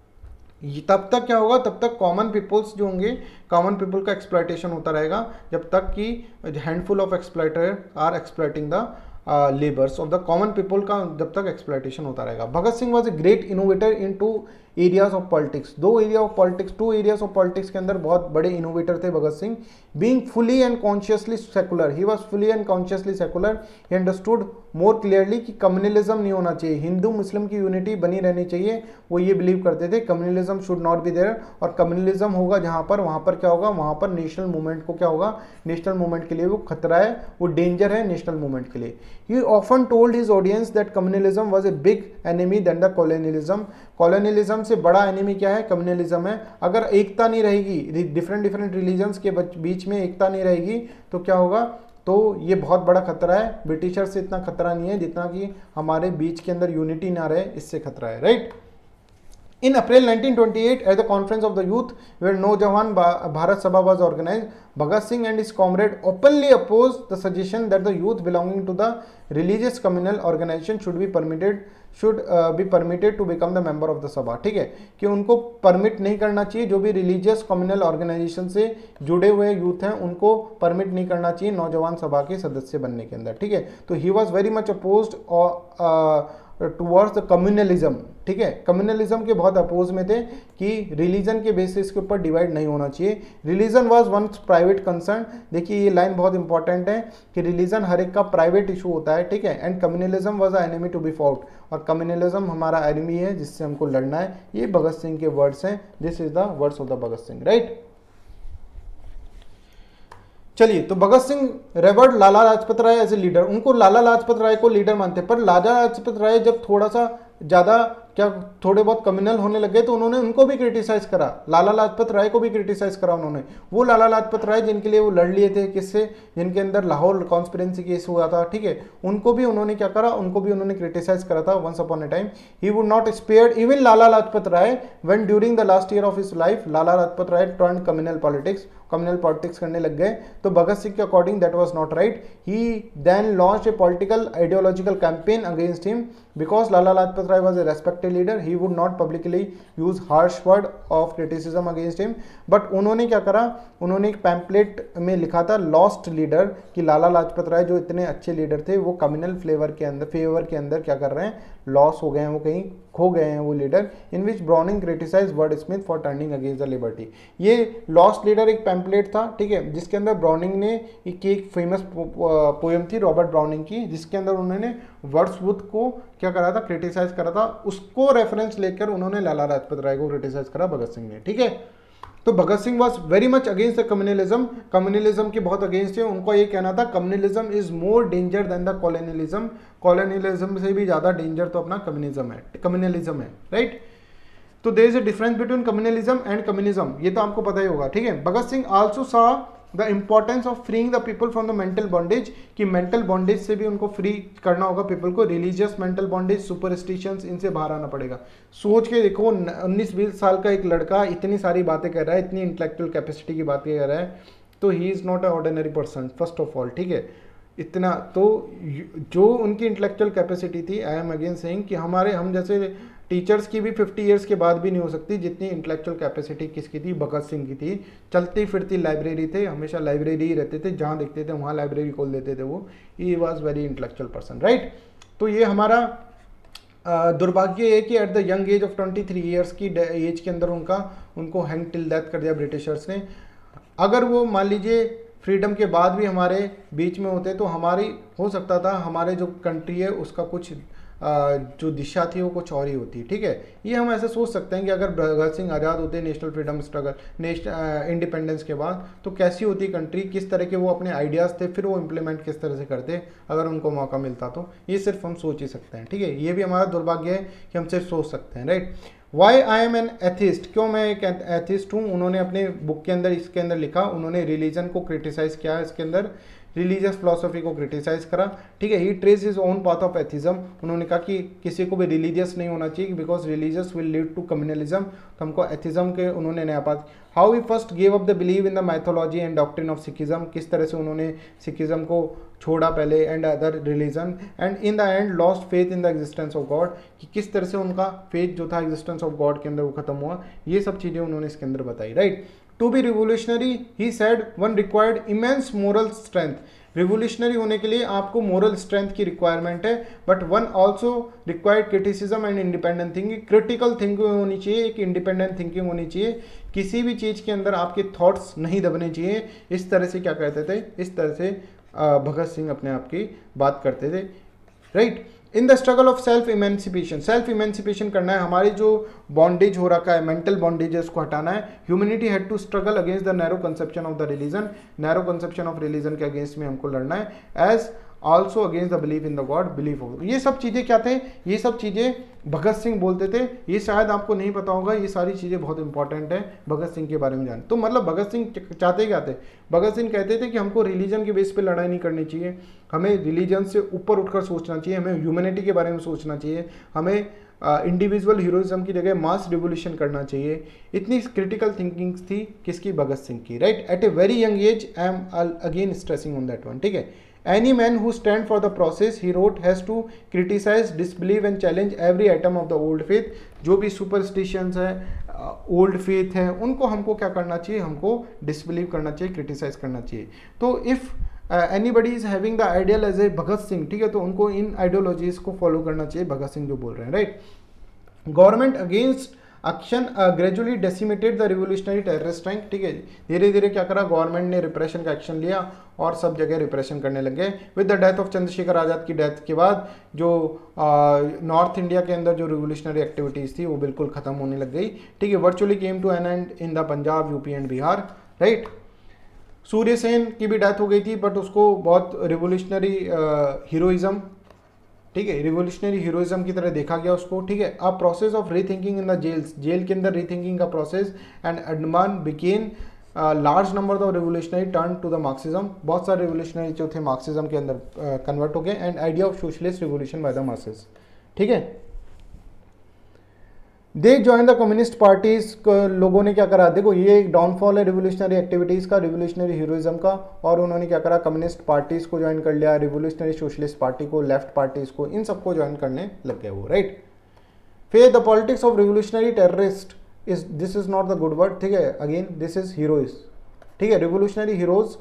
तब तक क्या होगा तब तक कॉमन पीपल्स जो होंगे, कॉमन पीपल का एक्सप्लॉइटेशन होता रहेगा, जब तक कि handful of exploiter are exploiting the labours of the common people का जब तक एक्सप्लॉइटेशन होता रहेगा। Bhagat Singh was a great innovator in two areas of politics, दो area of politics two areas of politics के अंदर बहुत बड़े इनोवेटर थे Bhagat Singh. Being fully and consciously secular, he was fully and consciously secular, he understood more clearly कि communalism नहीं होना चाहिए, हिंदू मुस्लिम की यूनिटी बनी रहनी चाहिए। वो ये बिलीव करते थे communalism should not be there, और कम्युनलिज्म होगा जहाँ पर, वहाँ पर क्या होगा, वहाँ पर नेशनल मूवमेंट को क्या होगा, नेशनल मूवमेंट के लिए वो खतरा है, वो डेंजर है नेशनल मूवमेंट के लिए। He often told his audience that communalism was a big enemy than the colonialism, colonialism से बड़ा एनिमी क्या है? कम्युनलिज्म है। अगर एकता नहीं रहेगी, डिफरेंट डिफरेंट रिलीजन्स के बीच में एकता नहीं रहेगी, तो क्या होगा? तो ये बहुत बड़ा खतरा है। ब्रिटिशर से इतना खतरा नहीं है जितना कि हमारे बीच के अंदर यूनिटी ना रहे, इससे खतरा है, right. In April nineteen twenty-eight, at the conference of the youth, where Naujawan Bharat Sabha was organized, Bhagat Singh and his comrade openly opposed the suggestion that the youth belonging to the religious communal organization should be permitted should uh, be permitted to become the member of the Sabha। ठीक है, कि उनको permit नहीं करना चाहिए, जो भी religious communal organisation से जुड़े हुए यूथ हैं उनको परमिट नहीं करना चाहिए नौजवान सभा के सदस्य बनने के अंदर। ठीक है, तो he was very much opposed और टूवर्ड्स द कम्युनलिज्म। ठीक है, कम्युनलिज्म के बहुत अपोज में थे कि रिलीजन के बेसिस के ऊपर डिवाइड नहीं होना चाहिए। Religion was once private concern, देखिए ये लाइन बहुत इंपॉर्टेंट है कि रिलीजन हर एक का प्राइवेट इशू होता है। ठीक है, and communalism was a enemy to be fought, और कम्युनलिज्म हमारा एनिमी है जिससे हमको लड़ना है। ये भगत सिंह के वर्ड्स हैं, this is the words of the Bhagat Singh, right. चलिए, तो Bhagat Singh revered Lala Lajpat Rai as a leader, उनको लाला लाजपत राय को लीडर मानते, पर लाला लाजपत राय जब थोड़ा सा ज़्यादा क्या थोड़े बहुत कम्युनल होने लगे तो उन्होंने उनको भी क्रिटिसाइज करा, लाला लाजपत राय को भी क्रिटिसाइज करा उन्होंने। वो लाला लाजपत राय जिनके लिए वो लड़ लिए थे, किससे, जिनके अंदर लाहौर कॉन्स्पिरेंसी केस हुआ था, ठीक है, उनको भी उन्होंने क्या करा, उनको भी उन्होंने क्रिटिसाइज करा था। Once upon a time he would not spared even Lala Lajpat Rai when during the last year of his life Lala Lajpat Rai turned communal politics, communal politics करने लग गए, तो भगत सिंह के according that was not right. He then launched a political ideological campaign against him because Lala Lajpat Rai was a respected leader. He would not publicly use harsh word of criticism against him, but उन्होंने क्या करा, उन्होंने एक pamphlet में लिखा था lost leader, कि लाला लाजपत राय जो इतने अच्छे लीडर थे वो कम्युनल फ्लेवर के अंदर फेवर के अंदर क्या कर रहे हैं, लॉस हो गए हैं, वो कहीं खो गए हैं वो leader. In which Browning criticize Wordsworth for turning against the liberty. ये लॉस्ट लीडर एक पैम्पलेट था, ठीक है, जिसके अंदर ब्राउनिंग ने एक एक फेमस पोएम थी रॉबर्ट ब्राउनिंग की, जिसके अंदर उन्होंने वर्ड्सवर्थ को क्या करा था, क्रिटिसाइज करा था. उसको रेफरेंस लेकर उन्होंने लाला लाजपत राय को क्रिटिसाइज करा भगत सिंह ने, ठीक है. तो Bhagat Singh was very much against the communalism, communalism के बहुत अगेंस्ट है. उनको ये कहना था communalism is more danger than the colonialism, colonialism से भी ज्यादा डेंजर तो अपना कम्युनिज्म है, कम्युनलिज्म है, राइट. तो there is a difference between communalism and communism, ये तो आपको पता ही होगा, ठीक है. Bhagat Singh also saw the importance of freeing the people from the mental bondage, कि मेंटल बॉन्डेज से भी उनको फ्री करना होगा पीपल को, रिलीजियस मेंटल बॉन्डेज, सुपरस्टिशंस, इनसे बाहर आना पड़ेगा. सोच के देखो उन्नीस बीस साल का एक लड़का इतनी सारी बातें कर रहा है, इतनी इंटेलेक्चुअल कैपेसिटी की बातें कर रहा है, तो he is not a ordinary person first of all, ठीक है. इतना तो जो उनकी इंटेलेक्चुअल कैपेसिटी थी, आई एम अगेन सेइंग कि हमारे हम जैसे टीचर्स की भी फिफ्टी इयर्स के बाद भी नहीं हो सकती जितनी इंटेलेक्चुअल कैपेसिटी किसकी थी, भगत सिंह की थी. चलती फिरती लाइब्रेरी थे, हमेशा लाइब्रेरी ही रहते थे, जहाँ देखते थे वहाँ लाइब्रेरी खोल देते थे वो. He was very intellectual person, right. तो ये हमारा दुर्भाग्य है कि at the young age of twenty three years की एज के अंदर उनका उनको हैंग टिल डेथ कर दिया ब्रिटिशर्स ने. अगर वो मान लीजिए फ्रीडम के बाद भी हमारे बीच में होते तो हमारी हो सकता था हमारे जो कंट्री है उसका कुछ जो दिशा थी वो कुछ और ही होती, ठीक है. ये हम ऐसे सोच सकते हैं कि अगर भगत सिंह आज़ाद होते national freedom struggle national independence के बाद, तो कैसी होती कंट्री, किस तरह के वो अपने आइडियाज़ थे फिर वो इम्प्लीमेंट किस तरह से करते अगर उनको मौका मिलता. तो ये सिर्फ हम सोच ही सकते हैं, ठीक है. ये भी हमारा दुर्भाग्य है कि हम सिर्फ सोच सकते हैं, right. Why I am an atheist, क्यों मैं एक एथिस्ट हूँ. उन्होंने अपने बुक के अंदर इसके अंदर लिखा, उन्होंने रिलीजन को क्रिटिसाइज किया है, इसके अंदर रिलीजियस फिलोसफी को क्रिटिसाइज करा, ठीक है. He trace his own path of atheism, उन्होंने कहा कि किसी को भी रिलीजियस नहीं होना चाहिए because religious will lead to communalism, तो हमको एथिज्म के उन्होंने नया path. How he first gave up the believe in the mythology and doctrine of Sikhism, किस तरह से उन्होंने सिखिज्म को छोड़ा पहले and other religion, and in the end lost faith in the existence of God, कि किस तरह से उनका फेथ जो था एग्जिस्टेंस ऑफ गॉड के अंदर वो खत्म हुआ. ये सब चीज़ें उन्होंने इसके अंदर बताई, right. To be revolutionary he said one required immense moral strength, revolutionary होने के लिए आपको मोरल स्ट्रेंथ की रिक्वायरमेंट है, but one also required criticism and independent thinking, critical thinking होनी चाहिए, एक इंडिपेंडेंट थिंकिंग होनी चाहिए. किसी भी चीज़ के अंदर आपके थॉट्स नहीं दबने चाहिए. इस तरह से क्या कहते थे, इस तरह से भगत सिंह अपने आप की बात करते थे, right. In the struggle of self emancipation, self emancipation करना है, हमारी जो बॉन्डेज हो रखा है, मेंटल बॉन्डेज है, उसको हटाना है. Humanity had to struggle against the narrow conception of the religion, narrow conception of religion के अगेंस्ट में हमको लड़ना है. As also against the belief in the God, belief हो. ये सब चीज़ें क्या थे, ये सब चीज़ें भगत सिंह बोलते थे. ये शायद आपको नहीं पता होगा, ये सारी चीज़ें बहुत इंपॉर्टेंट है भगत सिंह के बारे में जान. तो मतलब भगत सिंह चाहते क्या थे, भगत सिंह कहते थे कि हमको रिलीजन के बेस पे लड़ाई नहीं करनी चाहिए, हमें रिलीजन से ऊपर उठकर सोचना चाहिए, हमें ह्यूमैनिटी के बारे में सोचना चाहिए, हमें इंडिविजुअल हीरोइज्म की जगह मास रिवोल्यूशन करना चाहिए. इतनी क्रिटिकल थिंकिंग थी किसकी, भगत सिंह की, right. At a very young age, I am again stressing on that one, ठीक है. Any man who stand for the process, he wrote, has to criticize, disbelieve and challenge every item of the old faith. जो भी superstitions है, old uh, faith है, उनको हमको क्या करना चाहिए, हमको डिसबिलीव करना चाहिए, क्रिटिसाइज करना चाहिए. तो if anybody is having the ideal as a Bhagat Singh, ठीक है, तो उनको इन आइडियोलॉजीज को फॉलो करना चाहिए, भगत सिंह जो बोल रहे हैं, right. Government against action gradually decimated the revolutionary terrorist rank, ठीक है. धीरे धीरे क्या करा, गवर्नमेंट ने रिप्रेशन का एक्शन लिया और सब जगह रिप्रेशन करने लगे. With the death of Chandrashekhar Azad की डेथ के बाद जो नॉर्थ इंडिया के अंदर जो रिवोल्यूशनरी एक्टिविटीज़ थी वो बिल्कुल ख़त्म होने लग गई, ठीक है. Virtually came to an end in the Punjab, UP and Bihar, right. Surya Sen की भी डेथ हो गई थी, बट उसको बहुत रिवोल्यूशनरी हीरोइज्म, ठीक है, रिवोल्यूशनरी हीरोइज्म की तरह देखा गया उसको, ठीक है. A process of rethinking in the jails, jail के अंदर रीथिंकिंग का process, and Andaman became large number of revolutionary turn to the Marxism, बहुत सारे रिवोल्यूशनरी जो थे मार्क्सिज्म के अंदर कन्वर्ट uh, हो गए. And idea of socialist revolution by the masses, ठीक है. They join the communist parties, लोगों ने क्या करा, देखो ये एक डाउनफॉल है रिवोल्यूशनरी एक्टिविटीज़ का, रिवोल्यूशनरी हीरोइज्म का, और उन्होंने क्या करा, कम्युनिस्ट पार्टीज़ को ज्वाइन कर लिया, रिवोल्यूशनरी सोशलिस्ट पार्टी को, लेफ्ट पार्टीज़ को, इन सबको ज्वाइन करने लग गए वो, राइट। फिर the politics of revolutionary terrorist is, this is not the good word, ठीक है, अगेन दिस इज हीरोइज, ठीक है, revolutionary heroes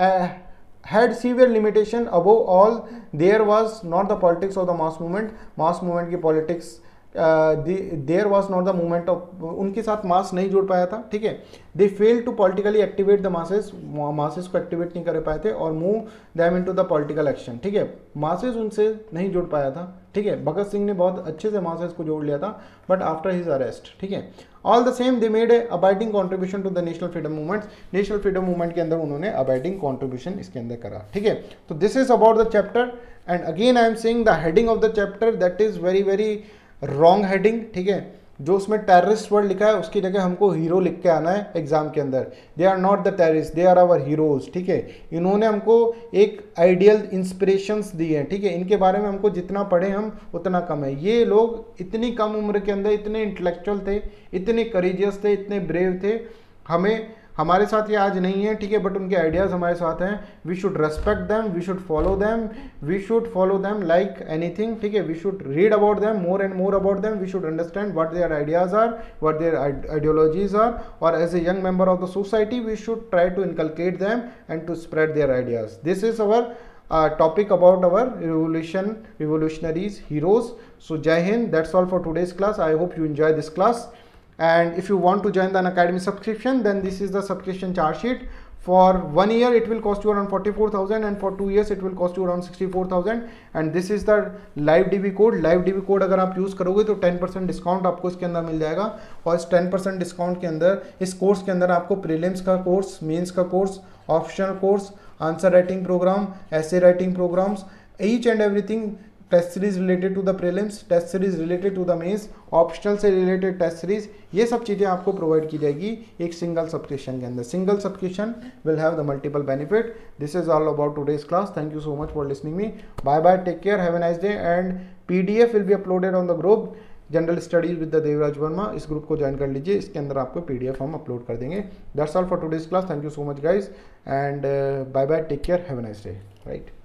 had severe limitation. Above all, there was not the politics of the mass movement. Mass movement की politics, uh, the, there was not the movement of, उनके साथ मास नहीं जुड़ पाया था, ठीक है। They failed to politically activate the masses, masses को activate नहीं कर पाए थे और move them into the political action, ठीक है। masses उनसे नहीं जुड़ पाया था, ठीक है। भगत सिंह ने बहुत अच्छे से masses को जोड़ लिया था, but after his arrest, ठीक है। All the same they made a abiding contribution to the national freedom movement, national freedom movement के अंदर उन्होंने अबाइडिंग कॉन्ट्रीब्यूशन इसके अंदर करा, ठीक है। तो this is about the chapter, and again I am saying the heading of the chapter that is very very wrong heading, ठीक है। जो उसमें टेररिस्ट वर्ड लिखा है उसकी जगह हमको हीरो लिख के आना है एग्जाम के अंदर। They are not the terrorist, they are our heroes, ठीक है। इन्होंने हमको एक आइडियल इंस्पिरेशंस दी है, ठीक है। इनके बारे में हमको जितना पढ़े हम उतना कम है। ये लोग इतनी कम उम्र के अंदर इतने इंटेलेक्चुअल थे, इतने करेजियस थे, इतने ब्रेव थे। हमें हमारे साथ ये आज नहीं है, ठीक है, बट उनके आइडियाज़ हमारे साथ हैं। We should respect them, we should follow them, we should follow them like anything, ठीक है। We should read about them, more and more about them, we should understand what their ideas are, what their ideologies are, और as a young member of the society we should try to inculcate them and to spread their ideas. This is our Uh, topic about our revolution revolutionaries heroes. So Jai Hind, that's all for today's class. I hope you enjoy this class, and if you want to join the Unacademy subscription, then this is the subscription charge sheet. For one year it will cost you around forty-four thousand, and for two years it will cost you around sixty-four thousand, and this is the live D B code. live D B code अगर आप use करोगे तो ten percent discount आपको इसके अंदर मिल जाएगा, और इस ten percent डिस्काउंट के अंदर इस कोर्स के अंदर आपको प्रीलिम्स का कोर्स, मेंस का कोर्स, optional course, answer writing programme, essay writing programmes, each and everything, test series related to the prelims, test series related to the mains, optional से रिलेटेड टेस्ट सीरीज, ये सब चीज़ें आपको प्रोवाइड की जाएगी एक सिंगल सब्सक्रिप्शन के अंदर। Single subscription will have the multiple benefit. This is all about today's class. Thank you so much for listening me. Bye bye, take care, have a nice day, and PDF will be uploaded on the group general studies with the Devraj Verma. इस group को join कर लीजिए, इसके अंदर आपको PDF हम upload कर देंगे। That's all for today's class. Thank you so much guys, and bye bye, take care, have a nice day, right.